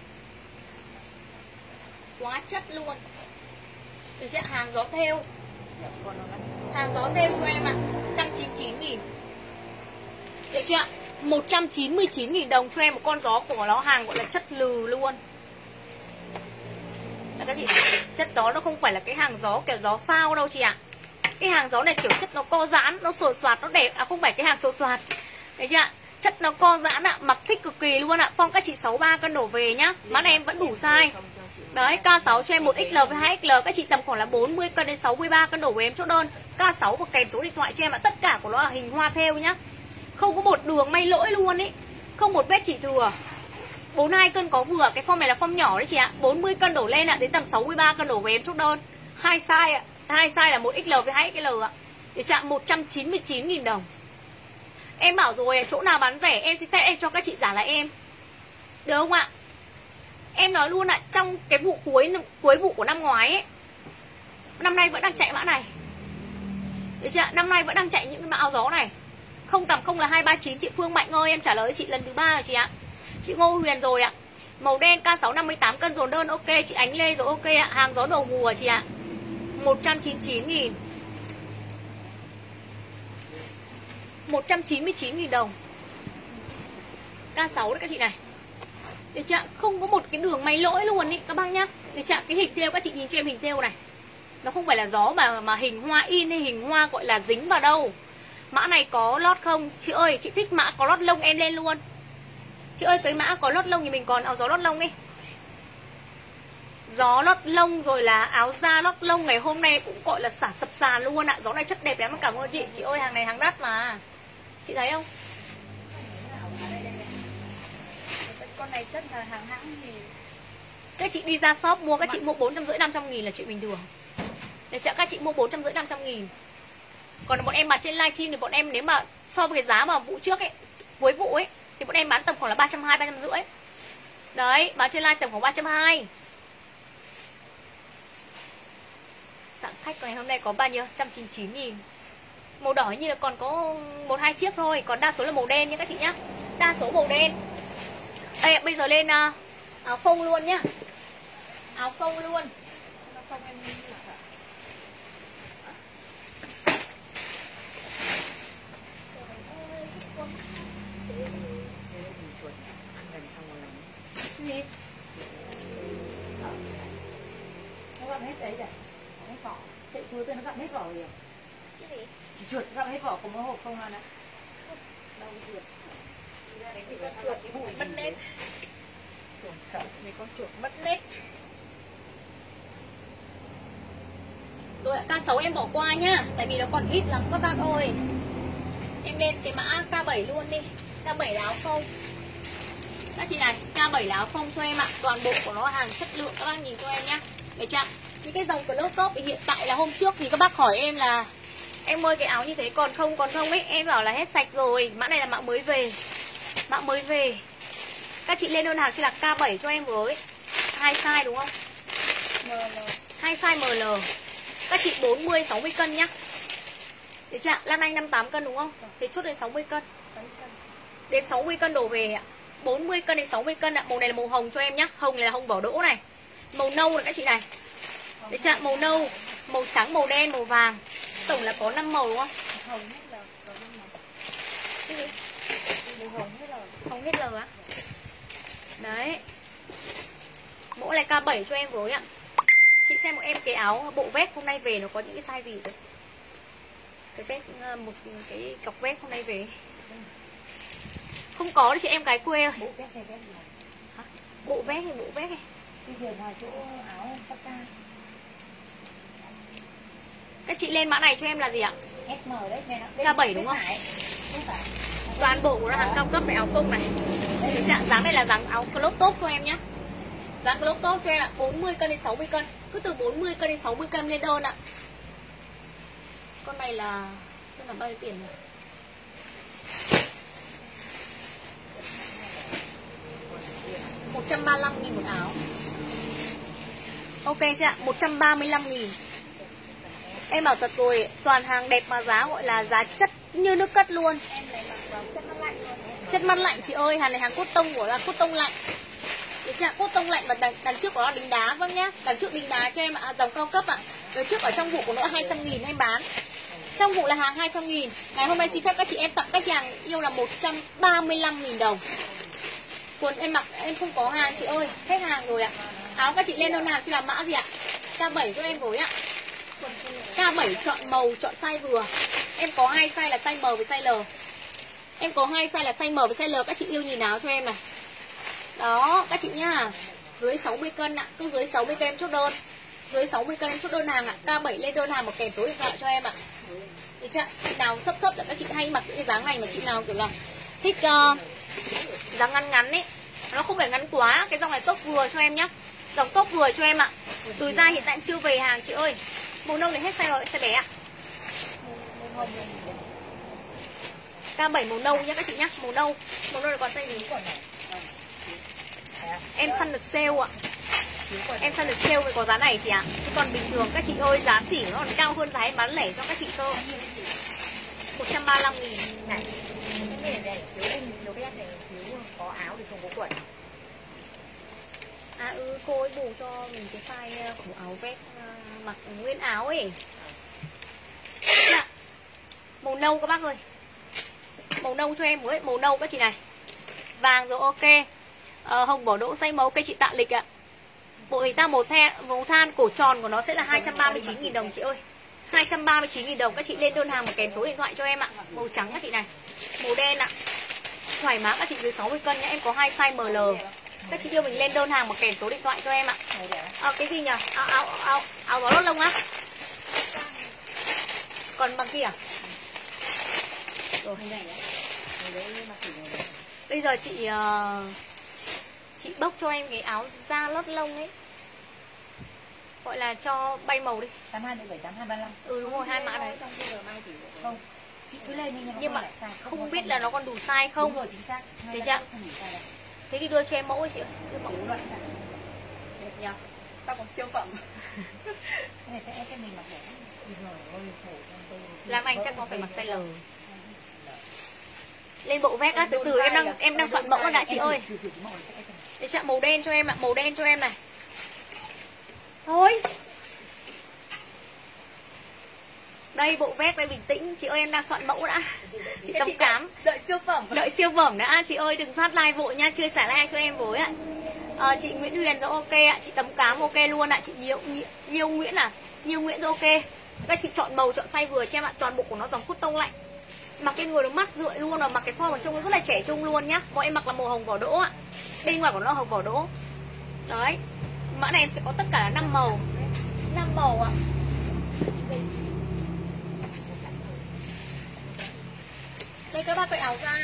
Quá chất luôn. Được chưa? Hàng gió theo. Hàng gió theo cho em ạ. 199.000. Được chưa? 199.000 đồng cho em một con gió của nó, hàng gọi là chất lừ luôn. Là các chị, chất gió nó không phải là cái hàng gió kiểu gió phao đâu chị ạ. Cái hàng gió này kiểu chất nó co giãn, nó sột soạt, nó đẹp. À không phải cái hàng sột soạt. Đấy chưa ạ? Chất nó co giãn ạ, mặc thích cực kỳ luôn ạ. Phong các chị 63 cân đổ về nhá. Mã này em vẫn đủ size. Đấy, K6 cho em 1XL với 2XL. Các chị tầm khoảng là 40 cân đến 63 cân đổ về em chốt đơn. K6 và kèm số điện thoại cho em ạ. Tất cả của nó là hình hoa theo nhá. Không có một đường may lỗi luôn ý. Không một vết chỉ thừa. 42 cân có vừa. Cái form này là form nhỏ đấy chị ạ. 40 cân đổ lên ạ, đến tầm 63 cân đổ về em chốt đơn. Hai size ạ. Hai size là 1XL với 2XL ạ. Để chạm 199.000 đồng. Em bảo rồi, chỗ nào bán rẻ em xin phép em cho các chị giả là em. Được không ạ? Em nói luôn ạ, trong cái vụ cuối vụ của năm ngoái ấy, năm nay vẫn đang chạy mã này. Được chưa? Năm nay vẫn đang chạy những cái mã áo gió này. 080 là 239. Chị Phương Mạnh ơi, em trả lời chị lần thứ 3 rồi chị ạ. Chị Ngô Huyền rồi ạ. Màu đen K6 58 cân dồn đơn ok. Chị Ánh Lê rồi ok ạ. Hàng gió đầu mùa chị ạ. 199.000. 199.000 đồng. K6 đấy các chị này. Được chưa? Không có một cái đường may lỗi luôn ý các bác nhá. Được chưa? Cái hình thêu các chị nhìn cho em hình thêu này. Nó không phải là gió mà hình hoa in hay hình hoa gọi là dính vào đâu. Mã này có lót không? Chị ơi, chị thích mã có lót lông em lên luôn. Chị ơi, cái mã có lót lông thì mình còn áo gió lót lông đi. Gió lót lông rồi là áo da lót lông ngày hôm nay cũng gọi là xả sập sàn luôn ạ. Gió này chất đẹp lắm, cảm ơn chị. Chị ơi hàng này hàng đắt mà. Chị thấy không? Con này chất là hàng hãng thì Các chị đi ra shop mua, các chị mua 450-500 nghìn là chuyện bình thường. Để chợ các chị mua 450-500 nghìn. Còn bọn em bán trên livestream thì bọn em nếu mà so với cái giá mà vụ trước ấy, cuối vụ ấy, thì bọn em bán tầm khoảng là 320-350. Đấy, bán trên live tầm khoảng 320. Tặng khách ngày hôm nay có bao nhiêu? 199 nghìn. Màu đỏ như là còn có 1-2 chiếc thôi. Còn đa số là màu đen nha các chị nhá. Đa số màu đen. Đây, bây giờ lên áo phông luôn nhá. Áo phông luôn. không em gì? Nó gặm hết đấy rồi. Hết vỏ. Chạy chuối tôi nó gặm hết vỏ rồi. Cái gì? Chuột gặm hết vỏ của một hộp không ăn ạ. đau ruột. Chuột thì bụi mất nét. Chuột sợ. Mấy con chuột mất nét. Rồi K6 em bỏ qua nhá. Tại vì nó còn ít lắm các bạn ơi. Em lên cái mã K7 luôn đi. K7 là áo phông. Các chị này, K7 là áo phông cho em ạ. Toàn bộ của nó hàng chất lượng, các bác nhìn cho em nhá. Để chặn những cái dòng crop top thì hiện tại là hôm trước thì các bác hỏi em là em ơi cái áo như thế còn không ấy. Em bảo là hết sạch rồi. Mã này là mã mới về. Mã mới về. Các chị lên đơn hàng chỉ là K7 cho em với 2 size đúng không? ML. 2 size ML. Các chị 40, 60 cân nhá. Để chặn Lan Anh 58 cân đúng không? Thế chốt đến 60 cân. 60 cân. Đến 60 cân đổ về ạ. 40 cân đến 60 cân ạ. Màu này là màu hồng cho em nhá. Hồng này là hồng vỏ đỗ này. Màu nâu này các chị này. Để chặn màu nâu, màu trắng, màu đen, màu vàng. Tổng là có 5 màu đúng không? Hồng hết là có 5 màu. Cái gì? Màu hồng hết là Hồng hết lờ á. Đấy. Mẫu này K7 cho em với ạ. Chị xem một em cái áo bộ vest hôm nay về nó có những cái size gì đấy. Cái vest, một cái cọc vest hôm nay về. Không có thì chị em gái quê ơi. Bộ vest hay vest gì? Hả? Bộ vest hay bộ vest hay? Bây giờ ngoài chỗ áo sắp ca. Các chị lên mã này cho em là gì ạ? SM đấy. K7 đúng không? Không phải. Toàn bộ của nó hàng cao cấp này, áo phông này. Cái dạng dáng này là dáng áo crop top cho em nhé. Dáng crop top cho em ạ, 40 cân đến 60 cân. Cứ từ 40 cân đến 60 cân lên đơn ạ. Con này là xem là bao nhiêu tiền nhỉ? $135.000 một áo. Ok chưa ạ? 135.000. Em bảo thật rồi, toàn hàng đẹp mà giá gọi là giá chất như nước cất luôn. em này mặc vào chất nó lạnh luôn. Chất mắt lạnh chị ơi, hàng này hàng cốt tông của là cốt tông lạnh. Đấy chưa? Cốt tông lạnh và đằng trước của nó đính đá vâng nhá. Đằng trước đính đá cho em ạ, dòng cao cấp ạ. Đằng trước ở trong vụ của nó 200.000 em bán. Trong vụ là hàng 200.000. Ngày hôm nay xin phép các chị em tặng khách hàng yêu là 135.000 đồng. Quần em mặc em không có hàng chị ơi, hết hàng rồi ạ. Áo các chị lên đơn hàng chứ là mã gì ạ? K7 cho em với ạ. K7 chọn màu, chọn size vừa. Em có 2 size là size M với size L. Em có 2 size là size M với size L. Các chị yêu nhìn áo cho em này. Đó, các chị nhá. Dưới 60 cân ạ. Cứ dưới 60 cân em chốt đơn. Dưới 60 cân em chốt đơn hàng ạ. K7 lên đơn hàng một kèm số điện thoại cho em ạ. Được chưa? Chị nào thấp là các chị hay mặc những cái dáng này mà chị nào kiểu là thích dáng ngắn ngắn ấy. Nó không phải ngắn quá. Cái dòng này top vừa cho em nhá. Dòng top vừa cho em ạ. Từ ra hiện tại chưa về hàng chị ơi. Màu nâu này hết size rồi, size bé ạ. K7 màu nâu nhá các chị nhá. Màu nâu là còn size gì? Em săn được sale ạ. Em săn được sale mới có giá này chị ạ. Chứ còn bình thường các chị ơi giá xỉ nó còn cao hơn giá em bán lẻ cho các chị cơ. 135.000 này. Cái này này, thiếu vest này, thiếu có áo thì không có quần. À cô ấy bù cho mình cái size của áo vest mặc nguyên áo ấy. Dạ. Màu nâu các bác ơi. Màu nâu cho em với, màu nâu các chị này. Vàng rồi ok. Hồng bỏ đỗ xay màu cây chị Tạ Lịch ạ. Bộ hình ta màu than cổ tròn của nó sẽ là 239.000 đồng chị ơi. 239.000 đồng. Các chị lên đơn hàng một kèm số điện thoại cho em ạ. Màu trắng các chị này. Màu đen ạ. Thoải mái các chị dưới 60 cân nhá. Em có 2 size ML. Các chị yêu mình lên đơn hàng mà kèm số điện thoại cho em ạ. Cái gì nhỉ? Áo gió lót lông á. Còn bằng kia à? Rồi này. Bây giờ chị bốc cho em cái áo da lót lông ấy. Gọi là cho bay màu đi. 8217 8235. Ừ đúng rồi, hai mã đấy. Không. Chị cứ lên đi nhưng mà không biết là nó còn đủ size không. Đúng rồi, chính xác. Thế chưa? Thế thì đưa cho em mẫu ấy chị ạ. Đưa mẫu loại đẹp nhỉ? Sao còn siêu phẩm. Cái này sẽ ép cho mình mặc đẹp. Làm anh chắc nó phải mặc size L. Lên bộ vest á, từ từ em đang soạn mẫu đã chị ơi. Để chạm màu đen cho em ạ, màu đen cho em này. Thôi. Đây bộ vest đây, bình tĩnh chị ơi, em đang soạn mẫu đã. Chị Tấm Cám đợi siêu phẩm. Đợi siêu phẩm đã chị ơi, đừng phát like vội nha, chưa xả like cho em với ạ. Chị Nguyễn Huyền rồi ok ạ, chị Tấm Cám ok luôn ạ, chị Nhiêu Nguyễn à? Nhiêu Nguyễn rồi ok. Các chị chọn màu, chọn size vừa cho em ạ, toàn bộ của nó dòng cotton lạnh. Mặc cái người nó mát rượi luôn, và mặc cái form ở trông nó rất là trẻ trung luôn nhá. Bọn em mặc là màu hồng vỏ đỗ ạ. Bên ngoài của nó hồng vỏ đỗ. Đấy. Mã này em sẽ có tất cả là 5 màu. 5 màu ạ. Đây các bác cái áo da.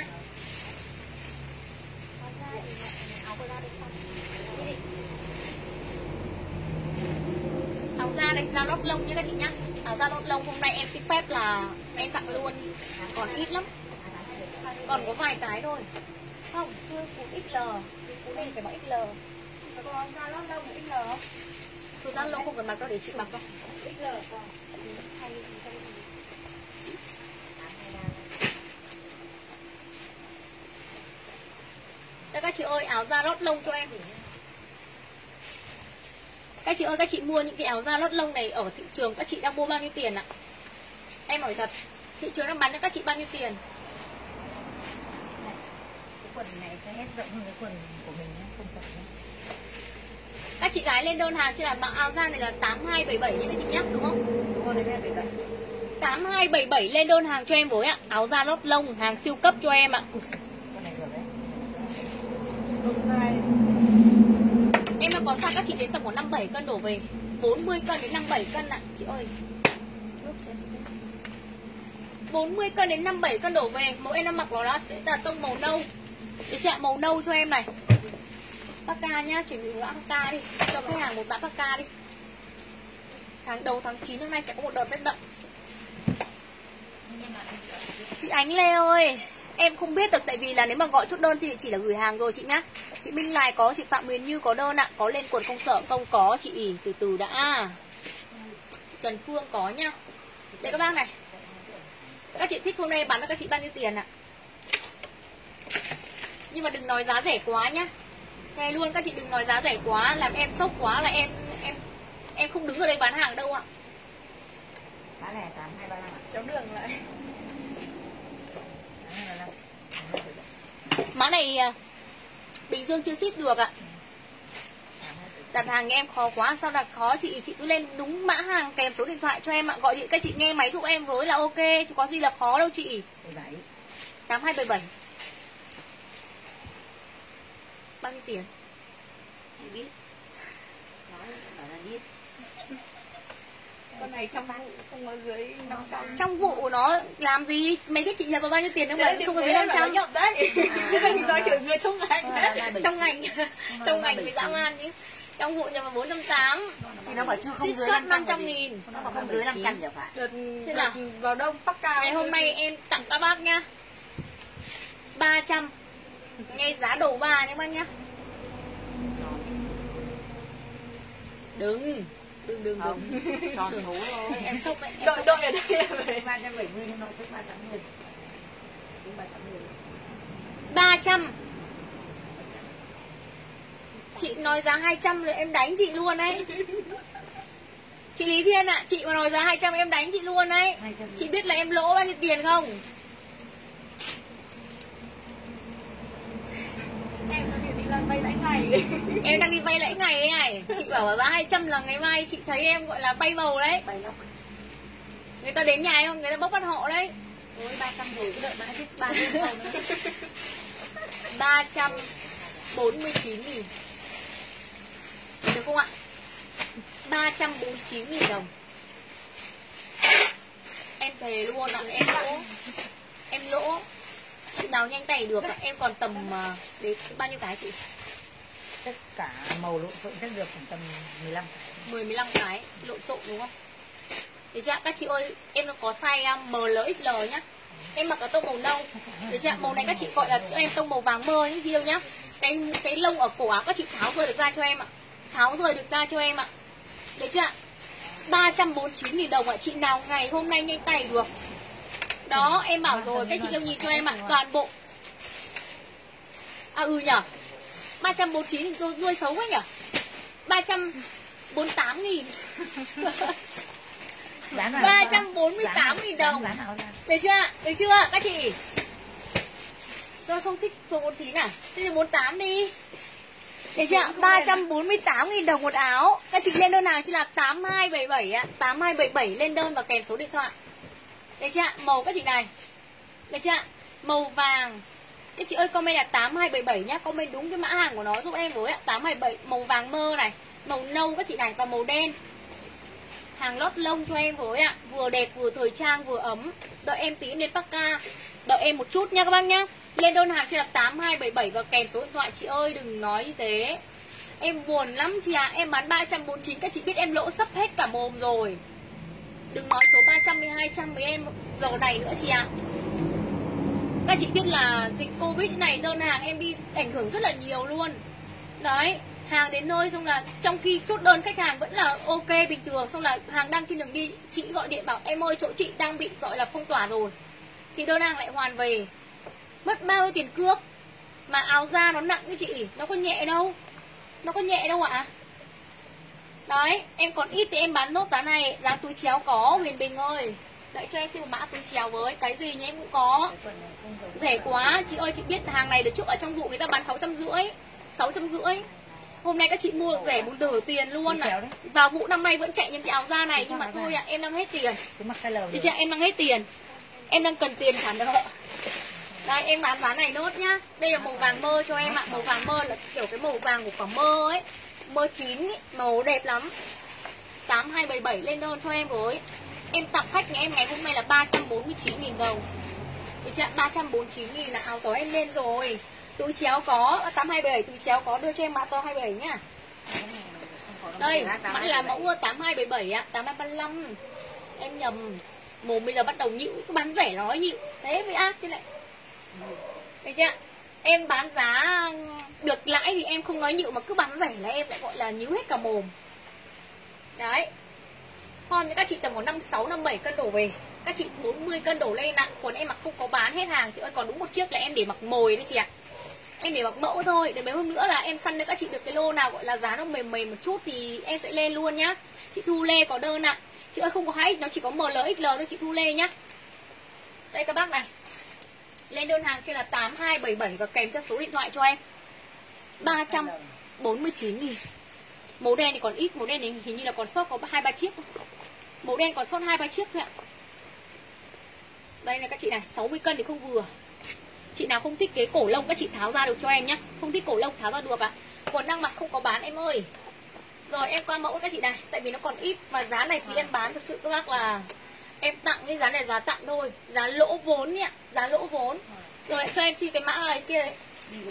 Áo da đây, da lót lông nhé các chị nhá. Áo da lót lông hôm nay em xin phép là em tặng luôn. Còn ít lắm. Còn có vài cái thôi. Không, chưa phụ XL. Phụ nên phải mặc XL. Còn da lót lông XL không? Thôi da lông không cần mặc đâu, để chị mặc đâu. XL còn. Đây các chị ơi, áo da lót lông cho em. Các chị ơi, các chị mua những cái áo da lót lông này ở thị trường các chị đang mua bao nhiêu tiền ạ? Em hỏi thật, thị trường đang bán cho các chị bao nhiêu tiền? Cái quần này sẽ hết rộng hơn cái quần của mình nhé, không sợ nhé. Các chị gái lên đơn hàng cho là áo da này là 8277 nha các chị nhé, đúng không? Đúng rồi, đấy em 8277 lên đơn hàng cho em với ạ. Áo da lót lông, hàng siêu cấp cho em ạ. Em đang có size các chị đến tầm khoảng 57 cân đổ về, 40 cân đến 57 cân ạ chị ơi. 40 cân đến 57 cân đổ về. Mẫu em đang mặc nó sẽ là tông màu nâu. Để chạm màu nâu cho em này. Parka nhá, chuẩn bị mã parka đi. Cho khách hàng một mã parka đi. Tháng đầu tháng 9 hôm nay sẽ có một đợt rét đậm. Chị Ánh Lê ơi, em không biết được, tại vì là nếu mà gọi chốt đơn thì chỉ là gửi hàng rồi chị nhá. Chị Minh Lai có, chị Phạm Huyền Như có đơn ạ. Có lên quần không sợ không có chị, từ từ đã. Chị Trần Phương có nhá. Đây các bác này. Các chị thích hôm nay bán cho các chị bao nhiêu tiền ạ? Nhưng mà đừng nói giá rẻ quá nhá. Nghe luôn các chị đừng nói giá rẻ quá, làm em sốc quá là em không đứng ở đây bán hàng đâu ạ. Mã này 8235 ạ. Kéo đường lại. Mã này Bình Dương chưa ship được ạ. Đặt hàng em khó quá, sao đặt khó chị cứ lên đúng mã hàng kèm số điện thoại cho em ạ. Gọi điện các chị nghe máy giúp em với là ok, chứ có gì là khó đâu chị. 8277. Bao nhiêu tiền? Chị biết. Nói bảo là biết. Con này trong vụ không có dưới 500. Trong vụ của nó làm gì? Mày biết chị nhập vào bao nhiêu tiền không? Mà không có dưới 500 nhập đấy. Nói kiểu người trong ngành đấy. Trong ngành với dã man chứ. Trong vụ nhập vào 480. Thì nó bảo chưa không dưới 500.000. Nó bảo không dưới 500 chẳng phải. Đợt vào đông Parka. Ngày hôm nay em tặng các bác nhá. 300. Nghe giá đầu 3 nhé bác nhá. Đừng. Tròn số thôi. Em sốc đấy. Đội ở đây em 370 nhưng nó tới 380. 300. Chị nói giá 200 rồi em đánh chị luôn đấy. Chị Lý Thiên ạ, chị mà nói giá 200 em đánh chị luôn đấy. Chị biết là em lỗ bao nhiêu tiền không? Em đang đi vay lãi ngày. Em đang đi vay lãi ngày đấy này. Chị bảo giá 200 là ngày mai chị thấy em gọi là bay bầu đấy. Người ta đến nhà em không? Người ta bốc bắt họ đấy. Ôi 300 rồi, cứ đợi mãi chứ 300 sau nữa. 300. 349.000. Được không ạ? 349.000 đồng. Em thề luôn ạ, em lỗ. Em lỗ. Chị nào nhanh tay được ạ, em còn tầm đến bao nhiêu cái chị? Tất cả màu lộn xộn chắc được khoảng tầm 15 cái. 10-15 cái lộn xộn đúng không? Được chưa? Các chị ơi, em nó có size ML XL nhá. Em mặc ở tông màu nâu. Được chưa? Màu này các chị gọi là cho em tông màu vàng mơ những riêu nhá. Cái lông ở cổ áo các chị tháo rời được ra cho em ạ. Tháo rời được ra cho em ạ. Được chưa? 349.000 đồng ạ. Chị nào ngày hôm nay nhanh tay được. Đó, em bảo rồi, các chị yêu nhìn cho em ạ, toàn bộ. À nhở. 349 thì nuôi xấu quá nhở. 348.000. 348.000 đồng. Được chưa? Được chưa các chị? Tôi không thích số 49 à? Thế thì 48 đi. Được chưa? 348.000 đồng một áo. Các chị lên đơn hàng chứ là 8277 ạ. 8277 lên đơn và kèm số điện thoại. Được chưa? Màu các chị này. Được chưa? Màu vàng. Các chị ơi comment là 8277 nhá. Comment đúng cái mã hàng của nó giúp em với ạ. 827 màu vàng mơ này, màu nâu các chị này và màu đen. Hàng lót lông cho em với ạ. Vừa đẹp vừa thời trang vừa ấm. Đợi em tí đến Pakka. Đợi em một chút nha các bác nhá. Lên đơn hàng cho là 8277 và kèm số điện thoại. Chị ơi đừng nói như thế. Em buồn lắm chị ạ. Em bán 349 các chị biết em lỗ sắp hết cả mồm rồi. Đừng nói số 300 với 200 với em giờ này nữa chị ạ. Các chị biết là dịch Covid này đơn hàng em đi ảnh hưởng rất là nhiều luôn. Đấy, hàng đến nơi xong là trong khi chốt đơn khách hàng vẫn là ok bình thường, xong là hàng đang trên đường đi, chị gọi điện bảo em ơi chỗ chị đang bị gọi là phong tỏa rồi. Thì đơn hàng lại hoàn về. Mất bao nhiêu tiền cước. Mà áo da nó nặng với chị, nó có nhẹ đâu. Nó có nhẹ đâu ạ. Đấy, em còn ít thì em bán nốt giá này. Giá túi chéo có, Huyền Bình ơi. Đợi cho em xin một mã túi chéo với. Cái gì nhé em cũng có. Rẻ quá, chị ơi chị biết hàng này được trước ở trong vụ người ta bán 650. 650. Hôm nay các chị mua được rẻ muốn đỡ tiền luôn ạ. Vào vụ năm nay vẫn chạy những cái áo da này. Nhưng mà thôi ạ, em đang hết tiền. Chị chưa, em đang hết tiền. Em đang cần tiền trả nợ. Đây em bán giá này nốt nhá. Đây là màu vàng mơ cho em ạ. Màu vàng mơ là kiểu cái màu vàng của quả mơ ấy. Mơ chín ấy, màu đẹp lắm. 8277 lên đơn cho em với. Em tặng khách nhà em ngày hôm nay là 349.000 đồng. Được chưa? 349.000 là áo tối em lên rồi. Túi chéo có, 827 túi chéo có, đưa cho em mã to 27 nhá. Đây, mã là mẫu 8277 ạ, 8235. Em nhầm. Mồm bây giờ bắt đầu nhịu, cứ bán rẻ nói nhịu. Thế mới ác chứ lại. Được chưa? Em bán giá được lãi thì em không nói nhịu, mà cứ bán rẻ là em lại gọi là nhíu hết cả mồm. Đấy. Con những các chị tầm khoảng 56, 57 cân đổ về. Các chị 40 cân đổ lên ạ. Còn em mặc không có bán hết hàng chị ơi. Còn đúng một chiếc là em để mặc mồi đấy chị ạ. Em để mặc mẫu thôi. Để mấy hôm nữa là em săn cho các chị được cái lô nào gọi là giá nó mềm mềm một chút thì em sẽ lên luôn nhá. Chị Thu Lê có đơn ạ. Chị ơi không có 2X, nó chỉ có ML, XL thôi chị Thu Lê nhá. Đây các bác này. Lên đơn hàng cho là 8277 và kèm theo số điện thoại cho em. 349.000. Màu đen thì còn ít, màu đen thì hình như là còn sót có 2-3 chiếc. Màu đen còn sót 2-3 chiếc thôi ạ. Đây là các chị này, 60 cân thì không vừa. Chị nào không thích cái cổ lông các chị tháo ra được cho em nhá. Không thích cổ lông tháo ra được ạ. Còn đang mặc không có bán em ơi. Rồi em qua mẫu các chị này. Tại vì nó còn ít. Và giá này thì em bán thực sự các bác là em tặng cái giá này giá tặng thôi. Giá lỗ vốn nhỉ. Giá lỗ vốn. Rồi cho em xin cái mã này kia đấy.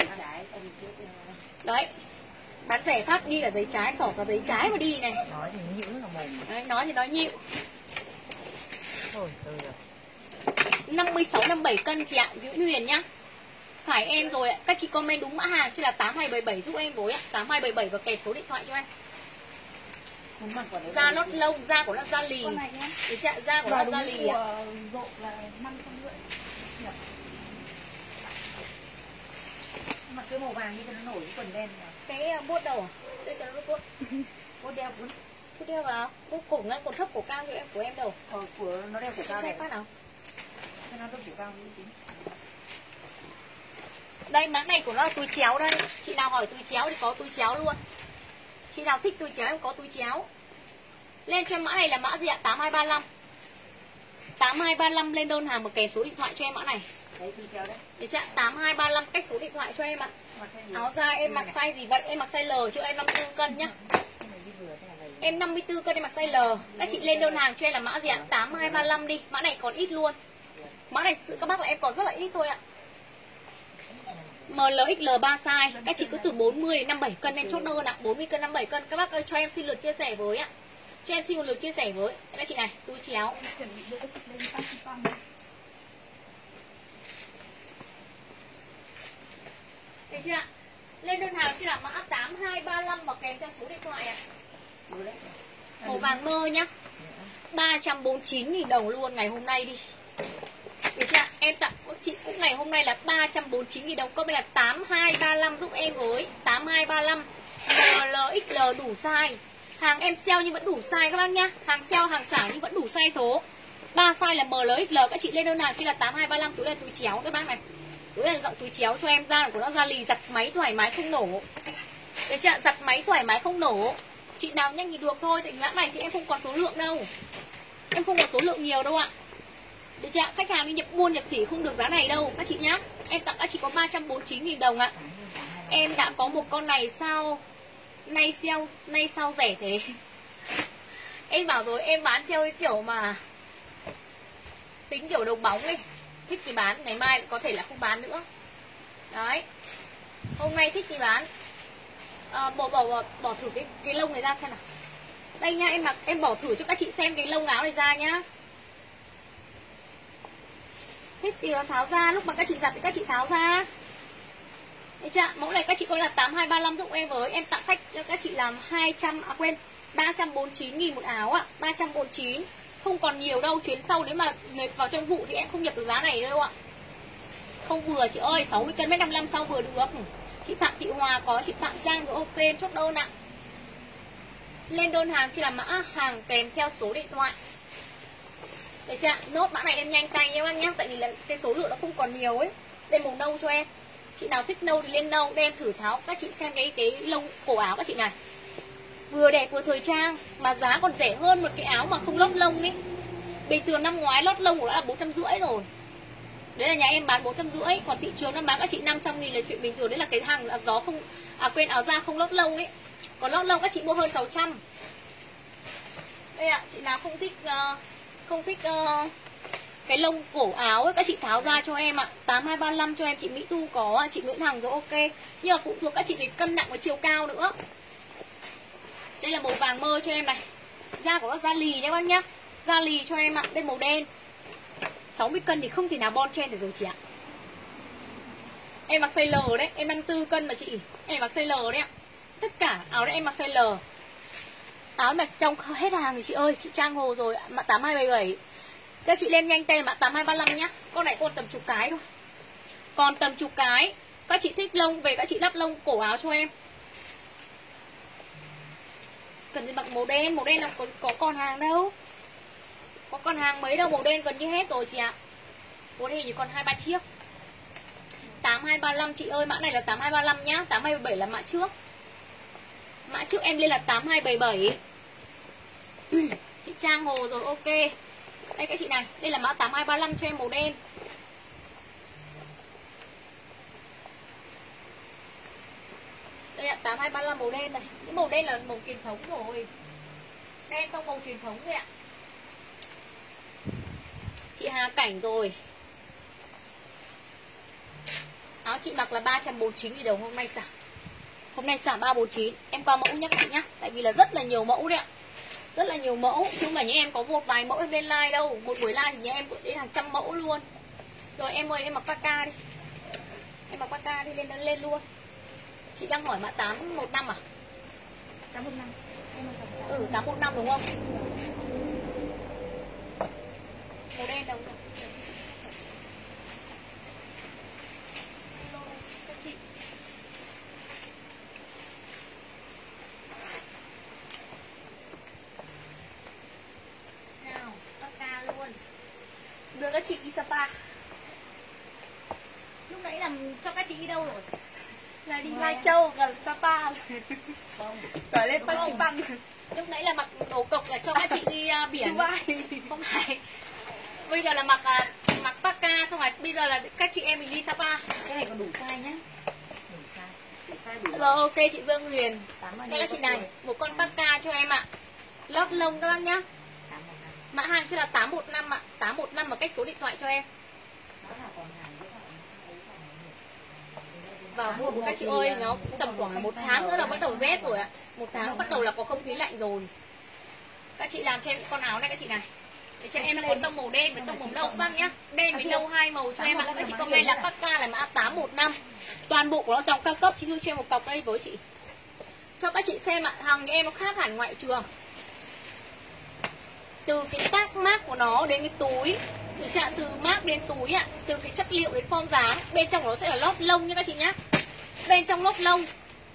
Đấy. Bán rẻ phát đi cả giấy trái, xỏ cả giấy trái mà đi này. Nói thì nhịu là mồm. Đấy, nói thì nói nhịu. Thôi, rồi. 56, 57 cân chị ạ, Nguyễn Huyền nhá. Phải em rồi ạ. Các chị comment đúng mã hàng chứ là 8277 giúp em với ạ. 8277 và kèm số điện thoại cho em. Da lót lông, da của nó da lì. Đấy chị ạ, da của nó da lì ạ. Rộ là 550. Mặc cái màu vàng như cho nó nổi cái quần đen này. Cái bốt đầu à? Đây cho nó bốt. Bốt đeo cuốn. Bốt đeo vào. Bốt cổ ngăn, cổ thấp, cổ cao cho em, của em đâu. Của nó đeo cổ cao này. Phát nào? Cho nó đeo cổ cao như tí. Đây mã này của nó là túi chéo đây. Chị nào hỏi túi chéo thì có túi chéo luôn. Chị nào thích túi chéo em có túi chéo. Lên cho em mã này là mã gì ạ? 8235. 8235 lên đơn hàng và kèm số điện thoại cho em mã này. Để chặn 8235 cách số điện thoại cho em ạ. Áo da em mặc size gì vậy? Em mặc size L chứ em 54 cân nhá. Em 54 cân em mặc size L. Các chị lên đơn hàng cho em là mã gì ạ? 8235 đi. Mã này còn ít luôn. Mã này sự các bác là em còn rất là ít thôi ạ. ML XL 3 size. Các chị cứ từ 40 đến 57 cân em chốt đơn ạ. 40 cân 57 cân. Các bác ơi cho em xin lượt chia sẻ với ạ. Cho em xin một lượt chia sẻ với. Các chị này, túi chéo. Được chưa ạ? Lên đơn hàng cho là mã 8235 và kèm theo số điện thoại ạ. Màu vàng mơ nhá. 349.000 đồng luôn ngày hôm nay đi. Được chưa? Em tặng chị cũng ngày hôm nay là 349.000 đồng. Câu này là 8235 giúp em với 8235 MLXL đủ size. Hàng em sale nhưng vẫn đủ size các bác nhá. Hàng sale hàng xả nhưng vẫn đủ size số. 3 size là MLXL. Các chị lên đơn hàng chỉ là 8235. Túi này túi chéo các bác này. Túi này rộng túi chéo cho em, da của nó da lì, giặt máy thoải mái không nổ. Được chưa? Giặt máy thoải mái không nổ. Chị nào nhanh thì được thôi. Tại mã này thì em không có số lượng đâu. Em không có số lượng nhiều đâu ạ. Được chưa? Khách hàng đi nhập buôn nhập sỉ không được giá này đâu các chị nhá. Em tặng các chị có 349.000 đồng ạ. Em đã có một con này sao nay sao rẻ thế. Em bảo rồi em bán theo cái kiểu mà tính kiểu đồng bóng ấy. Thích thì bán, ngày mai có thể là không bán nữa. Đấy. Hôm nay thích thì bán. Bỏ thử cái lông này ra xem nào. Đây nha, em bỏ thử cho các chị xem cái lông áo này ra nhá. Thích thì tháo ra, lúc mà các chị giặt thì các chị tháo ra. Đấy chưa? Mẫu này các chị coi là 8235 giúp em với. Em tặng khách cho các chị làm 349.000 một áo ạ. 349. Không còn nhiều đâu, chuyến sau nếu mà vào trong vụ thì em không nhập được giá này đâu ạ. Không vừa chị ơi, 60 cân 1m55 sao vừa được. Chị Phạm Thị Hòa có, chị Phạm Giang rồi, ok em chốt đơn ạ. Lên đơn hàng thì là mã hàng kèm theo số điện thoại. Được chưa? Nốt mã này em nhanh tay em nhé, tại vì là cái số lượng nó không còn nhiều ấy. Lên màu nâu cho em. Chị nào thích nâu thì lên nâu, đem thử tháo các chị xem cái lông cổ áo các chị này. Vừa đẹp vừa thời trang mà giá còn rẻ hơn một cái áo mà không lót lông ấy. Bình thường năm ngoái lót lông của nó là 450 rồi. Đấy là nhà em bán 450, còn thị trường nó bán các chị 500.000 là chuyện bình thường. Đấy là cái hàng là gió không quên áo da không lót lông ấy. Còn lót lông các chị mua hơn 600. Đây ạ, chị nào không thích cái lông cổ áo ấy, các chị tháo ra cho em ạ. 8235 cho em, chị Mỹ Tu có, chị Nguyễn Hằng rồi, ok. Nhưng mà phụ thuộc các chị về cân nặng và chiều cao nữa. Đây là màu vàng mơ cho em này. Da của nó da lì nhé bác nhá. Da lì cho em ạ, đây màu đen. 60 cân thì không thể nào bon chen được rồi chị ạ. Em mặc size L đấy, em 54 cân mà chị. Em mặc size L đấy ạ. Tất cả áo đấy em mặc size L. Áo mà trong hết hàng thì chị ơi, chị Trang Hồ rồi, mã 8277. Các chị lên nhanh tay mã 8235 nhá. Con này còn tầm chục cái thôi. Còn tầm chục cái. Các chị thích lông về các chị lắp lông cổ áo cho em. Cần gì mặc màu đen là có còn hàng đâu. Có còn hàng mấy đâu, màu đen gần như hết rồi chị ạ. Màu đen chỉ còn 2-3 chiếc. 8235 chị ơi, mã này là 8235 nhá. 8277 là mã trước. Mã trước em lên là 8277. Chị Trang Hồ rồi, ok. Đây các chị này, đây là mã 8235 cho em màu đen. Đây ạ, 8235 màu đen này. Cái màu đen là màu truyền thống rồi. Đen tông màu truyền thống rồi ạ. Chị Hà Cảnh rồi. Áo chị mặc là 349.000 đồng hôm nay xả. Hôm nay xả 349. Em qua mẫu nhắc lại nhá. Tại vì là rất là nhiều mẫu đấy ạ. Rất là nhiều mẫu. Chứ không phải như em có một vài mẫu em lên like đâu. Một buổi like thì nhà em đến hàng trăm mẫu luôn. Rồi em ơi, em mặc Paka đi. Em mặc Paka đi, lên luôn. Chị đang hỏi mã 815 à? 815. Ừ, 815 đúng không? Màu đen đâu rồi? Hello các chị. Nào, Paka luôn. Đưa các chị đi Sapa. Lúc nãy là cho các chị đi đâu rồi? Là đi Lai Châu, gần Sapa. Không. Rồi lên Phan Xi Păng. Lúc nãy là mặc đồ cộc là cho các chị đi biển. Không phải. Bây giờ là mặc mặc Parka xong rồi bây giờ là các chị em mình đi Sapa. Cái này còn đủ size nhá. Đủ size. Rồi ok chị Vương Huyền. Đây các chị này, tuổi. một con Parka cho em ạ. Lót lông các bác nhá. 815. Mã hàng sẽ là 815 ạ. 815 và cách số điện thoại cho em. Đó là còn hàng với Vào mua của các chị ơi, nó cũng tầm khoảng là 1 tháng nữa là bắt đầu rét rồi ạ. 1 tháng bắt đầu là có không khí lạnh rồi. Các chị làm cho em con áo này các chị này. Để cho em là có tông màu đen với tông màu nâu các bác nhá. Đen với nâu hai màu cho em ạ. Các chị comment là Parka là mã 815. Toàn bộ của nó dòng cao cấp, chị Hương cho em một cọc đây với chị. Cho các chị xem ạ, hàng nhà em nó khác hẳn ngoại trường. Từ cái tác mác của nó đến cái túi, từ mác đến túi ạ, từ cái chất liệu đến form dáng, bên trong của nó sẽ là lót lông nha các chị nhá. Bên trong lót lông.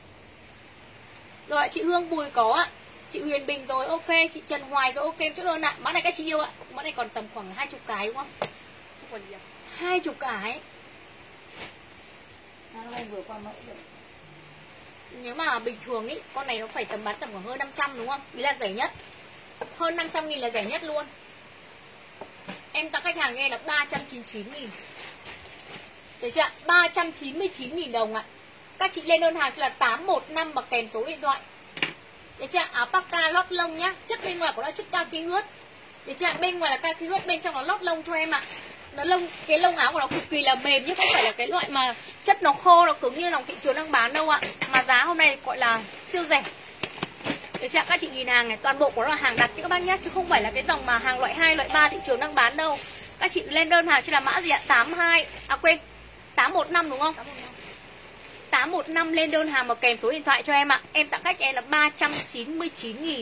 Rồi chị Hương Bùi có ạ. Chị Huyền Bình rồi ok, chị Trần Hoài rồi ok chốt đơn ạ. Mã này các chị yêu ạ. Mã này còn tầm khoảng 20 cái đúng không? Không còn nhiều. 20 cái. Nó vừa qua mẫu rồi. Nếu mà bình thường ý, con này nó phải tầm bán tầm khoảng hơn 500 đúng không? Đấy là rẻ nhất. Hơn 500.000 là rẻ nhất luôn. Em tặng khách hàng nghe là 399.000. Được chưa ạ? 399.000 đồng ạ. Các chị lên đơn hàng là 815 và kèm số điện thoại. Được chưa? Áo Parka lót lông nhá. Chất bên ngoài của nó chất kaki ướt. Được chưa? Bên ngoài là kaki ướt, bên trong nó lót lông cho em ạ. Nó lông, cái lông áo của nó cực kỳ là mềm chứ không phải là cái loại mà chất nó khô, nó cứng như lòng thị trường đang bán đâu ạ. Mà giá hôm nay gọi là siêu rẻ. Được chưa? Các chị nhìn hàng này, toàn bộ của nó là hàng đặt chứ các bác nhé, chứ không phải là cái dòng mà hàng loại 2, loại 3 thị trường đang bán đâu. Các chị lên đơn hàng cho là mã gì ạ? 815 đúng không? 815 lên đơn hàng và kèm số điện thoại cho em ạ. Em tặng khách em là 399.000.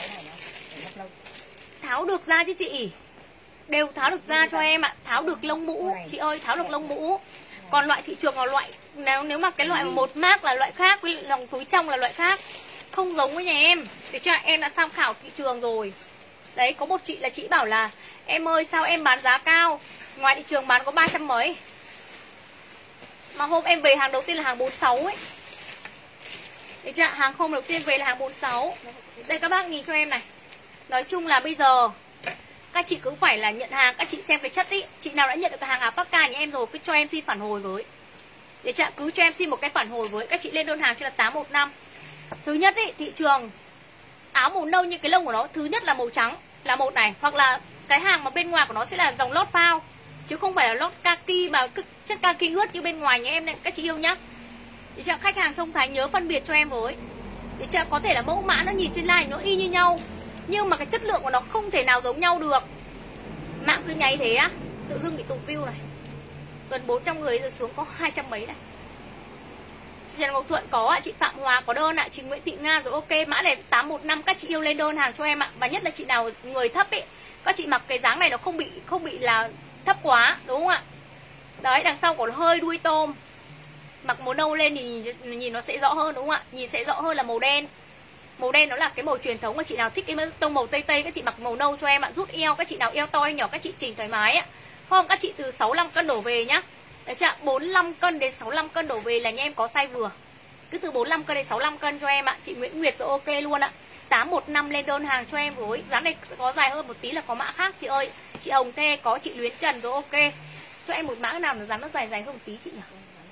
Tháo được ra chứ chị. Đều tháo được ra cho em ạ. Tháo được lông mũ. Chị ơi, tháo được lông mũ. Còn loại thị trường là loại, nếu mà cái loại một mác là loại khác, với dòng túi trong là loại khác, không giống với nhà em. Để cho em đã tham khảo thị trường rồi. Đấy, có một chị là chị bảo là em ơi sao em bán giá cao, ngoài thị trường bán có 300 mấy. Mà hôm em về hàng đầu tiên là hàng 46 ấy. Đấy chưa? Hàng hôm đầu tiên về là hàng 46. Đây các bác nhìn cho em này. Nói chung là bây giờ các chị cứ phải là nhận hàng, các chị xem cái chất ý. Chị nào đã nhận được cái hàng áo Parka nhà em rồi cứ cho em xin phản hồi với. Để chị cứ cho em xin một cái phản hồi với. Các chị lên đơn hàng cho là 815. Thứ nhất ý, thị trường áo màu nâu như cái lông của nó, thứ nhất là màu trắng là một này, hoặc là cái hàng mà bên ngoài của nó sẽ là dòng lót phao, chứ không phải là lót kaki mà chất kaki ướt như bên ngoài nhà em này các chị yêu nhá. Để cho khách hàng thông thái nhớ phân biệt cho em với. Để cho có thể là mẫu mã nó nhìn trên live nó y như nhau, nhưng mà cái chất lượng của nó không thể nào giống nhau được. Mạng cứ nháy thế á, tự dưng bị tụt view này. Gần 400 người rồi xuống có 200 mấy này. Chị Trần Ngọc Thuận có ạ, chị Phạm Hòa có đơn ạ, chị Nguyễn Thị Nga rồi ok. Mã này 815 các chị yêu lên đơn hàng cho em ạ. Và nhất là chị nào người thấp ấy, các chị mặc cái dáng này nó không bị là thấp quá, đúng không ạ? Đấy, đằng sau còn hơi đuôi tôm. Mặc màu nâu lên thì nhìn nó sẽ rõ hơn đúng không ạ? Nhìn sẽ rõ hơn là màu đen. Màu đen nó là cái màu truyền thống, mà chị nào thích cái tông màu tây tây các chị mặc màu nâu cho em ạ. Rút eo, các chị nào eo to hay nhỏ các chị chỉnh thoải mái ạ. Không, các chị từ 65 cân đổ về nhá. Đấy chưa? 45 cân đến 65 cân đổ về là nhà em có size vừa. Cứ từ 45 cân đến 65 cân cho em ạ. Chị Nguyễn Nguyệt rồi ok luôn ạ. 815 lên đơn hàng cho em với. Dáng này có dài hơn một tí là có mã khác chị ơi. Chị Hồng Thê có, chị Luyến Trần rồi ok. Cho em một mã nào nó dáng nó dài hơn một tí chị nhỉ?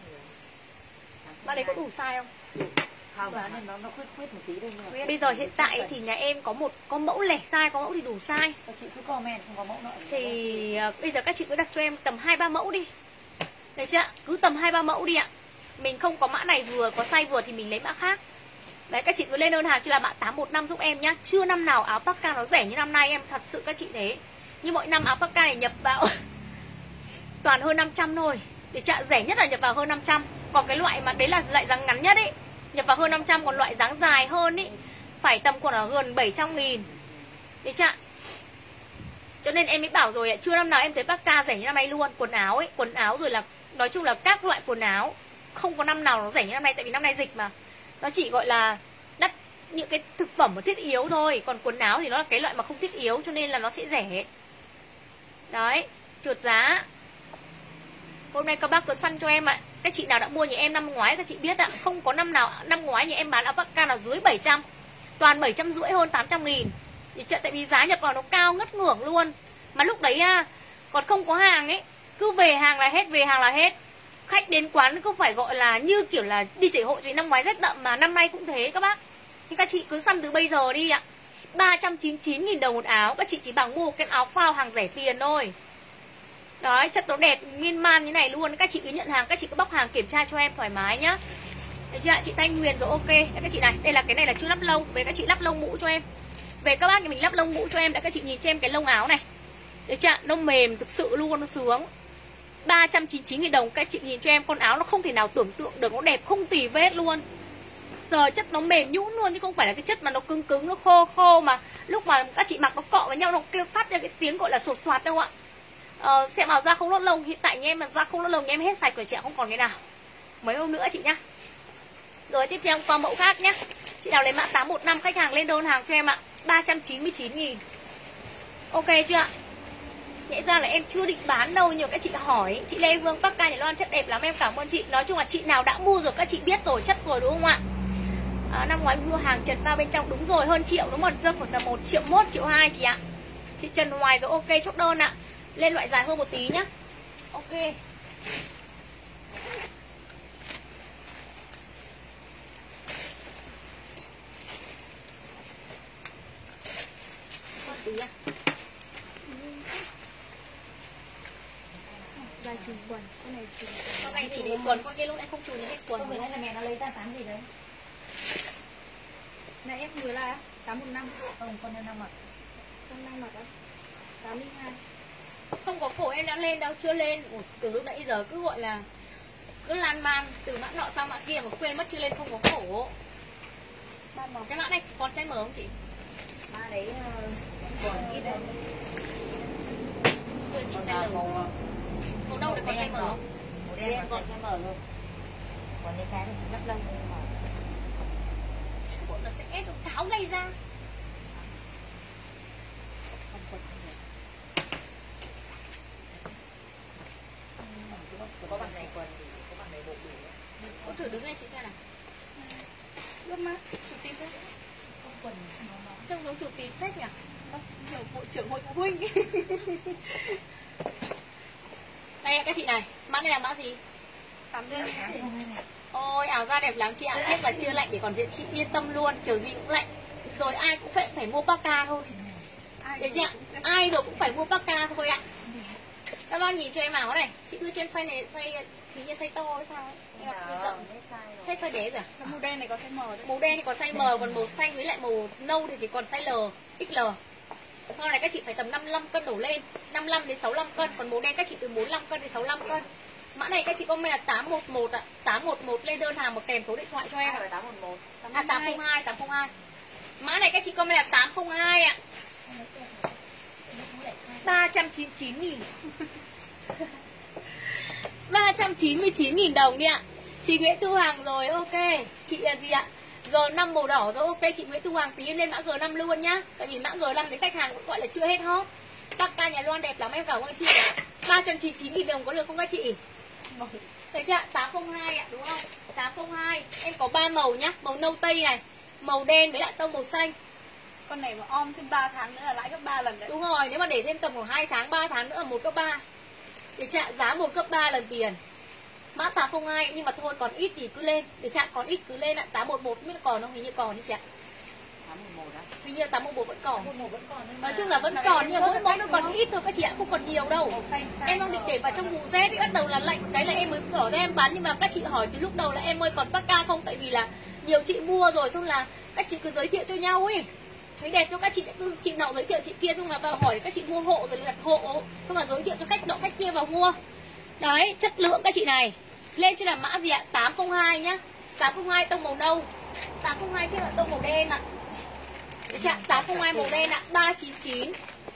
Mã đấy có đủ size không? Không, nó khuyết một tí thôi. Bây giờ hiện tại thì nhà em có mẫu lẻ size, có mẫu thì đủ size. Chị cứ comment không có mẫu nữa. Thì bây giờ các chị cứ đặt cho em tầm 2-3 mẫu đi. Được chưa? Cứ tầm 2-3 mẫu đi ạ. Mình không có mã này vừa, có size vừa thì mình lấy mã khác. Đấy, các chị cứ lên đơn hàng cho là mã 815 giúp em nhá. Chưa năm nào áo Parka nó rẻ như năm nay em, thật sự các chị thế. Như mọi năm áo Parka này nhập vào toàn hơn 500 thôi. Để chạ rẻ nhất là nhập vào hơn 500. Còn cái loại mà đấy là loại dáng ngắn nhất ấy, nhập vào hơn 500, còn loại dáng dài hơn ý phải tầm khoảng là gần 700.000. Đấy chạ. Cho nên em mới bảo rồi ạ, chưa năm nào em thấy Parka rẻ như năm nay luôn. Quần áo ấy, quần áo rồi là nói chung là các loại quần áo không có năm nào nó rẻ như năm nay, tại vì năm nay dịch mà. Nó chỉ gọi là đắt những cái thực phẩm mà thiết yếu thôi, còn quần áo thì nó là cái loại mà không thiết yếu cho nên là nó sẽ rẻ. Đấy, trượt giá. Hôm nay các bác cứ săn cho em ạ. Các chị nào đã mua nhà em năm ngoái các chị biết ạ, không có năm nào năm ngoái nhà em bán áo Parka nào dưới 700. Toàn 750 hơn 800.000. Tại vì giá nhập vào nó cao ngất ngưởng luôn. Mà lúc đấy còn không có hàng ấy. Cứ về hàng là hết, về hàng là hết. Khách đến quán cứ phải gọi là như kiểu là đi chảy hội. Vì năm ngoái rét đậm mà năm nay cũng thế các bác. Thì các chị cứ săn từ bây giờ đi ạ. 399.000 đồng một áo. Các chị chỉ bằng mua cái áo phao hàng rẻ tiền thôi. Đấy, chất nó đẹp miên man như này luôn. Các chị cứ nhận hàng, các chị cứ bóc hàng kiểm tra cho em thoải mái nhá. Đấy chưa ạ? Chị Thanh Huyền rồi, ok. Đấy, các chị này, đây là cái này là chưa lắp lông. Về các chị lắp lông mũ cho em. Về các bác thì mình lắp lông mũ cho em. Đã các chị nhìn cho em cái lông áo này. Đấy chưa ạ? Nó mềm thực sự luôn, nó sướng. 399.000 đồng. Các chị nhìn cho em con áo nó không thể nào tưởng tượng được. Nó đẹp không tì vết luôn. Giờ chất nó mềm nhũn luôn chứ không phải là cái chất mà nó cứng cứng, nó khô khô mà lúc mà các chị mặc nó cọ với nhau nó kêu phát ra cái tiếng gọi là sột soạt đâu ạ. Xem màu da không lót lông, hiện tại nhà em mà da không lót lông nhà em hết sạch rồi chị ạ, không còn cái nào. Mấy hôm nữa chị nhá. Rồi tiếp theo qua mẫu khác nhá. Chị nào lấy mã 815 khách hàng lên đơn hàng cho em ạ. 399.000. Ok chưa ạ? Nhẽ ra là em chưa định bán đâu, nhiều các chị hỏi. Chị Lê Vương Bắc Ca Nhật Loan chất đẹp lắm, em cảm ơn chị. Nói chung là chị nào đã mua rồi các chị biết rồi, chất rồi đúng không ạ? Năm ngoái mua hàng Trần Pha bên trong đúng rồi, hơn triệu đúng không? Rơi khoảng tầm 1,1 triệu, 1,2 triệu chị ạ. Chị Trần Hoài rồi, ok, chốt đơn ạ. Lên loại dài hơn một tí nhá. Ok. Tí à? Dài chùm quần, con này chùm quần. Con này chỉ để quần, con kia lúc nãy không chùm hết quần. Con vừa nãy là mẹ nó lấy ra 8 gì đấy. Này em vừa là 815. Không, con 5 ạ. Con 5 mặc á. 802. Không có cổ em đã lên đâu, chưa lên. Ủa, từ lúc nãy giờ cứ gọi là cứ lan man từ mã nọ sang mã kia mà quên mất chưa lên, không có cổ. Cái mã này còn size M không chị? Mã đấy còn ít đấy. Đưa chị size L. Màu đâu để còn size M không? Màu đen còn size M luôn. Còn những cái thì chị lắp lông nhưng mà Bộ nó sẽ ép nó tháo ngay ra. có bằng này quần thì có bằng này bộ đủ. Có thử đứng lên chị xem nào. Lúc má, chủ tịch đấy. Không quần nó Trông giống chủ tịch phết nhỉ? Kiểu bộ trưởng hội phụ huynh. Đây các chị này, mã này là mã gì? 802. Ôi áo da đẹp lắm chị ạ, tiếc là chưa lạnh để còn diện chị yên tâm luôn, kiểu gì cũng lạnh. Rồi ai cũng phải mua Parka thôi. Đấy chị ạ, ai rồi cũng phải mua Parka thôi ạ. Các bác nhìn cho em áo này, chị đưa cho em size này, size chỉ như size to hay sao ấy. Em mặc rộng. Hết size đế rồi. Màu đen này có size M đấy. Màu đen thì có size M, còn màu xanh với lại màu nâu thì còn size L, XL. Sau này các chị phải tầm 55 cân đổ lên, 55 đến 65 cân, còn màu đen các chị từ 45 cân đến 65 cân. Mã này các chị comment là 811 ạ, 811 lên đơn hàng một kèm số điện thoại cho em. 811. À 802, 802. Mã này các chị comment là 802 ạ. 399.000. 399.000 đồng đi ạ. Chị Nguyễn Thu Hằng rồi, ok. Chị là gì ạ? G5 màu đỏ rồi, ok. Chị Nguyễn Thu Hằng tí lên mã G5 luôn nhá. Tại vì mã G5 đến khách hàng cũng gọi là chưa hết hot. Parka Nhà Loan đẹp lắm, em cảm ơn chị. 399.000 đồng có được không các chị? Thấy chưa ạ? 802 ạ, đúng không? 802. Em có 3 màu nhá. Màu nâu tây này, màu đen với lại tông màu xanh. Con này mà om thêm 3 tháng nữa là lãi gấp 3 lần đấy. Đúng rồi, nếu mà để thêm tầm khoảng 2 tháng, 3 tháng nữa là 1 cấp 3. Để trả giá 1 cấp 3 lần tiền. Mã 802 nhưng mà thôi còn ít thì cứ lên. Để trả còn ít cứ lên ạ. 811 biết còn không? Hình như còn đi chị ạ. 811 đó. Hình như 811 vẫn còn. 811 vẫn còn. Nói chung là vẫn còn nhưng mà mỗi món nó còn ít thôi các chị ạ, không còn nhiều đâu. Em đang định để vào trong vùng Z thì bắt đầu là lạnh một cái là em mới bỏ ra em bán, nhưng mà các chị hỏi từ lúc đầu là em ơi còn Parka không, tại vì là nhiều chị mua rồi, xong là các chị cứ giới thiệu cho nhau ấy. Thấy đẹp cho các chị, cứ chị nào giới thiệu chị kia, xong là vào hỏi các chị mua hộ rồi đặt hộ, xong là giới thiệu cho khách nọ khách kia vào mua. Đấy, chất lượng các chị này. Lên cho là mã gì ạ? 802 nhá. 802 tông màu nâu. 802 chứ là tông màu đen ạ. Đấy chị ạ, 802 màu đen ạ, 399.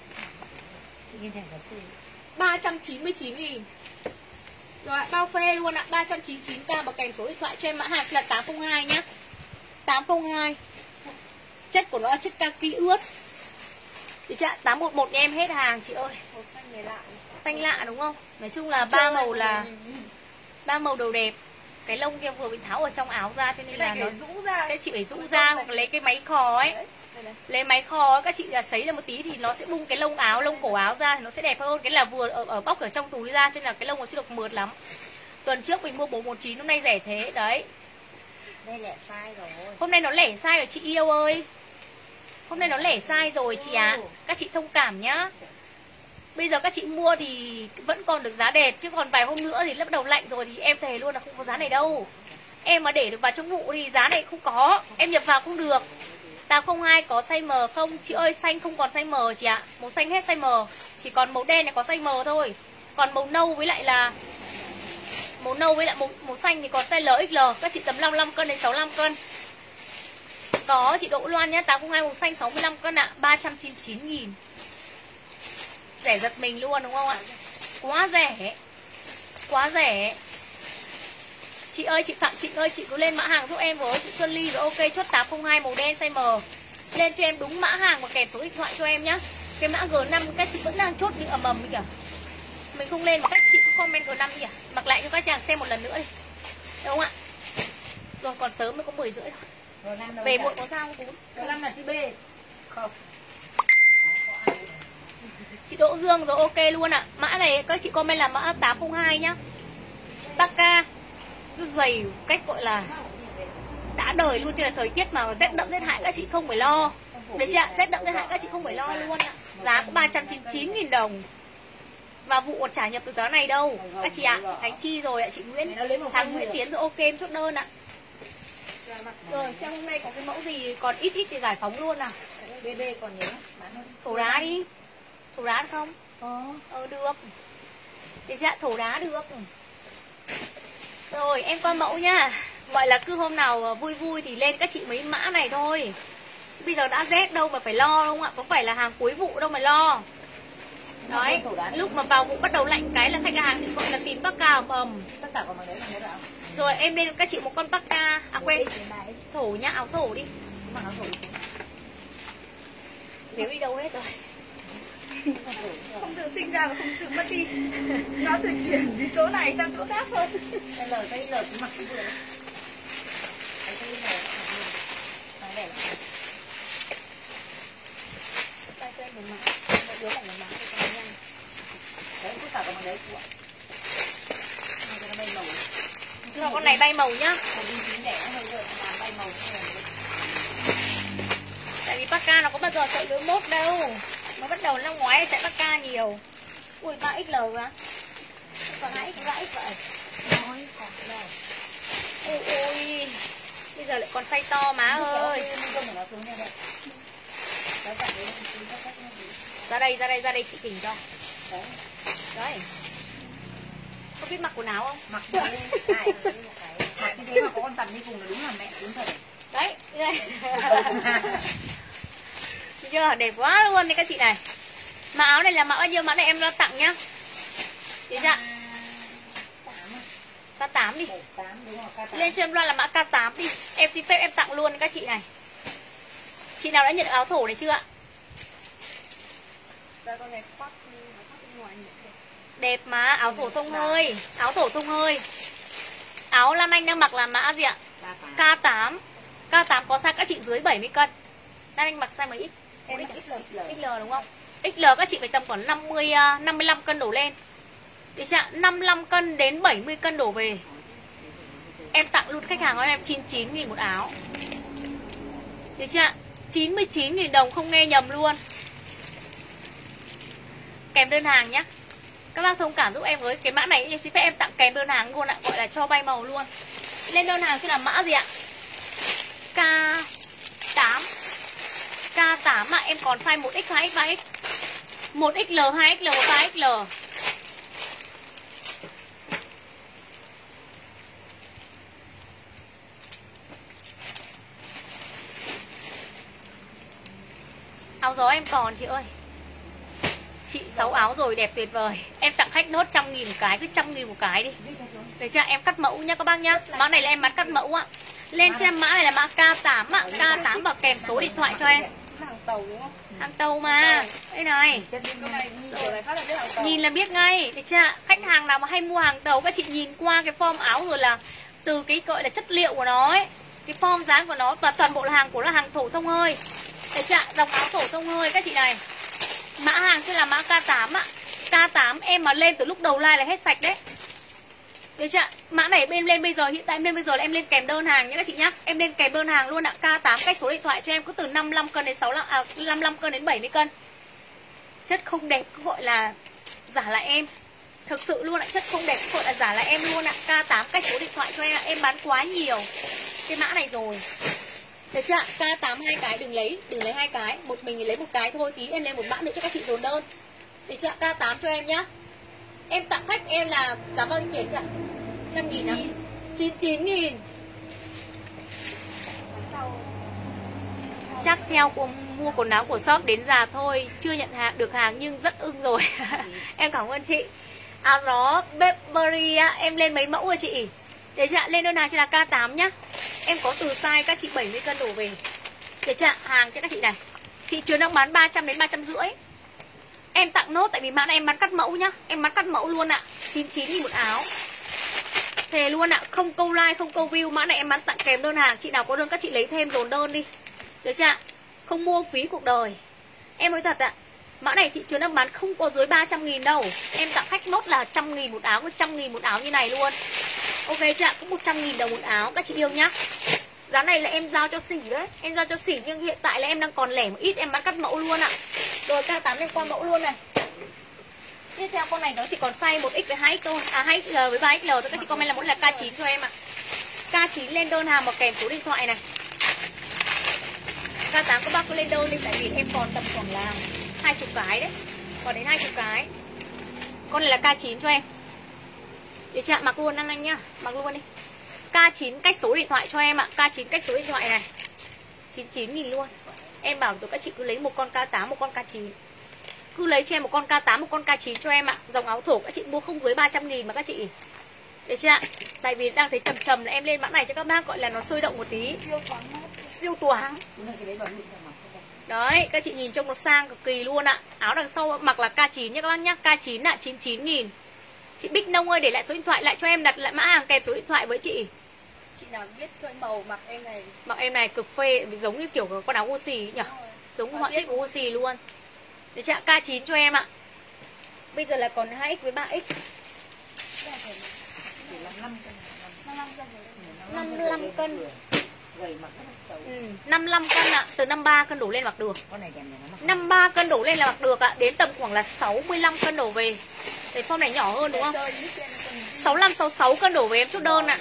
399.000. Rồi ạ, bao phê luôn ạ, 399k và kèm số điện thoại cho em mã hàng là 802 nhá. 802. Chất của nó là chất kaki ướt. Thì chị ạ, 811 em hết hàng chị ơi. Màu xanh này lạ. Xanh lạ đúng không? Nói chung là ba màu là ba màu đều đẹp. Cái lông kia vừa bị tháo ở trong áo ra cho nên là nó rũ ra. cái chị phải rũ ra hoặc lấy cái máy khò ấy. Lấy máy kho các chị là sấy là một tí thì nó sẽ bung cái lông áo, lông cổ áo ra thì nó sẽ đẹp hơn. Cái là vừa ở bóc ở trong túi ra cho nên là cái lông nó chưa được mượt lắm. Tuần trước mình mua 419, hôm nay rẻ thế đấy. Đây lẻ sai rồi. Hôm nay nó lẻ sai rồi chị yêu ơi. Hôm nay nó lẻ sai rồi chị ạ. Các chị thông cảm nhá. Bây giờ các chị mua thì vẫn còn được giá đẹp, chứ còn vài hôm nữa thì bắt đầu lạnh rồi thì em thề luôn là không có giá này đâu. Em mà để được vào trong vụ thì giá này không có. Em nhập vào không được. 802 có size M không? Chị ơi xanh không còn size M chị ạ. Màu xanh hết size M. Chỉ còn màu đen này có size M thôi. Còn màu nâu với lại là màu nâu với lại màu xanh thì còn size LXL. Các chị tầm 55 cân đến 65 cân. Có chị Đỗ Loan nhá, 802 màu xanh 65 cân ạ, 399.000. Rẻ giật mình luôn đúng không ạ? Quá rẻ. Quá rẻ. Chị ơi, chị Phạm Trịnh ơi, chị cứ lên mã hàng giúp em với. Chị Xuân Ly rồi, ok, chốt 802 màu đen size M. Lên cho em đúng mã hàng và kèm số điện thoại cho em nhá. Cái mã G5 các chị vẫn đang chốt như ầm ầm kìa. Mình không lên mà các chị cứ comment G5 kìa. Mặc lại cho các chàng xem một lần nữa đi. Đúng không ạ? Rồi còn sớm mới có 10 rưỡi thôi. Về muộn có sao không? G5 là chữ B. Không. Chị Đỗ Dương rồi, ok luôn ạ. Mã này các chị comment là mã 802 nhá. Taka. Nó dày cách gọi là đã đời luôn, cho là thời tiết mà rét đậm rét hại các chị không phải lo. Đấy chị ạ, rét đậm rét hại các chị không phải lo luôn ạ. Giá có 399.000 đồng. Và vụ còn trả nhập từ giá này đâu các chị ạ. Chị Khánh Chi rồi ạ, chị Nguyễn thằng Nguyễn Tiến rồi, ok em chốt đơn ạ. Rồi xem hôm nay có cái mẫu gì còn ít thì giải phóng luôn nào. BB còn nhớ Thổ đá đi. Thổ đá được không? Được. Để chị ạ, thổ đá được. Rồi em qua mẫu nha. Gọi là cứ hôm nào vui vui thì lên các chị mấy mã này thôi. Bây giờ đã rét đâu mà phải lo không ạ? Có phải là hàng cuối vụ đâu mà lo. Đấy, lúc mà vào vụ bắt đầu lạnh cái là khách hàng thì gọi là tìm Paka ầm. Tất cả còn bằng đấy là nhớ đâu. Rồi em bên các chị một con Paka. À quên, thổ nhá, áo thổ đi. Áo thổ. Nếu đi đâu hết rồi. Không tự sinh ra và không tự mất đi. Nó tự chuyển đi chỗ này sang chỗ khác thôi. Cái L cái mặc cái vừa đấy. Cái L nó đẹp. Tay cho em một mã. Một đứa bằng một mã thì còn nhanh. Đấy, tất cả còn bằng đấy chị ạ. Nó bay màu. Cho con này bay màu nhá. Một đi chín đẻ hơi rồi làm bay màu. Tại vì Paka nó có bao giờ chạy lưỡi mốt đâu. Nó bắt đầu năm ngoái chạy Paka nhiều. Ui 3XL á. Còn 2X vậy. Nói còn đâu. Ôi. Bây giờ lại còn size to má ơi. Ra đây chị chỉnh cho. Đấy. Có biết mặc quần áo không? Mặc đi. Mặc như thế mà có con tầm đi cùng là đúng là mẹ đúng thật. Đấy, đây. Chưa, đẹp quá luôn đấy các chị này. Mã áo này là mã bao nhiêu? Mã này em đã tặng nhá. Chị chưa? K8 đi. Lên cho em loa là mã K8 đi. Em xin phép em tặng luôn các chị này. Chị nào đã nhận được áo thổ này chưa ạ? Đẹp mà, áo thổ thông hơi. Áo thổ thông hơi. Áo Lan Anh đang mặc là mã gì ạ? K8. K8 có size các chị dưới 70 cân. Lan Anh mặc size mấy x? XL đúng không? XL các chị phải tầm khoảng 55 cân đổ lên. Được chưa? 55 cân đến 70 cân đổ về. Em tặng luôn khách hàng của em 99.000 một áo. Được chưa? 99.000 đồng không nghe nhầm luôn. Kèm đơn hàng nhá. Các bác thông cảm giúp em với cái mã này, em xin phép em tặng kèm đơn hàng luôn ạ, gọi là cho bay màu luôn. Lên đơn hàng sẽ là mã gì ạ? K8. K8 mà em còn size 1X, 2X, 3X. 1XL, 2XL, 3XL. Áo gió em còn chị ơi. Chị 6 áo rồi, đẹp tuyệt vời. Em tặng khách nốt 100.000 một cái, cứ 100.000 một cái đi. Để cho em cắt mẫu nha các bác nhá. Mã này là em bán cắt mẫu ạ. Lên cho em mã này là mã K8 ạ. K8 và kèm số điện thoại cho em. Hàng tàu đúng không? Hàng tàu mà. Đây này. Nhìn là biết ngay. Được chưa? Khách hàng nào mà hay mua hàng tàu, các chị nhìn qua cái form áo rồi là từ cái gọi là chất liệu của nó ấy, cái form dáng của nó và toàn bộ là hàng của là hàng thổ thông hơi. Đấy chưa? Dòng áo phổ thông hơi các chị này. Mã hàng sẽ là mã K8 ạ. K8 em mà lên từ lúc đầu live là hết sạch đấy. Được chưa? Mã này em lên bây giờ, hiện tại em lên bây giờ là em lên kèm đơn hàng nhé các chị nhá. Em lên kèm đơn hàng luôn ạ. K8 cách số điện thoại cho em có từ 55 cân đến 55 cân đến 70 cân. Chất không đẹp gọi là giả là em. Thực sự luôn ạ, chất không đẹp gọi là giả là em luôn ạ. K8 cách số điện thoại cho em ạ. Em bán quá nhiều cái mã này rồi. Được chưa? K8 hai cái, đừng lấy hai cái, một mình thì lấy một cái thôi, tí em lên một mã nữa cho các chị dồn đơn. Được chưa? K8 cho em nhá. Em tặng khách em là giá bao nhiêu tiền ạ? 100.000 ạ. 99.000. Chắc theo mua quần áo của shop đến già thôi, chưa nhận được hàng nhưng rất ưng rồi. Em cảm ơn chị. Áo gió Burberry em lên mấy mẫu rồi chị? Để chưa? Lên đơn hàng cho là K8 nhá. Em có từ size các chị 70 cân đổ về. Để chưa? Hàng cho các chị này. Thị trường đang bán 300 đến 350. Em tặng nốt tại vì mã này em bán cắt mẫu nhá. Em bán cắt mẫu luôn ạ. 99.000 một áo. Thề luôn ạ, không câu like, không câu view. Mã này em bán tặng kèm đơn hàng. Chị nào có đơn các chị lấy thêm dồn đơn đi. Được chưa? Không mua phí cuộc đời. Em nói thật ạ, mã này thị trường đang bán không có dưới 300.000 đâu. Em tặng khách nốt là 100.000 một áo, 100.000 một áo như này luôn. Ok chưa ạ? Cũng 100.000 đồng một áo các chị yêu nhá. Giá này là em giao cho xỉ đấy. Em giao cho xỉ nhưng hiện tại là em đang còn lẻ một ít. Em bán cắt mẫu luôn ạ. Rồi K8 em qua mẫu luôn này. Tiếp theo con này nó chỉ còn size 1X với 2X thôi. 2XL với 3XL thôi. Các chị comment là mỗi là K9 cho em ạ. K9 lên đơn hàng một kèm số điện thoại này. K8 các bác cứ lên đơn đi. Tại vì em còn tầm khoảng là 20 cái đấy. Còn đến 20 cái. Con này là K9 cho em. Để chị mặc luôn anh nhá. Mặc luôn đi. K9 cách số điện thoại cho em ạ. K9 cách số điện thoại này 99.000 luôn. Em bảo tụi các chị cứ lấy một con K8, một con K9. Cứ lấy cho em một con K8, một con K9 cho em ạ. Dòng áo thổ các chị mua không dưới 300.000 mà các chị. Được chưa ạ? Tại vì đang thấy trầm trầm là em lên mã này cho các bác gọi là nó sôi động một tí. Siêu thoáng. Đấy, các chị nhìn trông nó sang cực kỳ luôn ạ. Áo đằng sau mặc là K9 nhé các bác nhá. K9 ạ, 99.000. Chị Bích Nông ơi, để lại số điện thoại lại cho em, đặt lại mã hàng kèm số điện thoại với chị. Chị nào biết cho em màu mặc em này. Mặc em này cực phê, giống như kiểu con áo Gucci nhỉ. Giống họa tiết của Gucci luôn. Để chị ạ, K9 cho em ạ. Bây giờ là còn 2X với 3X. 55 cân. 55 cân ạ, từ 53 cân đổ lên mặc được. 53 cân đổ lên là mặc được ạ, đến tầm khoảng là 65 cân đổ về. Cái form này nhỏ hơn đúng không? 65 66 cân đổ về em chốt đơn ạ.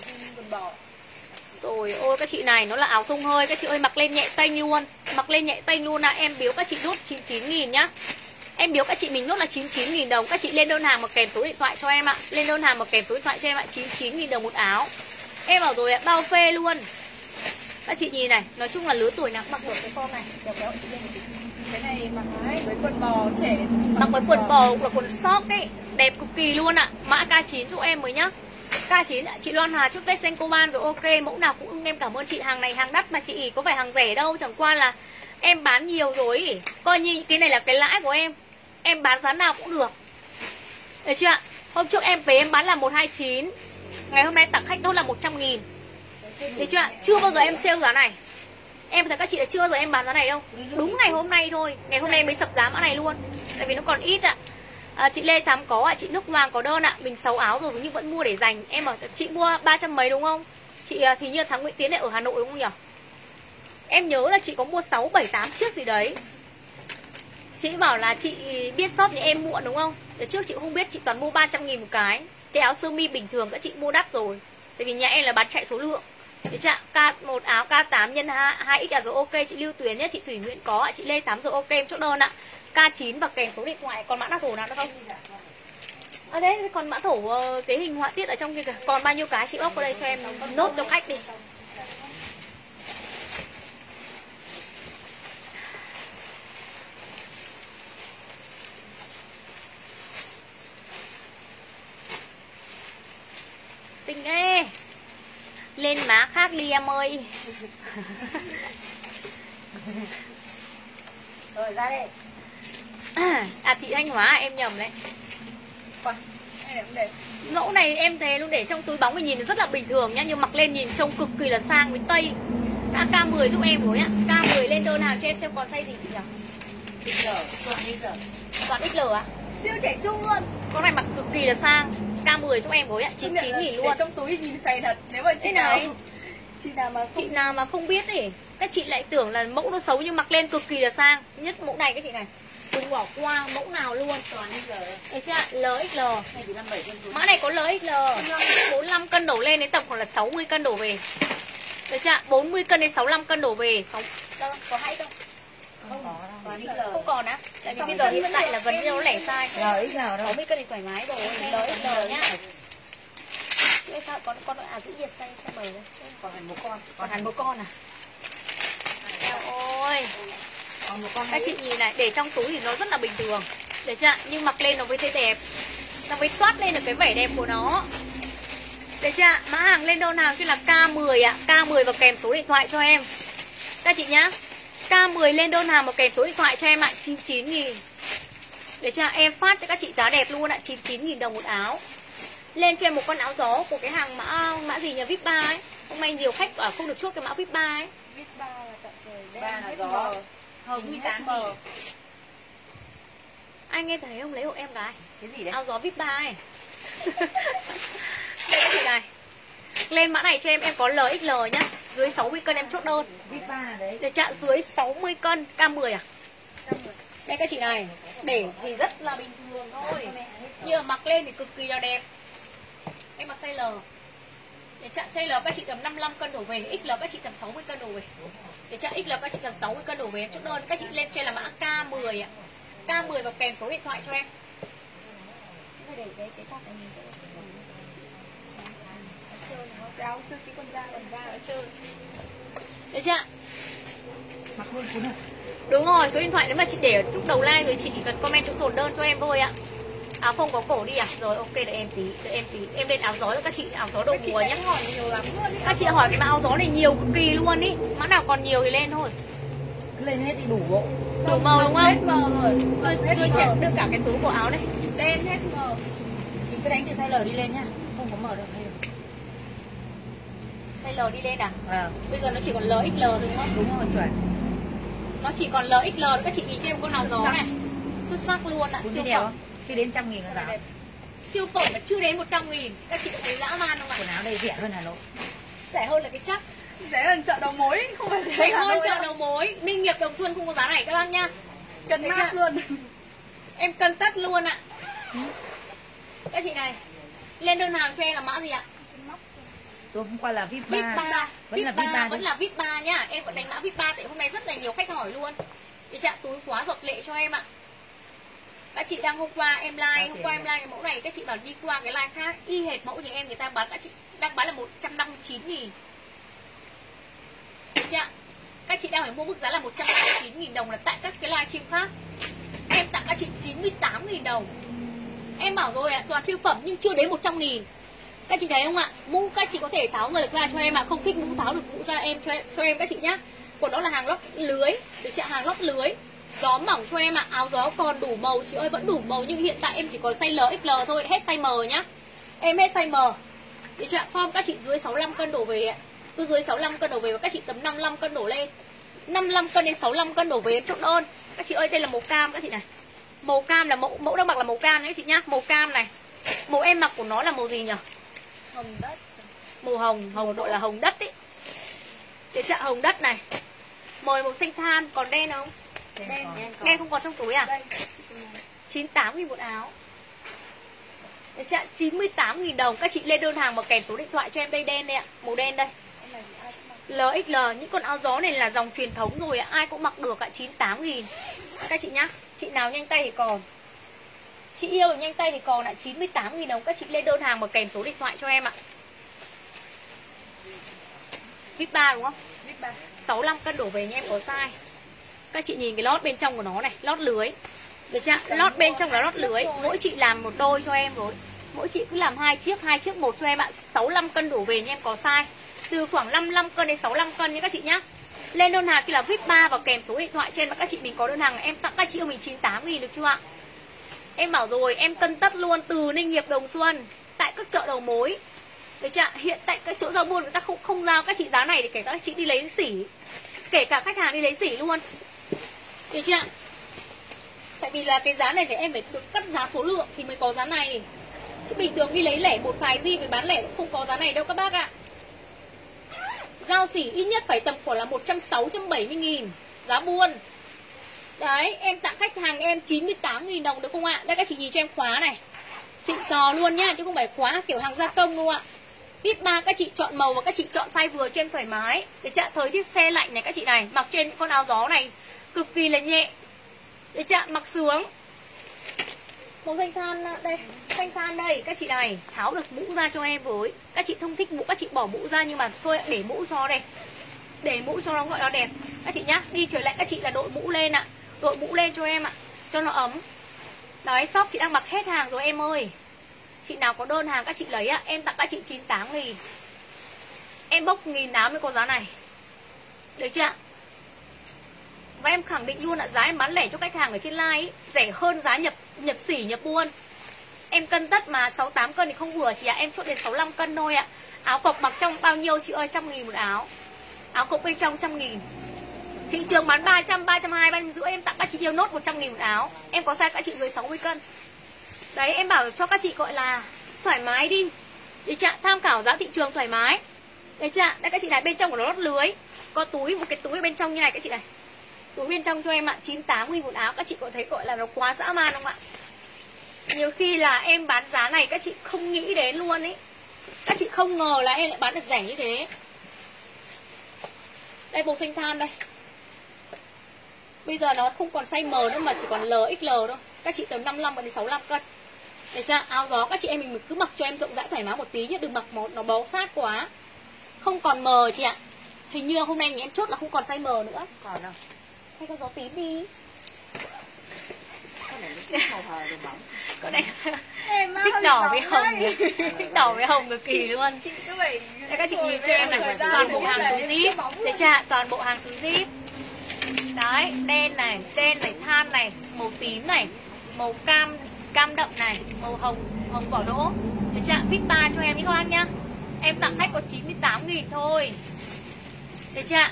Rồi ôi các chị này nó là áo thun hơi, các chị ơi mặc lên nhẹ tênh luôn. Mặc lên nhẹ tênh luôn ạ, em biếu các chị nốt 99.000 nhá. Em biếu các chị mình nốt là 99.000 đồng. Các chị lên đơn hàng mà kèm số điện thoại cho em ạ. Lên đơn hàng mà kèm số điện thoại cho em ạ, 99.000 đồng một áo. Em bảo rồi ạ, bao phê luôn. Các chị nhìn này, nói chung là lứa tuổi nào mặc được cái form này. Đéo kéo chị lên một tí. Cái này mặc với quần bò trẻ. Mặc với quần bò hoặc là quần sóc ấy, đẹp cực kỳ luôn ạ. Mã K9 giúp em mới nhá. K9 ạ, chị Loan Hòa chúc Tết Senkoban rồi, ok, mẫu nào cũng ưng em cảm ơn chị. Hàng này hàng đắt mà chị, có phải hàng rẻ đâu, chẳng qua là em bán nhiều rồi. Coi như cái này là cái lãi của em bán giá nào cũng được. Được chưa ạ? Hôm trước em về em bán là 129, ngày hôm nay tặng khách đó là 100.000. Được chưa ạ? Chưa bao giờ em sale giá này. Em thấy các chị là chưa bao giờ em bán giá này đâu. Đúng ngày hôm nay thôi. Ngày hôm nay mới sập giá mã này luôn. Tại vì nó còn ít ạ. Chị Lê Thám có ạ, chị Nước Hoàng có đơn ạ. Mình 6 áo rồi nhưng vẫn mua để dành. Em bảo chị mua 300 mấy đúng không? Chị thì như thằng Nguyễn Tiến này ở Hà Nội đúng không nhỉ? Em nhớ là chị có mua 6, 7, 8 chiếc gì đấy. Chị bảo là chị biết shop như em muộn đúng không? Để trước chị không biết, chị toàn mua 300.000 một cái. Cái áo sơ mi bình thường các chị mua đắt rồi. Tại vì nhà em là bán chạy số lượng. Được chưa? Một áo K8 nhân 2X là rồi, ok. Chị Lưu Tuyến nhé, chị Thủy Nguyễn có ạ, chị Lê 8 rồi, ok em chốt đơn ạ. K9 và kèm số điện thoại. Còn mã thổ nào nữa không? Đấy, còn mã thổ cái hình họa tiết ở trong kia kìa. Còn bao nhiêu cái chị bóc vào đây cho em nốt cho khách đi. Xinh ghê. Lên má khác đi em ơi. Rồi ra đây. Thị Thanh Hóa em nhầm đấy. Mẫu này em thấy luôn để trong túi bóng mình nhìn rất là bình thường nhá, nhưng mặc lên nhìn trông cực kỳ là sang với tây. K10 giúp em với ạ. K10 lên đơn hàng cho em xem còn size gì chị nhỉ? XL, toàn XL. Toàn XL ạ. Siêu trẻ trung luôn. Con này mặc cực kỳ là sang. K10 giúp em với ạ, 99.000 luôn. Trong túi nhìn phè thật. Nếu mà chị nào mà không biết thì các chị lại tưởng là mẫu nó xấu nhưng mặc lên cực kỳ là sang. Nhất mẫu này các chị này. Đừng bỏ qua mẫu nào luôn. Toàn XL. Đấy chưa? LXL. Này thì 57 cân xuống. Mã này có LXL. 45 cân đổ lên đến tầm khoảng là 60 cân đổ về. Được chưa? 40 cân đến 65 cân đổ về. Đâu, có hay không? Không có đâu. Toàn XL. Không còn á. Tại vì bây giờ hiện tại là gần như nó lẻ sai. LXL đâu. 60 cân thì thoải mái rồi. LXL nhá. Thế sao con giữ nhiệt size M đây. Còn hẳn một con. Còn hẳn một con à? Eo ơi. Còn một con. Các chị nhìn này, để trong túi thì nó rất là bình thường. Được chưa? Nhưng mặc lên nó mới thấy đẹp. Nó mới toát lên được cái vẻ đẹp của nó. Được chưa? Mã hàng lên đơn hàng chứ là K10 ạ. K10 và kèm số điện thoại cho em. Các chị nhá. K10 lên đơn hàng và kèm số điện thoại cho em ạ. 99.000. Để cho em phát cho các chị giá đẹp luôn ạ. 99.000 đồng một áo. Lên cho em một con áo gió của cái hàng mã gì nhỉ? VIP 3 ấy. Hôm nay nhiều khách bảo không được chốt cái mã VIP 3 ấy. VIP 3 là tận trời. 3 là gió. Hồng 98.000. Anh nghe thấy không? Lấy hộ em gái. Cái gì đấy? Áo gió VIP 3 ấy. Đây các chị này. Lên mã này cho em có LXL nhá. Dưới 60 cân em chốt đơn. VIP 3 là đấy. Để chạm dưới 60 cân. K10 à? Đây các chị này. Để thì rất là bình thường thôi. Nhưng mà mặc lên thì cực kỳ là đẹp. Em mặc size L. Để chạm size L các chị tầm 55 cân đổ về. XL các chị tầm 60 cân đổ về. Để chạm XL các chị tầm 60 cân đổ về em chốt đơn. Các chị lên cho em là mã K10 ạ. K10 và kèm số điện thoại cho em. Để cái tóc này mình áo chưa tí con da ở trơn. Đấy chưa? Mặc luôn cuốn à? Đúng rồi, số điện thoại nếu mà chị để ở lúc đầu like rồi chị cần comment chỗ dồn đơn cho em thôi ạ. Áo không có cổ đi à? Rồi ok, đợi em tí, em lên áo gió cho các chị, áo gió đầu mùa nhé. Các chị hỏi cái mã áo gió này nhiều cực kỳ luôn ý. Mã nào còn nhiều thì lên thôi. Cứ lên hết thì đủ bộ. Đủ màu đúng không? Hết mờ rồi. Đưa cả cái túi của áo đây. Lên hết mờ. Chị cứ đánh từ size L đi lên nhá. Không có mở được hay được. Size L đi lên à? Bây giờ nó chỉ còn LXL đúng không? Đúng rồi, chuẩn. Nó chỉ còn LXL, các chị nhìn cho em con áo gió này. Xuất sắc luôn ạ, siêu phẩm. Chưa đến 100.000 rồi nào. Siêu phẩm mà chưa đến 100.000. Các chị thấy dã man không ạ? Quần áo đây rẻ hơn Hà Nội. Rẻ hơn là cái chắc. Rẻ hơn chợ đầu mối, không phải rẻ hơn chợ đầu mối. Ninh Nghiệp Đồng Xuân không có giá này các bác nhá. Cân mát luôn. Em cân tất luôn ạ. Các chị này, lên đơn hàng cho em là mã gì ạ? Tối hôm qua là VIP 3. VIP 3. Vẫn là VIP 3. Vẫn là VIP 3 nhá. Em vẫn đánh mã VIP 3 tại hôm nay rất là nhiều khách hỏi luôn. Để chạm túi khóa giọt lệ cho em ạ. Các chị đang hôm qua em like cái mẫu này, các chị bảo đi qua cái like khác y hệt mẫu như em, người ta bán, các chị đang bán là 159.000. Được chưa? Các chị đang phải mua mức giá là 159.000 đồng là tại các cái livestream khác. Em tặng các chị 98.000 đồng. Em bảo rồi ạ, toàn siêu phẩm nhưng chưa đến 100.000. Các chị thấy không ạ? Mũ các chị có thể tháo rời được ra cho em ạ, không thích mũ tháo được mũ ra em cho em các chị nhá. Còn đó là hàng lót lưới, được chưa? Hàng lót lưới. Gió mỏng cho em ạ, áo gió còn đủ màu chị ơi, vẫn đủ màu nhưng hiện tại em chỉ còn size L, XL thôi, hết size M nhá. Em hết size M. Được chưa? Form các chị dưới 65 cân đổ về ạ. Cứ dưới 65 cân đổ về và các chị tầm 55 cân đổ lên. 55 cân đến 65 cân đổ về em chốt đơn. Các chị ơi, đây là màu cam các chị này. Màu cam là mẫu đang mặc là màu cam đấy các chị nhá, màu cam này. Màu em mặc của nó là màu gì nhỉ? Hồng đất. Màu hồng gọi là hồng đất ấy. Để chạm hồng đất này. Màu xanh than, còn đen không? Đen không còn trong túi à? 98.000 một áo. Để chạm 98.000 đồng. Các chị lên đơn hàng mà kèm số điện thoại cho em đây, đen đây ạ. Màu đen đây. LXL, những con áo gió này là dòng truyền thống rồi ạ. Ai cũng mặc được ạ, 98.000. Các chị nhá. Chị nào nhanh tay thì còn. Chị yêu nhanh tay thì còn ạ, 98.000 đồng. Các chị lên đơn hàng mà kèm số điện thoại cho em ạ. VIP 3 đúng không? VIP 3. 65 cân đổ về nha em có size. Các chị nhìn cái lót bên trong của nó này, lót lưới. Được chưa? Lót bên trong là lót lưới. Mỗi chị làm một đôi cho em rồi. Mỗi chị cứ làm hai chiếc một cho em ạ. 65 cân đổ về nha em có size. Từ khoảng 55 cân đến 65 cân nha các chị nhá. Lên đơn hàng kia là VIP 3 và kèm số điện thoại trên. Và các chị mình có đơn hàng em tặng các chị mình 98.000 được chưa ạ? Em bảo rồi, em cân tất luôn từ Ninh Hiệp Đồng Xuân tại các chợ đầu mối. Được chưa? Hiện tại cái chỗ giao buôn người ta không giao các chị giá này để kể các chị đi lấy xỉ. Kể cả khách hàng đi lấy xỉ luôn. Được chưa? Tại vì là cái giá này thì em phải được cắt giá số lượng thì mới có giá này. Chứ bình thường đi lấy lẻ một vài gì với bán lẻ không có giá này đâu các bác ạ. Giao xỉ ít nhất phải tầm khoảng là 160-170.000 giá buôn. Đấy, em tặng khách hàng em 98.000 đồng được không ạ? Đây các chị nhìn cho em khóa này. Xịn sò luôn nhá, chứ không phải khóa kiểu hàng gia công đâu ạ. VIP 3 các chị chọn màu và các chị chọn size vừa cho em thoải mái. Để chạ thời tiết se lạnh này các chị này, mặc trên con áo gió này cực kỳ là nhẹ. Để chạ mặc sướng. Màu xanh than đây, xanh than đây các chị này, tháo được mũ ra cho em với. Các chị không thích mũ các chị bỏ mũ ra, nhưng mà thôi để mũ cho đây. Để mũ cho nó gọi nó đẹp. Các chị nhá, đi trời lạnh các chị là đội mũ lên ạ. Đội mũ lên cho em ạ, cho nó ấm. Đấy, shop chị đang mặc hết hàng rồi em ơi. Chị nào có đơn hàng các chị lấy ạ. Em tặng các chị 98.000. Em bốc 1.000 áo mới có giá này. Được chưa ạ? Và em khẳng định luôn là giá em bán lẻ cho khách hàng ở trên live ấy, rẻ hơn giá nhập xỉ nhập buôn. Em cân tất mà 68 cân thì không vừa chị ạ. Em chốt đến 65 cân thôi ạ. Áo cộc mặc trong bao nhiêu chị ơi? 100.000 một áo. Áo cộc bên trong 100.000. Thị trường bán 300, 320, 350. Em tặng các chị yêu nốt 100.000 một áo. Em có size các chị dưới 60 cân. Đấy, em bảo cho các chị gọi là thoải mái đi. Để chạ tham khảo giá thị trường thoải mái. Đấy chạ, đây các chị này, bên trong của nó lót lưới. Có túi, một cái túi bên trong như này các chị này. Túi bên trong cho em ạ, 98.000 một áo. Các chị có thấy gọi là nó quá dã man không ạ? Nhiều khi là em bán giá này các chị không nghĩ đến luôn ấy. Các chị không ngờ là em lại bán được rẻ như thế. Đây màu xanh than đây. Bây giờ nó không còn size M nữa mà chỉ còn L, XL thôi. Các chị tầm 55 đến 65 cân. Để chưa? Áo gió các chị em mình cứ mặc cho em rộng rãi thoải mái một tí nhé. Đừng mặc nó bó sát quá. Không còn M chị ạ. Hình như hôm nay nhà em chốt là không còn size M nữa. Còn đâu? Hay con gió tím đi. Cái này nó màu hờ rồi bóng. Có đây thích đỏ với hồng. Thích đỏ với hồng cực kỳ luôn. Đây các chị nhìn cho em này, toàn bộ hàng túi zip. Để chưa? Toàn bộ hàng túi zip. Đấy, đen này, than này, màu tím này, màu cam đậm này, màu hồng vỏ đỗ. Để chưa? VIP 3 cho em nhé các bác nhá. Em tặng khách có 98.000 thôi. Được chưa?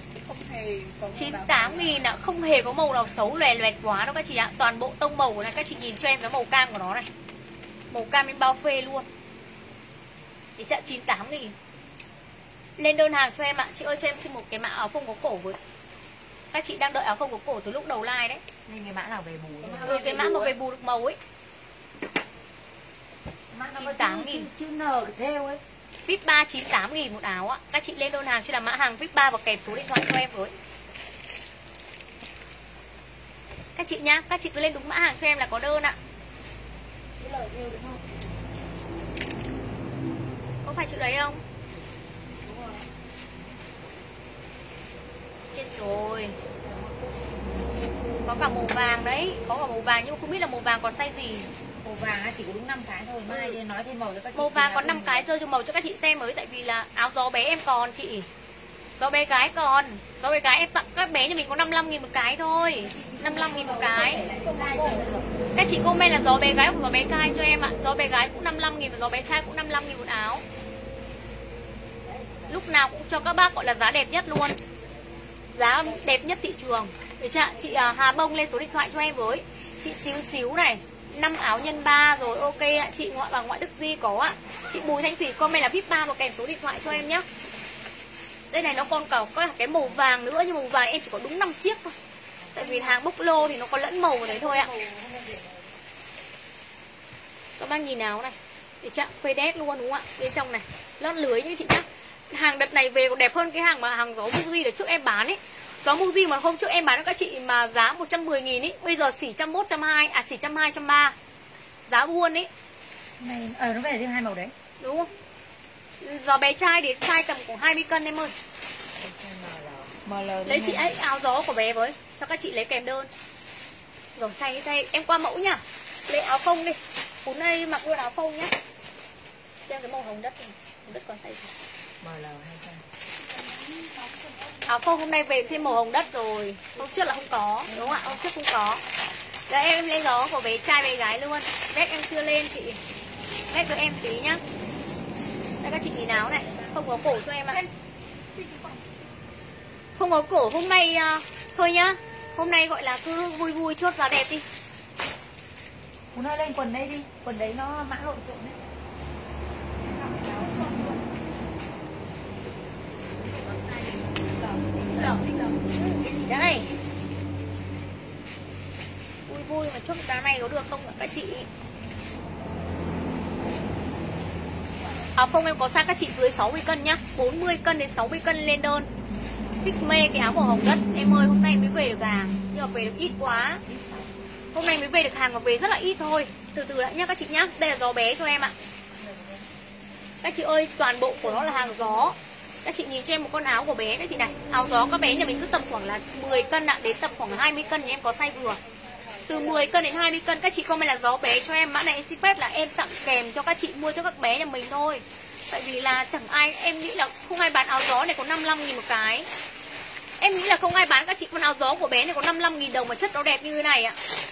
98.000 ạ, không hề có màu nào xấu loè loẹt quá đâu các chị ạ. Toàn bộ tông màu này các chị nhìn cho em cái màu cam của nó này. Màu cam em bao phê luôn. Thì chạ 98.000. Lên đơn hàng cho em ạ. Chị ơi cho em xin một cái mã áo phông có cổ với. Các chị đang đợi áo phông có cổ từ lúc đầu like đấy. Nên cái mã nào về bù? Cái mã mà về bù được màu ấy. 98.000. Chữ N theo ấy. VIP 3 98.000 một áo ạ. Các chị lên đơn hàng cho là mã hàng VIP 3 và kèm số điện thoại cho em với. Các chị nhá, các chị cứ lên đúng mã hàng cho em là có đơn ạ. Cái lời yêu đúng không? Có phải chữ đấy không? Đúng rồi. Chết rồi. Có cả màu vàng đấy, có cả màu vàng nhưng không biết là màu vàng còn size gì. Màu vàng chỉ có đúng 5 cái thôi. Mai nói thêm màu cho các chị. Màu vàng còn 5 cái rơi cho màu cho các chị xem mới. Tại vì là áo gió bé em còn chị. Gió bé gái còn. Gió bé gái em tặng các bé nhà mình có 55.000 một cái thôi. 55.000 một cái. Các chị comment là gió bé gái hoặc gió bé trai cho em ạ. Gió bé gái cũng 55.000 và gió bé trai cũng 55.000 một áo. Lúc nào cũng cho các bác gọi là giá đẹp nhất luôn. Giá đẹp nhất thị trường. Để chị Hà Bông lên số điện thoại cho em với. Chị xíu này 5 áo nhân 3 rồi, ok ạ. Chị Ngoại Đức Di có ạ. Chị Bùi Thanh Thủy comment là VIP 3 và kèm số điện thoại cho em nhé. Đây này nó còn có cái màu vàng nữa. Nhưng màu vàng em chỉ có đúng 5 chiếc thôi. Tại vì hàng bốc lô thì nó có lẫn màu vào đấy thôi ạ. Các bác nhìn áo này. Để chạm phê đét luôn đúng không ạ. Bên trong này lót lưới như chị nhá. Hàng đợt này về còn đẹp hơn cái hàng mà hàng gió Muji đợt trước em bán ấy. Gió Muji mà hôm trước em bán cho các chị mà giá 110.000 ấy, bây giờ xỉ 101, 120, xỉ 120, 130. Giá buôn ấy. Này nó về thêm 2 màu đấy. Đúng không? Gió bé trai đến size tầm của 20 cân em ơi. ML. Lấy chị ấy áo gió của bé với, cho các chị lấy kèm đơn. Rồi thay em qua mẫu nhá. Lấy áo phông đi. Phún đây mặc luôn áo phông nhá. Xem cái màu hồng đất này. Hồng đất còn size gì? ML hay sao? Áo phông hôm nay về thêm màu hồng đất rồi. Hôm trước là không có, đúng không ạ? Hôm trước không có. Đấy em lấy gió của bé trai bé gái luôn. Vét em chưa lên chị. Vét cho em tí nhá. Đây các chị nhìn áo này, không có cổ cho em ạ. Không có cổ hôm nay thôi nhá. Hôm nay gọi là cứ vui vui chốt giá đẹp đi. Muốn ơi lên quần đây đi, quần đấy nó mã lộn xộn đấy. Đây. Vui vui mà chốt giá này có được không ạ các chị? Áo phông em có size các chị dưới 60 cân nhá, 40 cân đến 60 cân lên đơn. Thích mê cái áo màu hồng đất. Em ơi hôm nay mới về được hàng, nhưng mà về được ít quá. Hôm nay mới về được hàng mà về rất là ít thôi. Từ từ đã nhá các chị nhá. Đây là gió bé cho em ạ. Các chị ơi, toàn bộ của nó là hàng gió. Các chị nhìn cho em một con áo của bé các chị này. Áo gió các bé nhà mình cứ tầm khoảng là 10 cân ạ, đến tầm khoảng 20 cân thì em có size vừa. Từ 10 cân đến 20 cân các chị comment là gió bé cho em. Mã này em xin phép là em tặng kèm cho các chị mua cho các bé nhà mình thôi. Tại vì là chẳng ai, em nghĩ là không ai bán áo gió này có 55.000 một cái. Em nghĩ là không ai bán các chị con áo gió của bé này có 55.000 đồng mà chất nó đẹp như thế này ạ.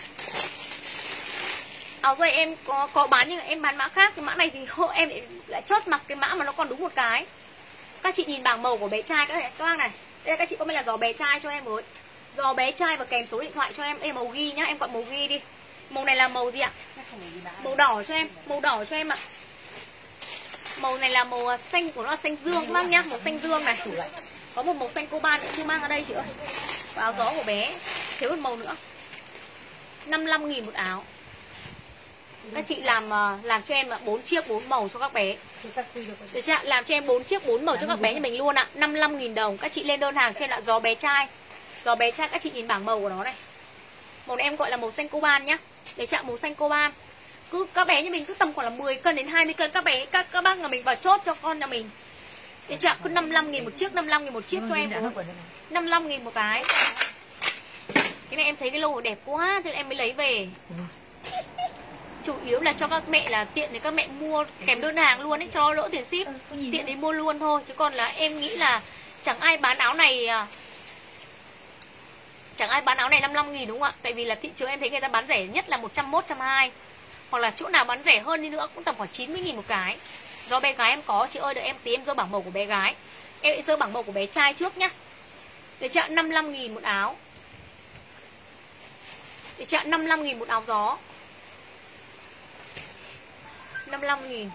Áo dây em có bán nhưng em bán mã khác. Cái mã này thì em lại chốt mặc cái mã mà nó còn đúng một cái. Các chị nhìn bảng màu của bé trai các bác này. Đây các chị comment là gió bé trai cho em với. Gió bé trai và kèm số điện thoại cho em. Em màu ghi nhá, em gọi màu ghi đi. Màu này là màu gì ạ? Màu đỏ cho em, màu đỏ cho em ạ. Màu này là màu xanh của nó là xanh dương các bác nhá, màu xanh dương này. Có một màu xanh coban nữa chưa mang ở đây chị ơi. Và áo gió của bé thiếu một màu nữa. 55.000 một áo. Các chị làm cho em 4 chiếc 4 màu cho các bé. Được chưa? Làm cho em 4 chiếc 4 màu cho các bé như mình luôn ạ. 55.000 đồng. Các chị lên đơn hàng cho em là gió bé trai. Gió bé trai các chị nhìn bảng màu của nó này. Màu này em gọi là màu xanh coban nhá. Để chạm màu xanh coban. Cứ các bé như mình cứ tầm khoảng là 10 cân đến 20 cân các bé các bác nhà mình vào chốt cho con nhà mình. Để chạm cứ 55.000 một chiếc, 55.000 một chiếc cho em. 55.000 một cái. Cái này em thấy cái lô đẹp quá cho nên em mới lấy về. Chủ yếu là cho các mẹ là tiện để các mẹ mua kèm đơn hàng luôn ấy, cho lỗ tiền ship. Tiện để mua luôn thôi. Chứ còn là em nghĩ là chẳng ai bán áo này 55.000 đúng không ạ? Tại vì là thị trường em thấy người ta bán rẻ nhất là 101, 120. Hoặc là chỗ nào bán rẻ hơn đi nữa cũng tầm khoảng 90.000 một cái. Do bé gái em có, chị ơi đợi em tí em dơ bảng màu của bé gái. Em sẽ dơ bảng màu của bé trai trước nhá. Để chạm 55.000 một áo. Để chạm 55.000 một áo gió. 55.000.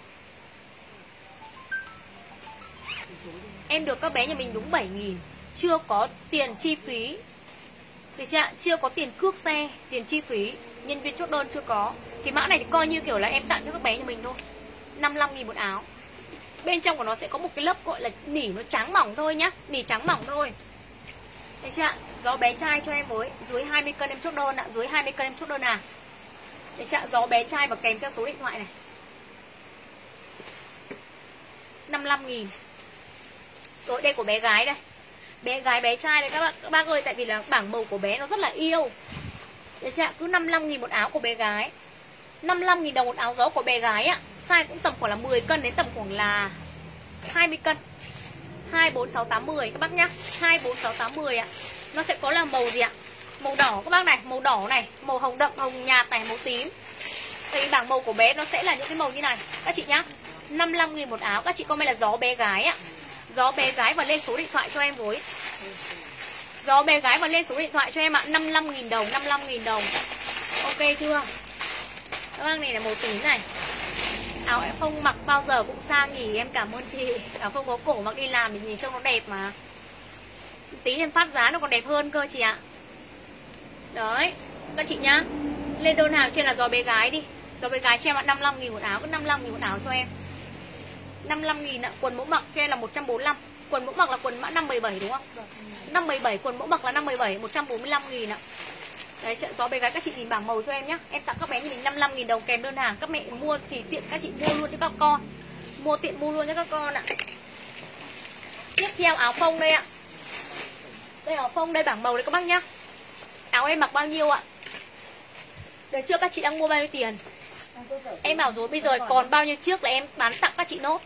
Em được các bé nhà mình đúng 7.000. Chưa có tiền chi phí. Được chưa? Chưa có tiền cước xe, tiền chi phí. Nhân viên chốt đơn chưa có. Cái mã này thì coi như kiểu là em tặng cho các bé nhà mình thôi. 55.000 một áo. Bên trong của nó sẽ có một cái lớp gọi là nỉ nó trắng mỏng thôi nhá. Nỉ trắng mỏng thôi. Được chưa? Gió bé trai cho em với. Dưới 20 cân em chốt đơn ạ. Dưới 20 cân em chốt đơn à. Được chưa? Gió bé trai và kèm theo số điện thoại này. 55.000. Rồi đây của bé gái đây. Bé gái bé trai đây các bác ơi. Tại vì là bảng màu của bé nó rất là yêu. Được chưa? Cứ 55.000 một áo của bé gái. 55.000 đồng một áo gió của bé gái ạ. Size cũng tầm khoảng là 10 cân đến tầm khoảng là 20 cân. 2, 4, 6, 8, 10 các bác nhá. 2, 4, 6, 8, 10 ạ. Nó sẽ có là màu gì ạ? Màu đỏ các bác này, màu đỏ này, màu hồng đậm, hồng nhạt này, màu tím. Thì bảng màu của bé nó sẽ là những cái màu như này các chị nhá. 55.000 một áo. Các chị comment là gió bé gái ạ. Gió bé gái và lên số điện thoại cho em với. Gió bé gái và lên số điện thoại cho em ạ. 55.000 đồng, 55.000 đồng. Ok chưa? Các bác này là màu tím này. Áo em không mặc bao giờ cũng sang nhỉ. Em cảm ơn chị. Áo không có cổ mặc đi làm thì nhìn trông nó đẹp mà. Tí em phát giá nó còn đẹp hơn cơ chị ạ. Đấy các chị nhá. Lên đơn hàng trên là gió bé gái đi. Gió bé gái cho em ạ. 55.000 một áo. Cứ 55.000 một áo cho em. 55.000 ạ. Quần mẫu mặc cho em là 145. Quần mẫu mặc là quần mã 517 đúng không? 517. Quần mẫu mặc là 517. 145.000 ạ. Đấy, gió bé gái các chị nhìn bảng màu cho em nhá. Em tặng các bé như mình 55.000 đồng kèm đơn hàng. Các mẹ mua thì tiện các chị mua luôn cho các con. Mua tiện mua luôn cho các con ạ. Tiếp theo áo phông đây ạ. Đây áo phông đây bảng màu đây các bác nhá. Áo em mặc bao nhiêu ạ? Đợt trước các chị đang mua bao nhiêu tiền? Em bảo rồi bây giờ còn bao nhiêu chiếc là em bán tặng các chị nốt.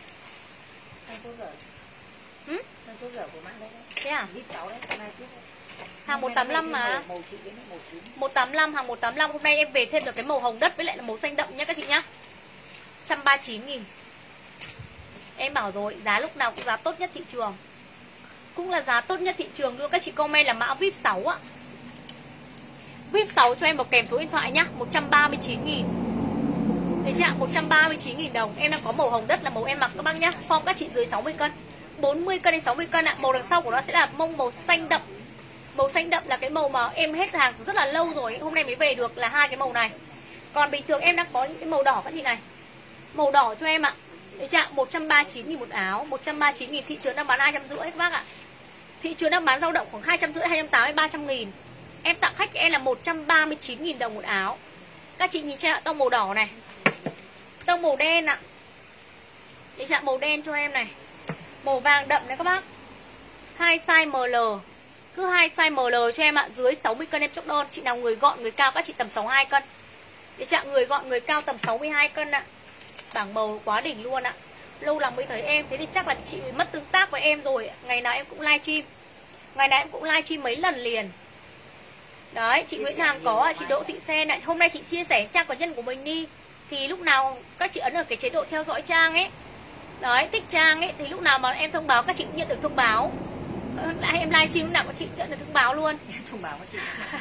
Thế à? Hàng 185 mà. 185 hàng 185. Hôm nay em về thêm được cái màu hồng đất với lại là màu xanh đậm nhá các chị nhá. 139.000. Em bảo rồi, giá lúc nào cũng giá tốt nhất thị trường. Cũng là giá tốt nhất thị trường luôn. Các chị comment là mã VIP 6 ạ. VIP 6 cho em một kèm số điện thoại nhá, 139.000. Đấy chưa ạ? 139.000 đồng. Em đang có màu hồng đất là màu em mặc các bác nhá. Form các chị dưới 60 cân, 40 cân đến 60 cân ạ. Màu đằng sau của nó sẽ là màu xanh đậm. Màu xanh đậm là cái màu mà em hết hàng rất là lâu rồi, hôm nay mới về được là hai cái màu này. Còn bình thường em đang có những cái màu đỏ các chị này. Màu đỏ cho em ạ. Đấy chưa ạ? 139.000 một áo, 139.000, thị trường đang bán 250 các bác ạ. Thị trường đang bán dao động khoảng 250, 280, 300.000. Em tặng khách em là 139.000 đồng một áo. Các chị nhìn cho ạ, tông màu đỏ này, tông màu đen ạ. Đấy chưa? Màu đen cho em này, màu vàng đậm đấy các bác. 2 size ML. Cứ 2 size ML cho em ạ, dưới 60 cân em chốt đơn. Chị nào người gọn, người cao các chị tầm 62 cân. Đấy chưa? Người gọn, người cao tầm 62 cân ạ. Bảng màu quá đỉnh luôn ạ. Lâu lắm mới thấy em, thế thì chắc là chị mất tương tác với em rồi. Ngày nào em cũng livestream. Ngày nào em cũng livestream mấy lần liền. Đấy, chị Nguyễn Hàng có, chị Đỗ Thị Sen này. Hôm nay chị chia sẻ trang cá nhân của mình đi. Thì lúc nào các chị ấn ở cái chế độ theo dõi trang ấy. Đấy, thích trang ấy. Thì lúc nào mà em thông báo các chị cũng nhận được thông báo. Em livestream lúc nào các chị nhận được thông báo luôn. Thông báo các chị.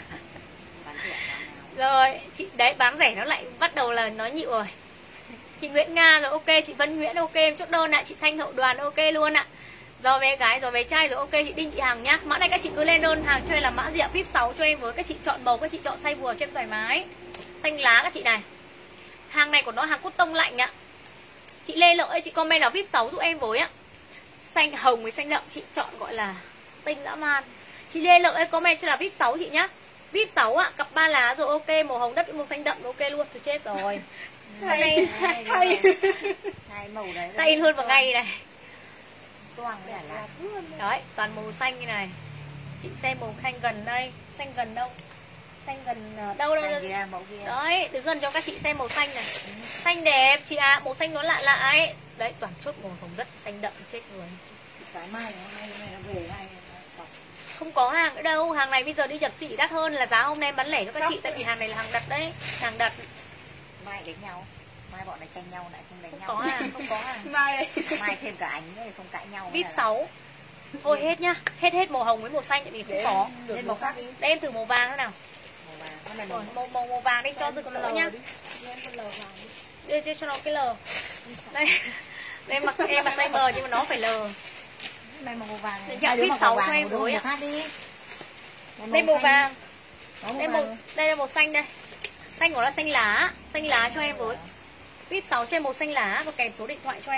Rồi, chị đấy bán rẻ nó lại bắt đầu là nói nhịu rồi. Chị Nguyễn Nga rồi ok, chị Vân Nguyễn ok, em chốt đơn ạ, chị Thanh Hậu Đoàn ok luôn ạ. Rồi về gái, rồi về trai rồi ok, chị Đinh Thị Hằng nhá. Mã này các chị cứ lên đơn hàng cho em là mã gì ạ? VIP 6 cho em với, các chị chọn màu, các chị chọn size vừa cho em thoải mái. Xanh lá các chị này. Hàng này của nó hàng cốt tông lạnh ạ. Chị Lê Lợi, chị comment là VIP 6 giúp em với ạ. Xanh hồng với xanh đậm chị chọn gọi là tinh dã man. Chị Lê Lợi comment cho là VIP 6 chị nhá. VIP 6 ạ, cặp 3 lá rồi ok, màu hồng đất với màu xanh đậm ok luôn, tôi chết rồi. Hay Hai màu đấy. ta in hơn vào ngay này. Toàn là Đấy, toàn màu xanh như này. Chị xem màu xanh gần đây, xanh gần đâu? Xanh gần đâu. Đấy, đứng gần cho các chị xem màu xanh này. Xanh đẹp chị ạ, màu xanh nó lạ lạ ấy. Đấy, toàn chốt màu hồng đất xanh đậm chết người. Cái mai nó về này. Không có hàng nữa đâu, hàng này bây giờ đi nhập xỉ đắt hơn là giá hôm nay bán lẻ cho các chị, tại vì hàng này là hàng đặt đấy, hàng đặt. Mai đánh nhau, mai bọn này tranh nhau lại không đánh nhau. Không có hàng, không có hàng. Mai thêm cả anh nữa thì không cãi nhau. VIP 6. Thôi hết nhá, hết màu hồng với màu xanh tại vì không có. Lên màu khác đi. Đây em thử màu vàng thế nào. Màu vàng đi cho rực rỡ nhá. Đây cho nó cái L. Đây. Đây mặc em mặc size M nhưng mà nó phải L. Đây màu vàng. Đây VIP 6 cho em với ạ. Đây màu vàng. Đây là màu xanh đây. Xanh của nó xanh lá cho em với. VIP 6 cho em màu xanh lá và kèm số điện thoại cho em.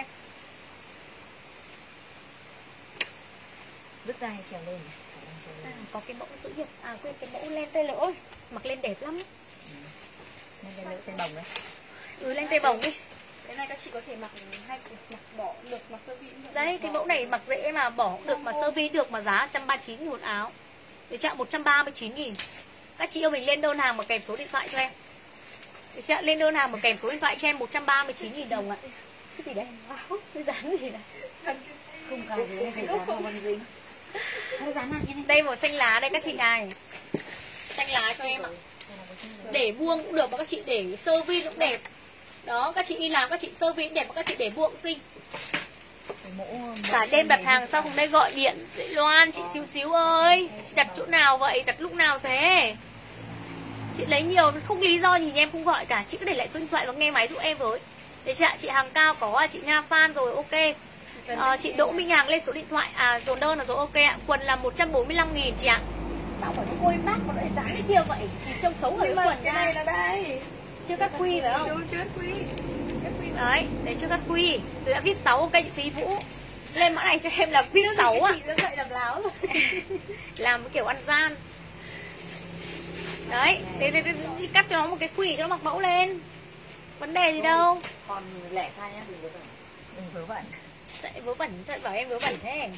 Vứt ra hay trèo lên nhỉ? Có cái mẫu giữ việc, quên cái mẫu len tây lỗ, mặc lên đẹp lắm. Len tây lỗ tên bồng đấy. Len tây bồng đi. Cái này các chị có thể mặc bỏ được, mặc sơ vi. Đấy, cái mẫu này mặc dễ mà bỏ cũng được, mà sơ vi được, mà giá 139.000 một áo. Để chạm 139.000. Các chị yêu mình lên đơn hàng mà kèm số điện thoại cho em. Để chạm lên đơn hàng mà kèm số điện thoại cho em 139.000 đồng ạ. Cái gì đấy? Cái dán gì này? Không cao thế, phải dán vào bằng gì? Đây màu xanh lá đây các chị này. Xanh lá cho em ạ. Để buông cũng được mà các chị để sơ vi cũng đẹp. Đó, các chị đi làm các chị sơ vi cũng đẹp mà các chị để buông xinh. Cả đêm đặt hàng xong hôm nay gọi điện Loan chị xíu ơi, chị đặt chỗ nào vậy, đặt lúc nào thế? Chị lấy nhiều không lý do gì em không gọi cả, chị cứ để lại số điện thoại và nghe máy giúp em với. Để chị Hàng Cao có, chị Nha Phan rồi ok. Chị Đỗ Minh Hàng lên số điện thoại, dồn đơn là rồi ok ạ. Quần là 145.000 chị ạ. Sao mà nó ôi bác mà nó lại dán cái kia vậy? Thì trông xấu ở cái quần ra. Này là đây. Chưa cắt quy phải không? Chưa quy. Đấy, để chưa cắt quy. Tôi đã VIP 6 ok chị Thúy Vũ. Lên mã này cho em là VIP 6 ạ. Chị đã dậy làm láo rồi. Làm cái kiểu ăn gian. Đấy, để đi cắt cho nó một cái quỷ cho nó mặc mẫu lên. Vấn đề gì đâu. Còn lẻ sai nhá, đừng vớ vẩn. Sẽ vớ vẩn, sẽ bảo em vớ vẩn thế.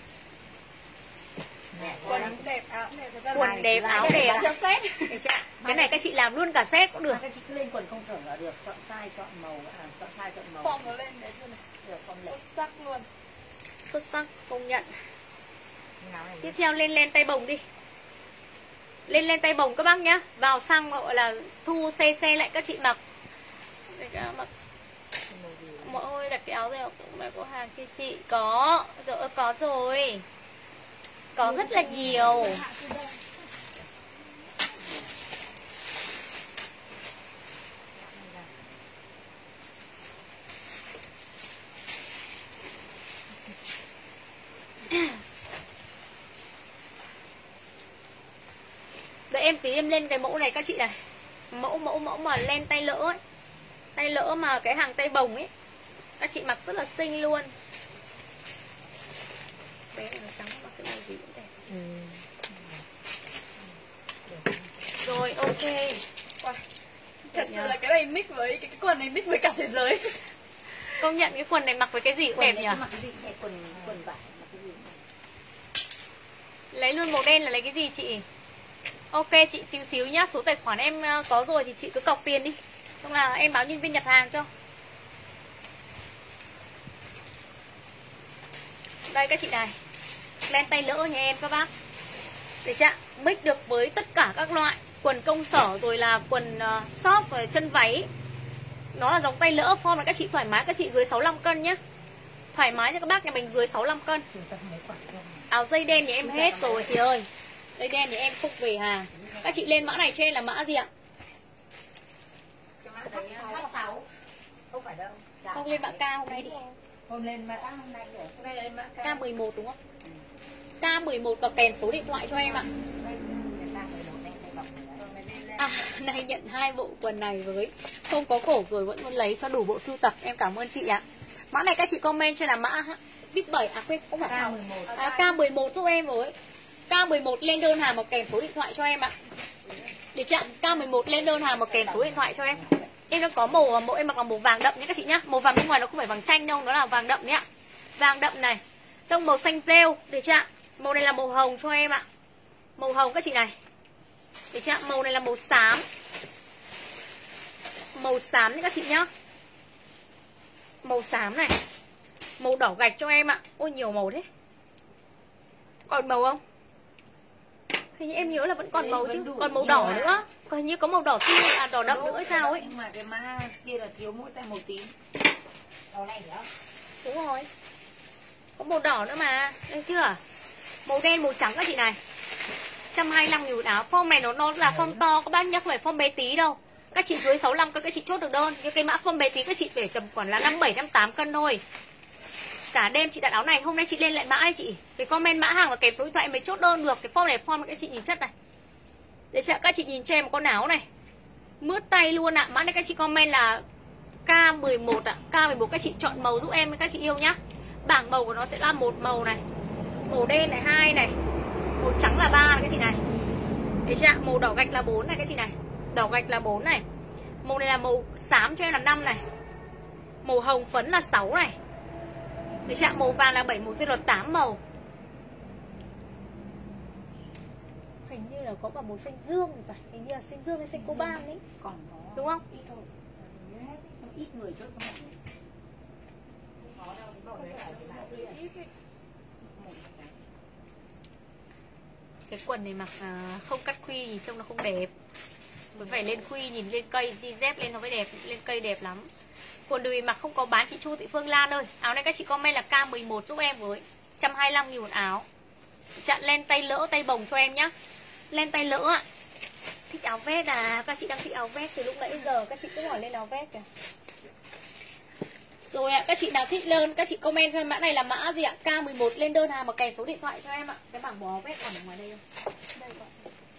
Quần đẹp, áo đẹp. Quần đẹp, áo đẹp. Cái này các chị làm luôn cả set cũng được. Các chị cứ lên quần công sở là được, chọn size, chọn màu, chọn size, chọn màu. Form nó lên đấy luôn này. Được, form lệ. Xuất sắc luôn. Xuất sắc, công nhận. Tiếp theo lên tay bồng đi. Lên tay bồng các bác nhá. Vào sang gọi là thu xe lại các chị mặc. Mọi ơi đặt cái áo này mày có hàng chưa chị? Có. Rồi có rồi. Có rất là nhiều. Đợi em tí em lên cái mẫu này các chị này. Mẫu mà len tay lỡ ấy. Tay lỡ mà cái hàng tay bồng ấy. Các chị mặc rất là xinh luôn. Bé này nó trắng mặc cái màu gì cũng đẹp. Rồi ok. Wow. Thật sự là cái này mix với cái quần này mix với cả thế giới. Công nhận cái quần này mặc với cái gì cũng đẹp nhỉ. Mặc cái gì đẹp, quần vải mặc cái gì. Lấy luôn màu đen là lấy cái gì chị? Ok chị xíu nhá, số tài khoản em có rồi thì chị cứ cọc tiền đi. Xong là em báo nhân viên nhặt hàng cho. Đây các chị này. Len tay lỡ nhà em các bác. Để chưa? Mix được với tất cả các loại quần công sở rồi là quần short và chân váy. Nó là dòng tay lỡ, form là các chị thoải mái, các chị dưới 65 cân nhá. Thoải mái cho các bác nhà mình dưới 65 cân. Áo dây đen nhà em hết rồi chị ơi. Dây đen nhà em không về hàng. Các chị lên mã này cho em là mã gì ạ? H6. Không phải đâu. Không lên mã K hôm nay đi. Hôm lên mã hôm nay rồi. Hôm nay lên mã K11 đúng không? K11 và kèm số điện thoại cho em ạ. À, này nhận 2 bộ quần này với không có cổ rồi vẫn muốn lấy cho đủ bộ sưu tập. Em cảm ơn chị ạ. Mã này các chị comment cho là mã VIP7 à quên không phải K11. K11 giúp em với. K11 lên đơn hàng mà kèm số điện thoại cho em ạ. Để chặn K11 lên đơn hàng mà kèm số điện thoại cho em. Em nó có màu em mặc là màu vàng đậm nhé các chị nhá. Màu vàng bên ngoài nó không phải vàng chanh đâu, nó là vàng đậm nhé ạ. Vàng đậm này. Tông màu xanh rêu, để chặn. Màu này là màu hồng cho em ạ. Màu hồng các chị này. Để chặn màu này là màu xám. Màu xám đấy các chị nhá. Màu xám này. Màu đỏ gạch cho em ạ. Ôi nhiều màu thế. Còn màu không? Hình như em nhớ là vẫn còn màu chứ. Còn màu đỏ nữa. Còn hình như có màu đỏ tươi à đỏ đậm nữa hay sao ấy. Nhưng mà cái mã kia là thiếu mỗi tay màu tím. Màu này nữa. Đúng rồi. Có màu đỏ nữa mà. Đây chưa? Màu đen màu trắng các chị này. 125.000 một áo. Form này nó là form to các bác nhá, không phải form bé tí đâu. Các chị dưới 65 cân các chị chốt được đơn. Nhưng cái mã form bé tí các chị phải tầm khoảng là 57, 58 cân thôi. Cả đêm chị đặt áo này, hôm nay chị lên lại mã đấy chị. Cái comment mã hàng và kèm số điện thoại mới chốt đơn được. Cái form này form các chị nhìn chất này. Để các chị nhìn cho em một con áo này. Mướt tay luôn ạ. Mã này các chị comment là K11 ạ. K11 các chị chọn màu giúp em các chị yêu nhá. Bảng màu của nó sẽ là một màu này. Màu đen này 2 này. Màu trắng là 3 này các chị này. Để chưa? Màu đỏ gạch là 4 này các chị này. Đỏ gạch là 4 này. Màu này là màu xám cho em là 5 này. Màu hồng phấn là 6 này. Để chưa? Màu vàng là 7, màu xanh là 8 màu. Hình như là có cả màu xanh dương thì phải. Hình như là xanh dương hay xanh coban đấy. Còn nó đúng không? ít thôi. Ít người chốt không. Cái quần này mặc không cắt khuy thì trông nó không đẹp. Mới phải lên khuy, nhìn lên cây, đi dép lên nó mới đẹp. Lên cây đẹp lắm. Quần đùi mặc không có bán chị Chu Thị Phương Lan ơi. Áo này các chị comment là K11 giúp em với 125.000 một áo. Chặn len tay lỡ, tay bồng cho em nhá. Len tay lỡ ạ. Thích áo vest à? Các chị đang thích áo vest từ lúc nãy giờ các chị cứ hỏi lên áo vest kìa. Rồi ạ, các chị nào thích đơn, các chị comment cho em mã này là mã gì ạ? K11 lên đơn hàng mà kèm số điện thoại cho em ạ. Cái bảng bó vest còn ở ngoài đây không? Đây còn.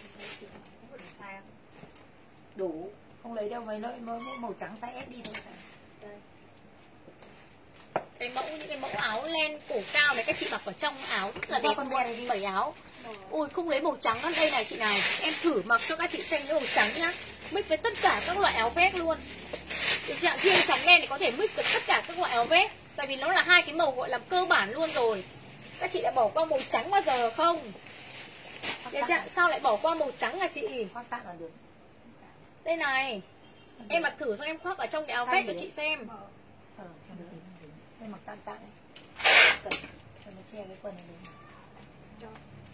Đủ, không lấy đâu mấy lợi màu trắng size S đi thôi. Đây. Những cái mẫu áo len cổ cao này các chị mặc ở trong áo rất là đẹp luôn, 7 áo. Ui không lấy màu trắng ở đây này chị này. Em thử mặc cho các chị xem cái màu trắng nhá. Mix với tất cả các loại áo vest luôn. Thì dạng riêng trắng đen thì có thể mix được tất cả các loại áo vest. Tại vì nó là hai cái màu gọi là cơ bản luôn rồi. Các chị đã bỏ qua màu trắng bao giờ không? Sao lại bỏ qua màu trắng hả chị? Khoác tạm là được. Đây này. Em mặc thử xong em khoác ở trong cái áo vest cho chị xem. Cho được. Em mặc tạm tạm này. Cần cho nó che cái quần này đi. Cho.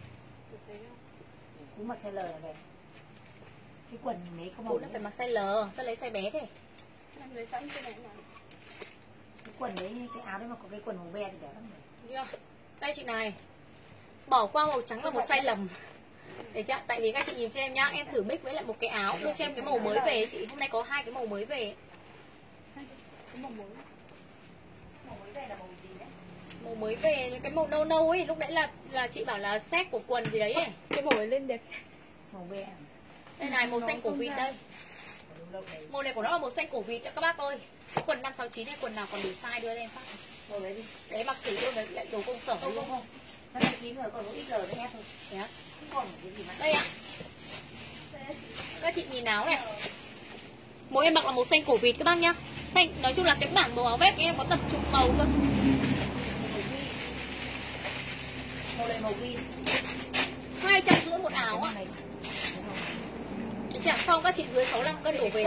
Cứ mặc size L là đẹp. Cái quần đấy không nó phải mặc size L, sao lấy size bé thế? Em lấy sẵn cái này nào. quần đấy, cái áo đấy mà có cái quần màu be thì đẹp lắm. Đây chị này, bỏ qua màu trắng là một sai lầm. Để chắc, tại vì các chị nhìn cho em nhá, em thử mix với lại một cái áo, đưa cho em cái màu mới về chị. Hôm nay có 2 cái màu mới về. Cái màu mới. Màu mới về là màu gì đấy? Màu mới về cái màu nâu nâu ấy, lúc nãy là chị bảo là set của quần gì đấy ấy. Cái màu ấy lên đẹp. Màu be. Đây này, màu xanh cổ vịt đây. Màu này của nó là màu xanh cổ vịt các bác ơi. Cái quần 569 này, quần nào còn đủ size đưa lên phát. Màu đấy đi. Đấy mặc thử luôn đấy, lại đồ công sở Không luôn. không. Nó đang kín rồi, còn có XL đấy em thôi. Đấy á. Không còn cái gì mà. Đây ạ. Các chị nhìn áo này. Màu em mặc là màu xanh cổ vịt các bác nhá. Xanh, nói chung là cái bảng màu áo vest em có tầm chục màu cơ. Màu này màu ghi. 250 một áo á. Chị form các chị dưới 65 cân đổ về.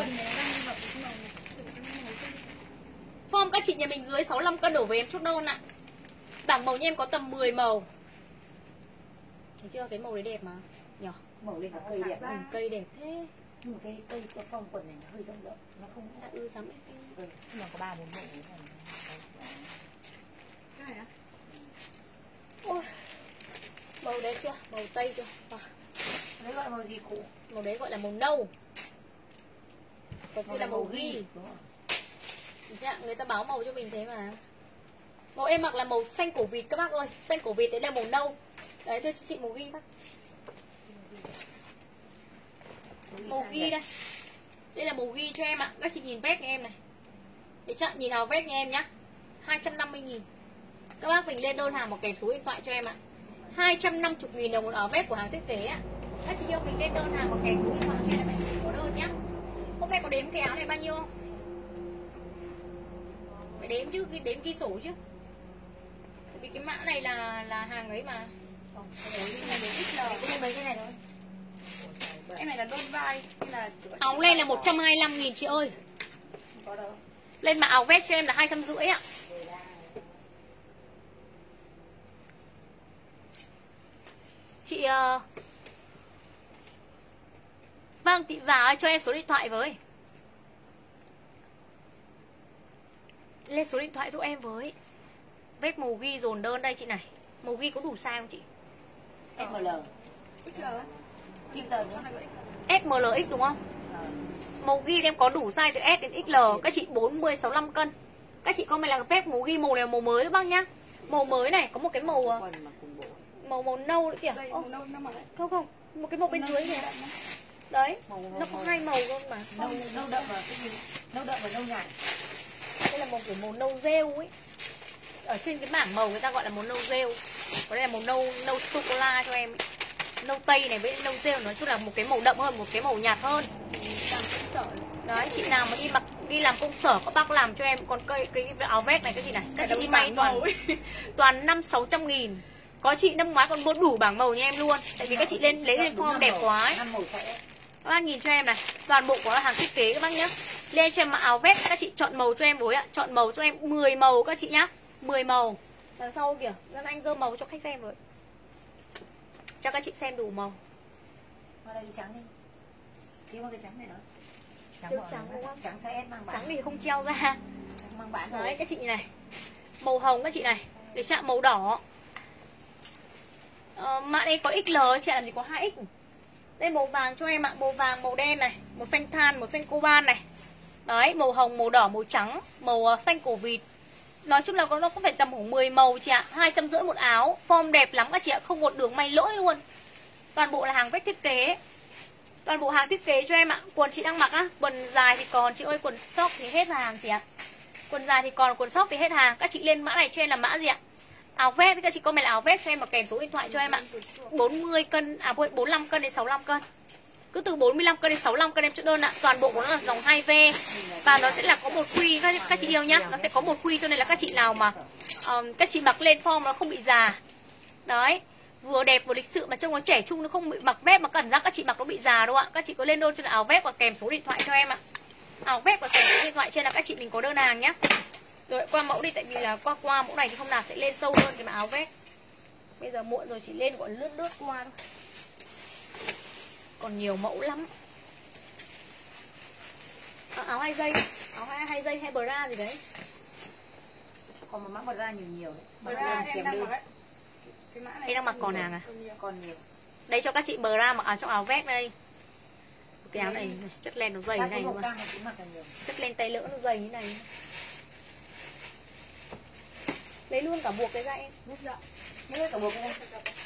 Form các chị nhà mình dưới 65 cân đổ về em chốt đơn ạ. Bảng màu nha em có tầm 10 màu. Thấy chưa? Cái màu đấy đẹp mà. Nhỏ. Màu lên cả cây đẹp. Cây đẹp thế. Nhưng mà cái cây cái phong quần này nó hơi rộng rộng, nó không Sắm nhưng mà có 3 4 màu này. Cái này á? Ôi. Màu đấy chưa? Màu tây chưa? Đấy gọi màu gì cụ? Màu đấy gọi là màu nâu. Còn đây là màu ghi. Người ta báo màu cho mình thế mà. Màu em mặc là màu xanh cổ vịt các bác ơi. Xanh cổ vịt đấy là màu nâu. Đấy thưa chị màu ghi các. Màu ghi đây. Đây là màu ghi cho em ạ. Các chị nhìn vest nhà em này. Để chắc nhìn áo vest nhà em nhá. 250.000. Các bác mình lên đơn hàng một kèm số điện thoại cho em ạ. 250.000 đồng một áo vest của hàng thiết kế ạ. Các chị yêu mình lên đơn hàng một kèm số điện thoại cho em có đơn nhá. Hôm nay có đếm cái áo này bao nhiêu không? Phải đếm chứ, đếm ghi sổ chứ. Vì cái mã này là hàng ấy mà. Có mấy cái này thôi. Em này là đôn vai là áo lên là 125.000 chị ơi. Không có đâu. Lên mà áo vest cho em là 250 ạ. Chị Vâng, chị vào cho em số điện thoại với. Lên số điện thoại giúp em với. Vest màu ghi dồn đơn đây chị này. Màu ghi có đủ size không chị? SML. XL. XL nữa. SMLX đúng không? Màu ghi em có đủ size từ S đến XL. Các chị 40, 65 cân. Các chị comment là vest màu ghi, màu này là màu mới các bác nhá. Màu mới này, có một cái màu màu nâu nữa kìa. Đây, màu nâu mà đấy. Không, một cái màu bên dưới kìa. Đấy, nó có 2 màu cơ mà. Nâu đậm và cái gì? Nâu đậm và nâu nhạt. Đây là một kiểu màu nâu rêu ấy. Ở trên cái bảng màu người ta gọi là màu nâu rêu. Còn đây là màu nâu sô cô la cho em ấy. Nâu tây này với nâu rêu nói chung là một cái màu đậm hơn, một cái màu nhạt hơn. Đấy, chị nào mà đi làm công sở các bác làm cho em còn cái áo vest này cái gì này. Các chị đi may toàn 500-600.000. Có chị năm ngoái còn mua đủ bảng màu như em luôn. Tại vì các chị lên lấy lên form đẹp quá ấy. Các bác nhìn cho em này, toàn bộ có là hàng thiết kế các bác nhá. Lên cho em mặc áo vest, các chị chọn màu cho em với ạ. Chọn màu cho em 10 màu các chị nhá. 10 màu. Đằng sau kìa, các anh dơ màu cho khách xem với. Cho các chị xem đủ màu. Qua đây đi trắng đi. Thiếu một cái trắng này nữa. Trắng đúng không? Trắng size S mang bán. Trắng thì không treo ra. Mang bán đấy các chị này. Màu hồng các chị này. Để chạm màu đỏ. Mã đây có XL, chị làm gì có 2X. Đây màu vàng cho em ạ, màu vàng, màu đen này, màu xanh than, màu xanh coban này. Đấy, màu hồng, màu đỏ, màu trắng, màu xanh cổ vịt. Nói chung là nó có phải tầm khoảng 10 màu chị ạ, 250 một áo. Form đẹp lắm các chị ạ, không một đường may lỗi luôn. Toàn bộ là hàng vest thiết kế. Toàn bộ hàng thiết kế cho em ạ. Quần chị đang mặc á, quần dài thì còn chị ơi, quần short thì hết hàng chị ạ. Quần dài thì còn, quần short thì hết hàng. Các chị lên mã này cho em là mã gì ạ? Áo vest, các chị comment là áo vest cho em và kèm số điện thoại cho em ạ. 40 cân, 45 cân đến 65 cân. Cứ từ 45 cân đến 65 cân em chốt đơn ạ. Toàn bộ của nó là dòng 2V. Và nó sẽ là có một khuy các chị yêu nhá. Nó sẽ có một khuy cho nên là các chị nào mà các chị mặc lên form nó không bị già. Đấy, vừa đẹp vừa lịch sự mà trông nó trẻ trung, nó không bị mặc vest mà cảm giác các chị mặc nó bị già đâu ạ. Các chị có lên đơn cho là áo vest và kèm số điện thoại cho em ạ. Áo vest và kèm số điện thoại trên là các chị mình có đơn hàng nhá. Rồi qua mẫu đi, tại vì là qua mẫu này thì hôm nào sẽ lên sâu hơn cái mà áo vest. Bây giờ muộn rồi, chỉ lên gọi lướt qua thôi. Còn nhiều mẫu lắm. Áo 2 dây, áo 2 dây hay bra gì đấy. còn một mã bờ ra nhiều đấy. Bờ ra em đang mặc ấy. Cái mã này Em đang mặc còn hàng à? Còn nhiều. Đây cho các chị bờ ra mặc áo trong áo vest đây. Cái áo này chất len nó dày như này luôn. Chất len tay lỡ nó dày như này. Lấy luôn cả buộc cái ra em. Dạ. Lấy cả buộc cái đây.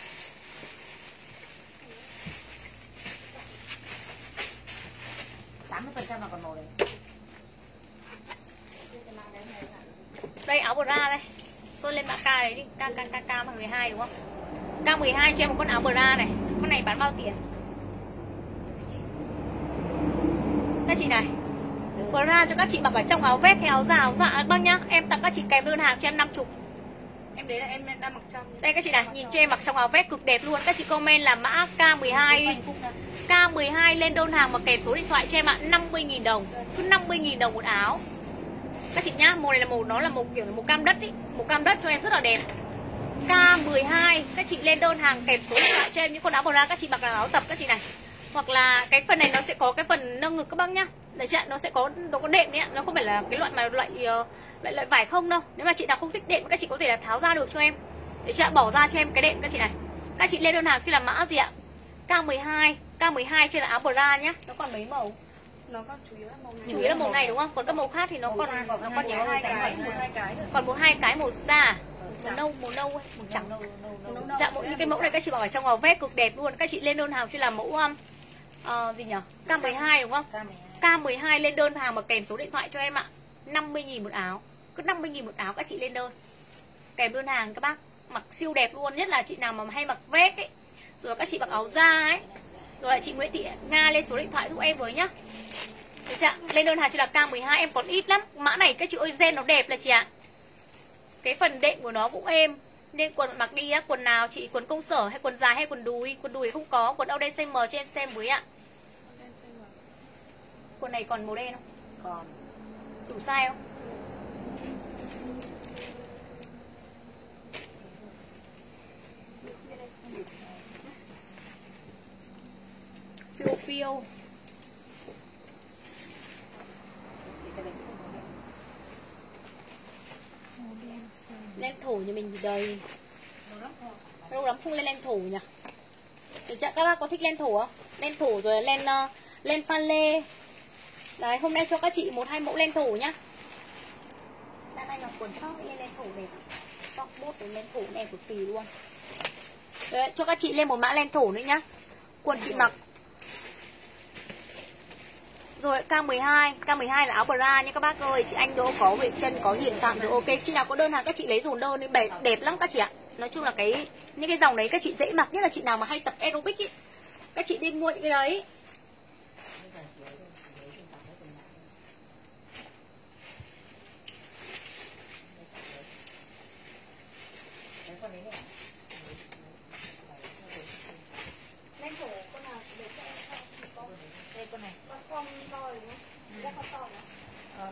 80% là còn màu đấy. Đây áo bra đây. Tôi lên mã K đấy đi. K 12 đúng không? K 12 cho em một con áo bra này. Con này bán bao tiền? Các chị này. Bra cho các chị mặc ở trong áo vest hay áo dạ băng nhá. Em tặng các chị kèm đơn hàng cho em 50. Em đấy là em đang mặc trong. Đây các chị này, nhìn cho em mặc trong áo vest cực đẹp luôn. Các chị comment là mã K12 đi. K12 lên đơn hàng mà kèm số điện thoại cho em ạ, 50.000 đồng. Cứ 50.000 đồng một áo. Các chị nhá, màu này là màu, nó là màu kiểu màu cam đất ý. Màu cam đất cho em rất là đẹp. K12, các chị lên đơn hàng kèm số điện thoại cho em những con áo bra, các chị mặc là áo tập các chị này. Hoặc là cái phần này nó sẽ có cái phần nâng ngực các bác nhá. Đấy chị ạ, nó sẽ có đệm đấy ạ, nó không phải là cái loại mà loại vải không đâu. Nếu mà chị nào không thích đệm các chị có thể là tháo ra được cho em. Để chị ạ, bỏ ra cho em cái đệm các chị này. Các chị lên đơn hàng khi là mã gì ạ? K12 trên là áo bra nhá. Nó còn mấy màu? Nó còn chủ yếu là màu này. Chủ yếu là màu này đúng không? Còn các màu khác thì nó còn nhiều hai cái, còn 1-2 cái màu da, màu nâu ấy, màu trắng. Dạ, những cái mẫu này các chị bảo ở trong áo vest cực đẹp luôn. Các chị lên đơn hàng cho là mẫu gì nhỉ? K12 đúng không? K12 lên đơn hàng mà kèm số điện thoại cho em ạ. 50.000 một áo. Cứ 50.000 một áo các chị lên đơn. Kèm đơn hàng các bác. Mặc siêu đẹp luôn, nhất là chị nào mà hay mặc vest ấy. Rồi các chị mặc áo da ấy. Rồi lại chị Nguyễn Thị Nga lên số điện thoại giúp em với nhá. Được chưa? Lên đơn hàng cho là K12 em còn ít lắm. Mã này các chị ơi gen nó đẹp là chị ạ. Cái phần đệm của nó cũng êm. Nên quần mặc đi á, quần nào chị, quần công sở hay quần dài hay quần đùi không có, quần áo đen size M cho em xem với ạ. Quần này còn màu đen không? Còn. Đủ size không? Phiêu. Len thổ nhà mình thì đầy. Lâu lắm không lên len thổ nhỉ? Được chưa? Các bác có thích len thổ không? Len thổ rồi len pha lê. Đấy, hôm nay cho các chị 1-2 mẫu len thổ nhá. Đang đây là quần sóc lên len thổ đẹp. Sóc bốt với len thổ đẹp cực kỳ luôn. Đấy, cho các chị lên một mã len thổ nữa nhá. Quần chị mặc. Rồi K12 là áo bra nha các bác ơi. Chị Anh Đỗ có vệ chân, có hiển tạm rồi ok. Chị nào có đơn hàng các chị lấy dùn đơn đi, đẹp lắm các chị ạ. Nói chung là những cái dòng đấy các chị dễ mặc, nhất là chị nào mà hay tập aerobic ý. Các chị đi mua những cái đấy. Len thổ con nào để cho em không? Đây con này. Con to rồi đúng không? Rất con to nữa.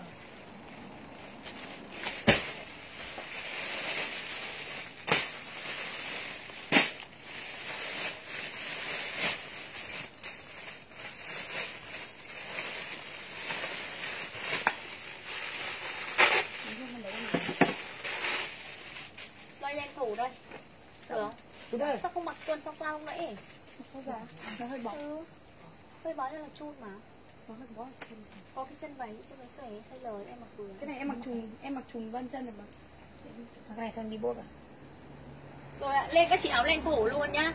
Đây len thổ đây. Được không? Đúng rồi. Sao không mặc quần song lao không nãy? Không dạ. Nó hơi bó. Hơi bó là chun mà. Nó hơi bó. Có cái chân váy cho cái xòe hay lời em mặc vừa. Cái này em mặc trùng vân chân được mà. Cái này xong đi bốt à? Rồi ạ, lên các chị áo len thổ luôn nhá.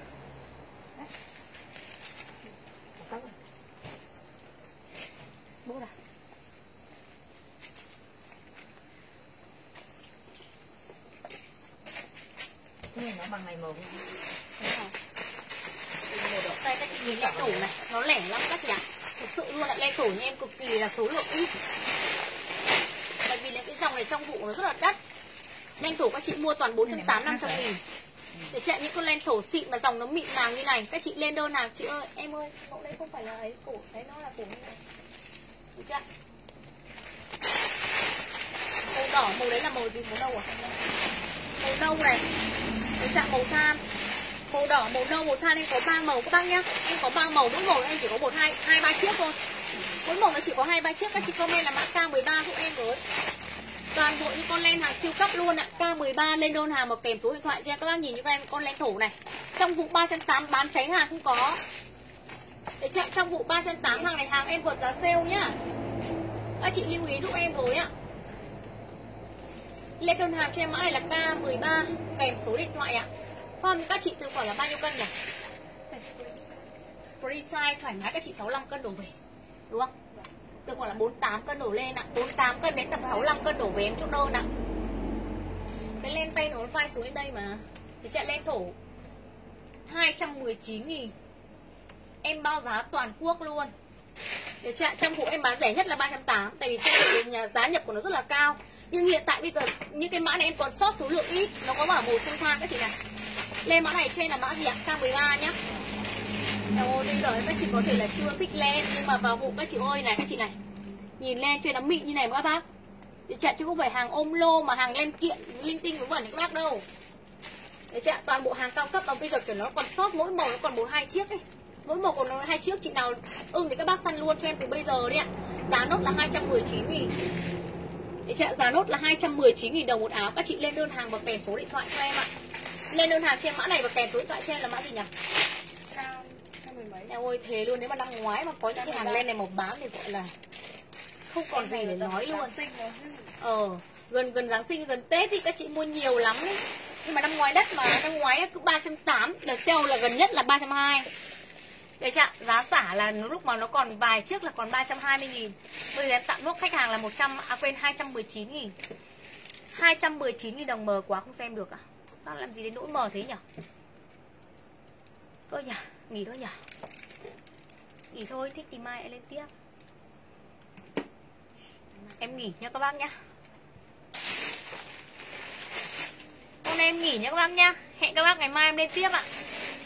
Bốt à? Cái này nó bằng này màu. Đây các chị nhìn len thổ này, nó lẻ lắm các chị ạ. Thực sự luôn ạ, len thổ như em cực kỳ là số lượng ít. Tại vì những cái dòng này trong vụ nó rất là đắt. Len thổ các chị mua toàn 480-500 nghìn. Để chạy những con len thổ xịn mà dòng nó mịn màng như này. Các chị lên đơn hàng chị ơi, em ơi, mẫu đấy không phải là ấy, cổ đấy nó là cổ như này. Được chưa? Màu đỏ, màu đấy là màu gì? Màu nâu à? Màu nâu này. Được chưa? Màu than. Màu đỏ, màu nâu, màu than em có 3 màu các bác nhá. Em có 3 màu, mỗi màu em chỉ có 1-2-3 chiếc thôi. Mỗi màu nó chỉ có 2-3 chiếc. Các chị comment là mã K13 giúp em với. Toàn bộ những con len hàng siêu cấp luôn ạ. K13 lên đơn hàng và kèm số điện thoại cho em. Các bác nhìn cho em con len thổ này. Trong vụ 380 bán cháy hàng không có. Để chạy trong vụ 380 hàng này hàng em vượt giá sale nhá. Các chị lưu ý giúp em rồi ạ. Lên đơn hàng cho em mã này là K13 kèm số điện thoại ạ. Form các chị từ khoảng là bao nhiêu cân nhỉ? Free size thoải mái các chị 65 cân đổ về. Đúng không? Từ khoảng là 48 cân đổ lên ạ. 48 cân đến tầm 65 cân đổ về em chốt đơn ạ. Cái len tay nó vai xuống đến đây mà. Thì chạy len thổ 219.000. Em bao giá toàn quốc luôn. Để chạy trong vụ em bán rẻ nhất là 380. Tại vì trên giá nhập của nó rất là cao. Nhưng hiện tại bây giờ những cái mã này em còn sót số lượng ít. Nó có bảo màu xanh than các chị này. Lên mã này cho em là mã gì ạ? K13 nhá. Ôi bây giờ các chị có thể là chưa thích len. Nhưng mà vào vụ các chị ơi này, các chị này, nhìn len cho nó mịn như này các bác. Để chạy chứ không phải hàng ôm lô mà hàng len kiện linh tinh với các bác đâu. Để chạy toàn bộ hàng cao cấp. Bây giờ kiểu nó còn sót mỗi màu nó còn 1-2 chiếc ấy. Mỗi màu còn 2 chiếc. Chị nào ưng thì các bác săn luôn cho em từ bây giờ đi ạ. Giá nốt là 219.000. Để chạy giá nốt là 219.000 đồng một áo. Các chị lên đơn hàng và kèm số điện thoại cho em ạ. Lên đơn hàng trên mã này và kèm số điện thoại cho em là mã gì nhỉ? Em ơi thế luôn, nếu mà năm ngoái mà có những cái hàng len này màu bám thì gọi là không còn gì để nói luôn. Gần Giáng sinh, gần Tết thì các chị mua nhiều lắm ấy. Nhưng mà năm ngoái đất mà, năm ngoái cứ 380, đợt sale là gần nhất là 320. Để chạ, giá xả là lúc mà nó còn vài chiếc là còn 320.000. Bây giờ em tặng nốt khách hàng là 219.000. 219.000 đồng, mờ quá không xem được à? Tao làm gì đến nỗi mờ thế nhỉ? Thôi nhỉ, nghỉ thôi nhỉ. Nghỉ thôi, thích thì mai lại lên tiếp. Em nghỉ nha các bác nhá. Hôm nay em nghỉ nha các bác nhá. Hẹn các bác ngày mai em lên tiếp ạ.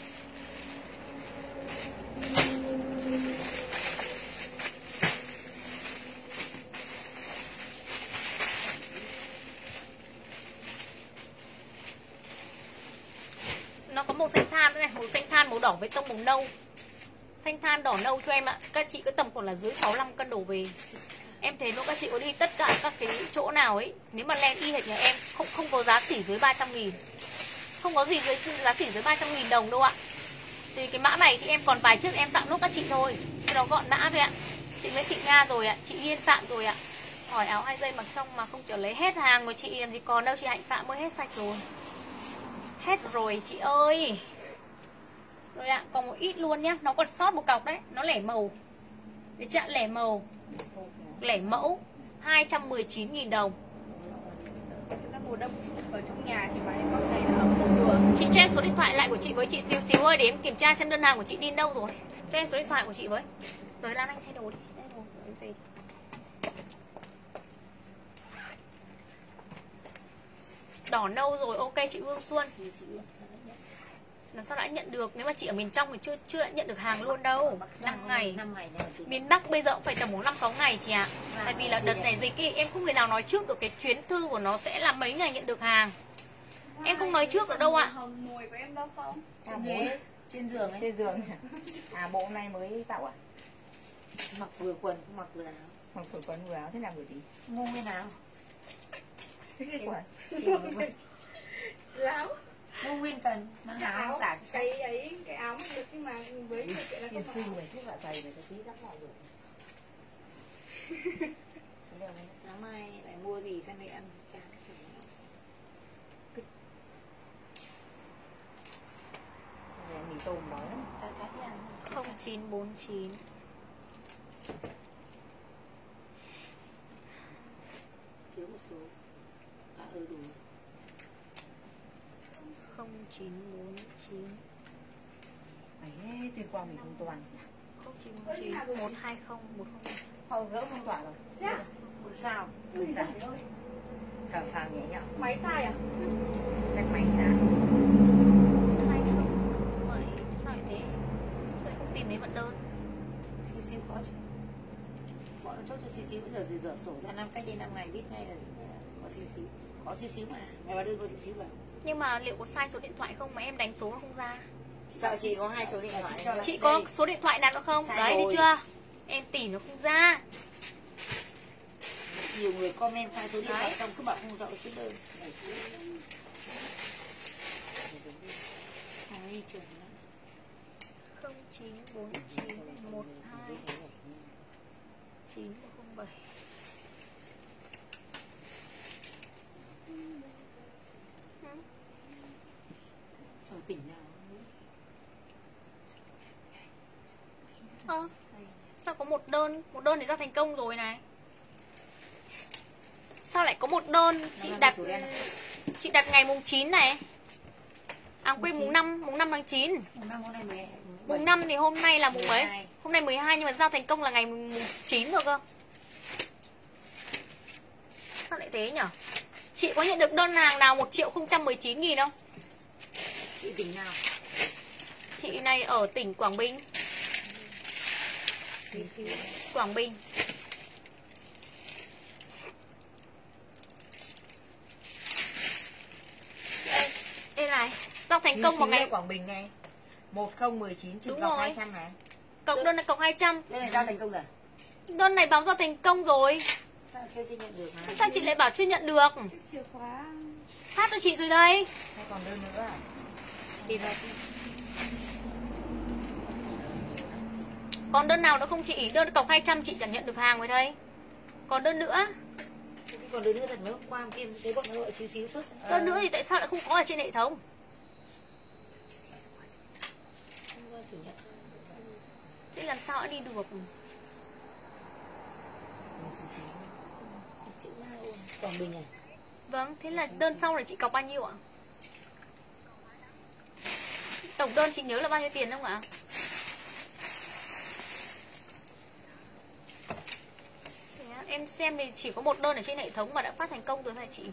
Nó có màu xanh than đây này, màu xanh than, màu đỏ với tông màu nâu. Xanh than đỏ nâu cho em ạ. Các chị cứ tầm khoảng là dưới 65 cân đổ về. Em thấy lúc các chị có đi tất cả các cái chỗ nào ấy, nếu mà len y hệt nhà em không có giá xỉ dưới 300.000. Không có gì giá xỉ dưới 300.000 đồng đâu ạ. Thì cái mã này thì em còn vài chiếc em tặng nốt các chị thôi. Cái đó gọn nã thôi ạ. Chị Nguyễn Thị Nga rồi ạ, chị Hiên Phạm rồi ạ. Hỏi áo 2 giây mặc trong mà không chở lấy hết hàng của chị làm gì còn đâu, chị Hạnh Phạm mới hết sạch rồi. Hết rồi chị ơi. Rồi ạ, còn một ít luôn nhá. Nó còn sót một cọc đấy, nó lẻ màu. Để chặn lẻ màu, lẻ mẫu 219.000 đồng. Các mùa đông ở trong nhà thì váy con này là ấm một đường. Chị cho em số điện thoại lại của chị với chị xíu xíu ơi, để em kiểm tra xem đơn hàng của chị đi đâu rồi. Cho em số điện thoại của chị với. Rồi Lan Anh thay đồ đi. Em về đi. Đỏ nâu rồi, ok chị Hương Xuân. Làm sao đã nhận được, nếu mà chị ở miền trong thì chưa đã nhận được hàng luôn đâu. 5 ngày. Miền Bắc bây giờ cũng phải tầm 5-6 ngày chị ạ. Tại vì là đợt này dịch ý, em không thể nào nói trước được cái chuyến thư của nó sẽ là mấy ngày nhận được hàng. Em không nói trước được đâu ạ. Mùi của em đâu không? Trên giường ấy. Trên giường. À bộ hôm nay mới tạo à? Mặc vừa quần, mặc vừa áo. Mặc vừa quần vừa áo thế nào vừa tí? Mua cái nào? Cái quần. Láo. Mua nguyên cần mang áo cả cái ấy, cái áo mà được nhưng mà với điều kiện là không sư về thuốc dạ dày về tí đắp mọi người. Sáng mai lại mua gì sang đây ăn chả cái gì nữa. Mì tôm nói lắm, ta chả thích ăn. 0949 thiếu một số. À đủ. 0949 Tuyên Quang mình không toàn. 0949 120 101. Họ gỡ không toàn rồi. Không sao. Không sao. Thở phào nhẹ nhõm. Máy sai à? Chắc máy sao? 207. Sao lại thế? Sao lại không tìm đến vận đơn? Xíu khó chứ. Bọn nó chốt cho xíu bây giờ dở sổ ra cách đây 5 ngày biết ngay là có xíu. Có xíu mà. Ngày ba đơn có xíu vào. Nhưng mà liệu có sai số điện thoại không mà em đánh số nó không ra? Sợ chị có 2 số điện thoại. Chị có số điện thoại nào nữa không? Sai đấy rồi. thấy chưa? Em tìm nó không ra. nhiều người comment sai số điện thoại xong cứ bảo không rõ cái đơn. Đấy, chuẩn lắm. 094912 9107. Ở tỉnh nào? Sao có một đơn thì ra thành công rồi này. Sao lại có một đơn chị đặt ngày mùng 9 này. À quên, mùng 5 tháng 9. Mùng 5 hôm nay 10. Mùng 5 thì hôm nay là mùng mấy? Hôm nay 12 nhưng mà giao thành công là ngày mùng 9 rồi cơ. Sao lại thế nhỉ? Chị có nhận được đơn hàng nào 1.019.000 không? Chị tỉnh nào? Chị này ở tỉnh Quảng Bình. Quảng Bình. Đây này, giao thành công một ngày Quảng Bình này. 1019 trừ cọc 200 này. Cọc đơn là cọc 200. Đơn này giao thành công rồi. Đơn này báo giao thành công rồi. Sao chưa nhận được hả? Sao chị lại bảo chưa nhận được? Chìa khóa Hát cho chị rồi đây. Sao còn đơn nữa à? Tìm ra chị. Còn đơn nào nữa không chị? Đơn cọc 200 chị chẳng nhận được hàng rồi đây. Còn đơn nữa. Còn đơn nữa thật mấy hôm qua kia thấy bọn nó gọi xíu xíu suốt. Đơn nữa thì tại sao lại không có ở trên hệ thống? Chị làm sao đã đi được? Quảng Bình này. Vâng, thế là đơn sau này chị cọc bao nhiêu ạ? Tổng đơn chị nhớ là bao nhiêu tiền không ạ? Em xem thì chỉ có một đơn ở trên hệ thống mà đã phát thành công rồi hả chị?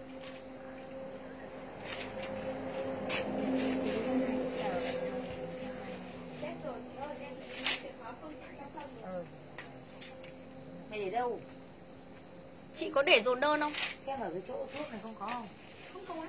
Mày để đâu? Chị có để dồn đơn không? Xem ở cái chỗ thuốc này không có không? không có.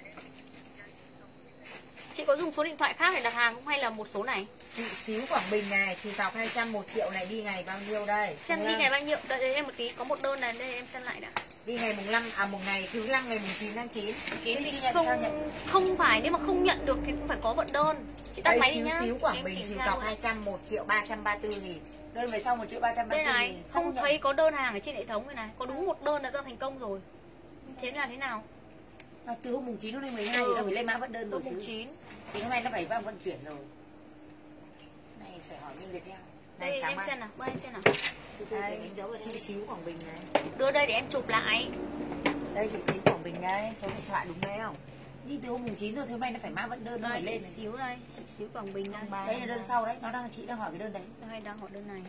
Chị có dùng số điện thoại khác để đặt hàng không hay là một số này? Chị xíu Quảng Bình này, trừ cọc 200 1 triệu này đi ngày bao nhiêu đây? Xem đi ngày bao nhiêu? Đợi em một tí, có một đơn này đây em xem lại đã. Đi ngày mùng 5 một ngày thứ 5 ngày mùng 9 tháng 9. 9 thì không phải, nếu mà không nhận được thì cũng phải có vận đơn. Chị tắt máy đi nhá. Xíu Quảng Bình trừ cọc 200 1.334.000. Đơn về sau 1.334.000. Đây này, không thấy có đơn hàng ở trên hệ thống này này. Có đúng một đơn đã ra thành công rồi. Thế là thế nào? Từ hôm mùng 9 đến 12 thì nó phải lên mã vận đơn rồi chứ. Mùng 9. Thì hôm nay nó phải vào vận chuyển rồi. Này phải hỏi bên Viettel. Đây em xem nào, em xem nào. Đây, đánh dấu là chị xíu Quảng Bình này. Đưa đây để em chụp lại. Đây chị xíu Quảng Bình đây, số điện thoại đúng đấy không? Đi từ hôm mùng 9 rồi, thì hôm nay nó phải mã vận đơn nó phải lên. Chị xíu đây, chị xíu Quảng Bình đây. Đây là đơn sau đấy, chị đang hỏi cái đơn đấy. Đây đang hỏi đơn này.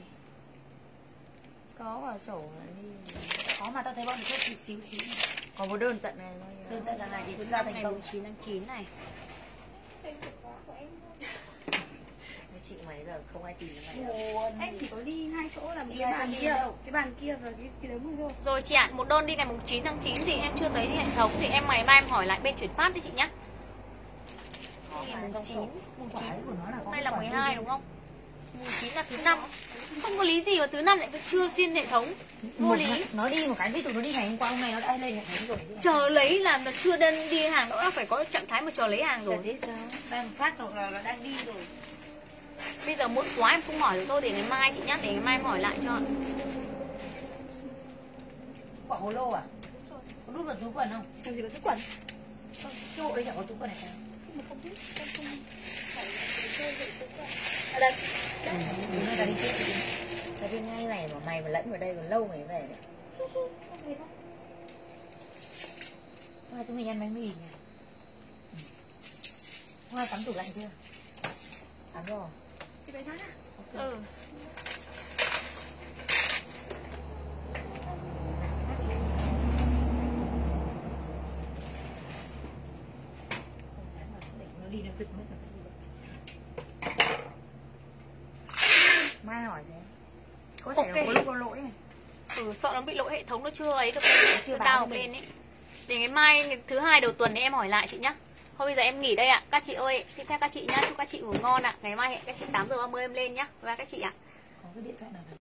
Có vào sổ đi. Có mà tao thấy bọn nó chị xíu. Có một đơn tận này. Đơn tận này thì ra thành công 9 tháng 9 này. Chị mấy giờ không ai tìm được mày. Anh chỉ có đi 2 chỗ là cái bàn kia, cái bàn kia và cái đống thôi. Rồi chị ạ, một đơn đi ngày mùng 9 tháng 9 thì em chưa thấy hệ thống thì em ngày mai em hỏi lại bên chuyển phát đi chị nhá. Mùng 9 hôm nay là 12 đúng không? Mùng 9 là thứ 5. Không có lý gì mà thứ 5 lại chưa trên hệ thống. Vô lý. Nó đi một cái, ví dụ nó đi ngày hôm qua, hôm nay nó đã lên hệ thống rồi. Chờ lấy là nó chưa đơn đi hàng, nó đã phải có trạng thái mà chờ lấy hàng rồi. Thế sao? Đang phát hoặc là nó đang đi rồi. Bây giờ muộn quá em không hỏi được thôi, để ngày mai chị nhắc, để ngày mai em hỏi lại cho. Quả hồ lô à? Có đút vào túi quần không? Làm gì có túi quần? Cái hộ đấy chẳng có túi quần này sao? Không biết, không ở đây. Ta đi chết đi. Ta đi ngay này mà mày mà lẫn vào đây còn lâu mày về đấy. Hôm nay chúng mình ăn bánh mì nhỉ? Hôm nay tắm tủ lạnh chưa? Tắm rồi. Thì phải tháng à? Ừ. Nó đi nó giật mất rồi. Mai hỏi gì? Có thể là có lúc có lỗi này. Sợ nó bị lỗi hệ thống, nó chưa ấy được, chưa báo lên ấy. Để ngày mai thứ 2 đầu tuần thì em hỏi lại chị nhá. Thôi bây giờ em nghỉ đây ạ. Các chị ơi, xin phép các chị nhá, chúc các chị ngủ ngon ạ. Ngày mai hẹn các chị 8:30 em lên nhá. Bye các chị ạ. Có cái điện thoại nào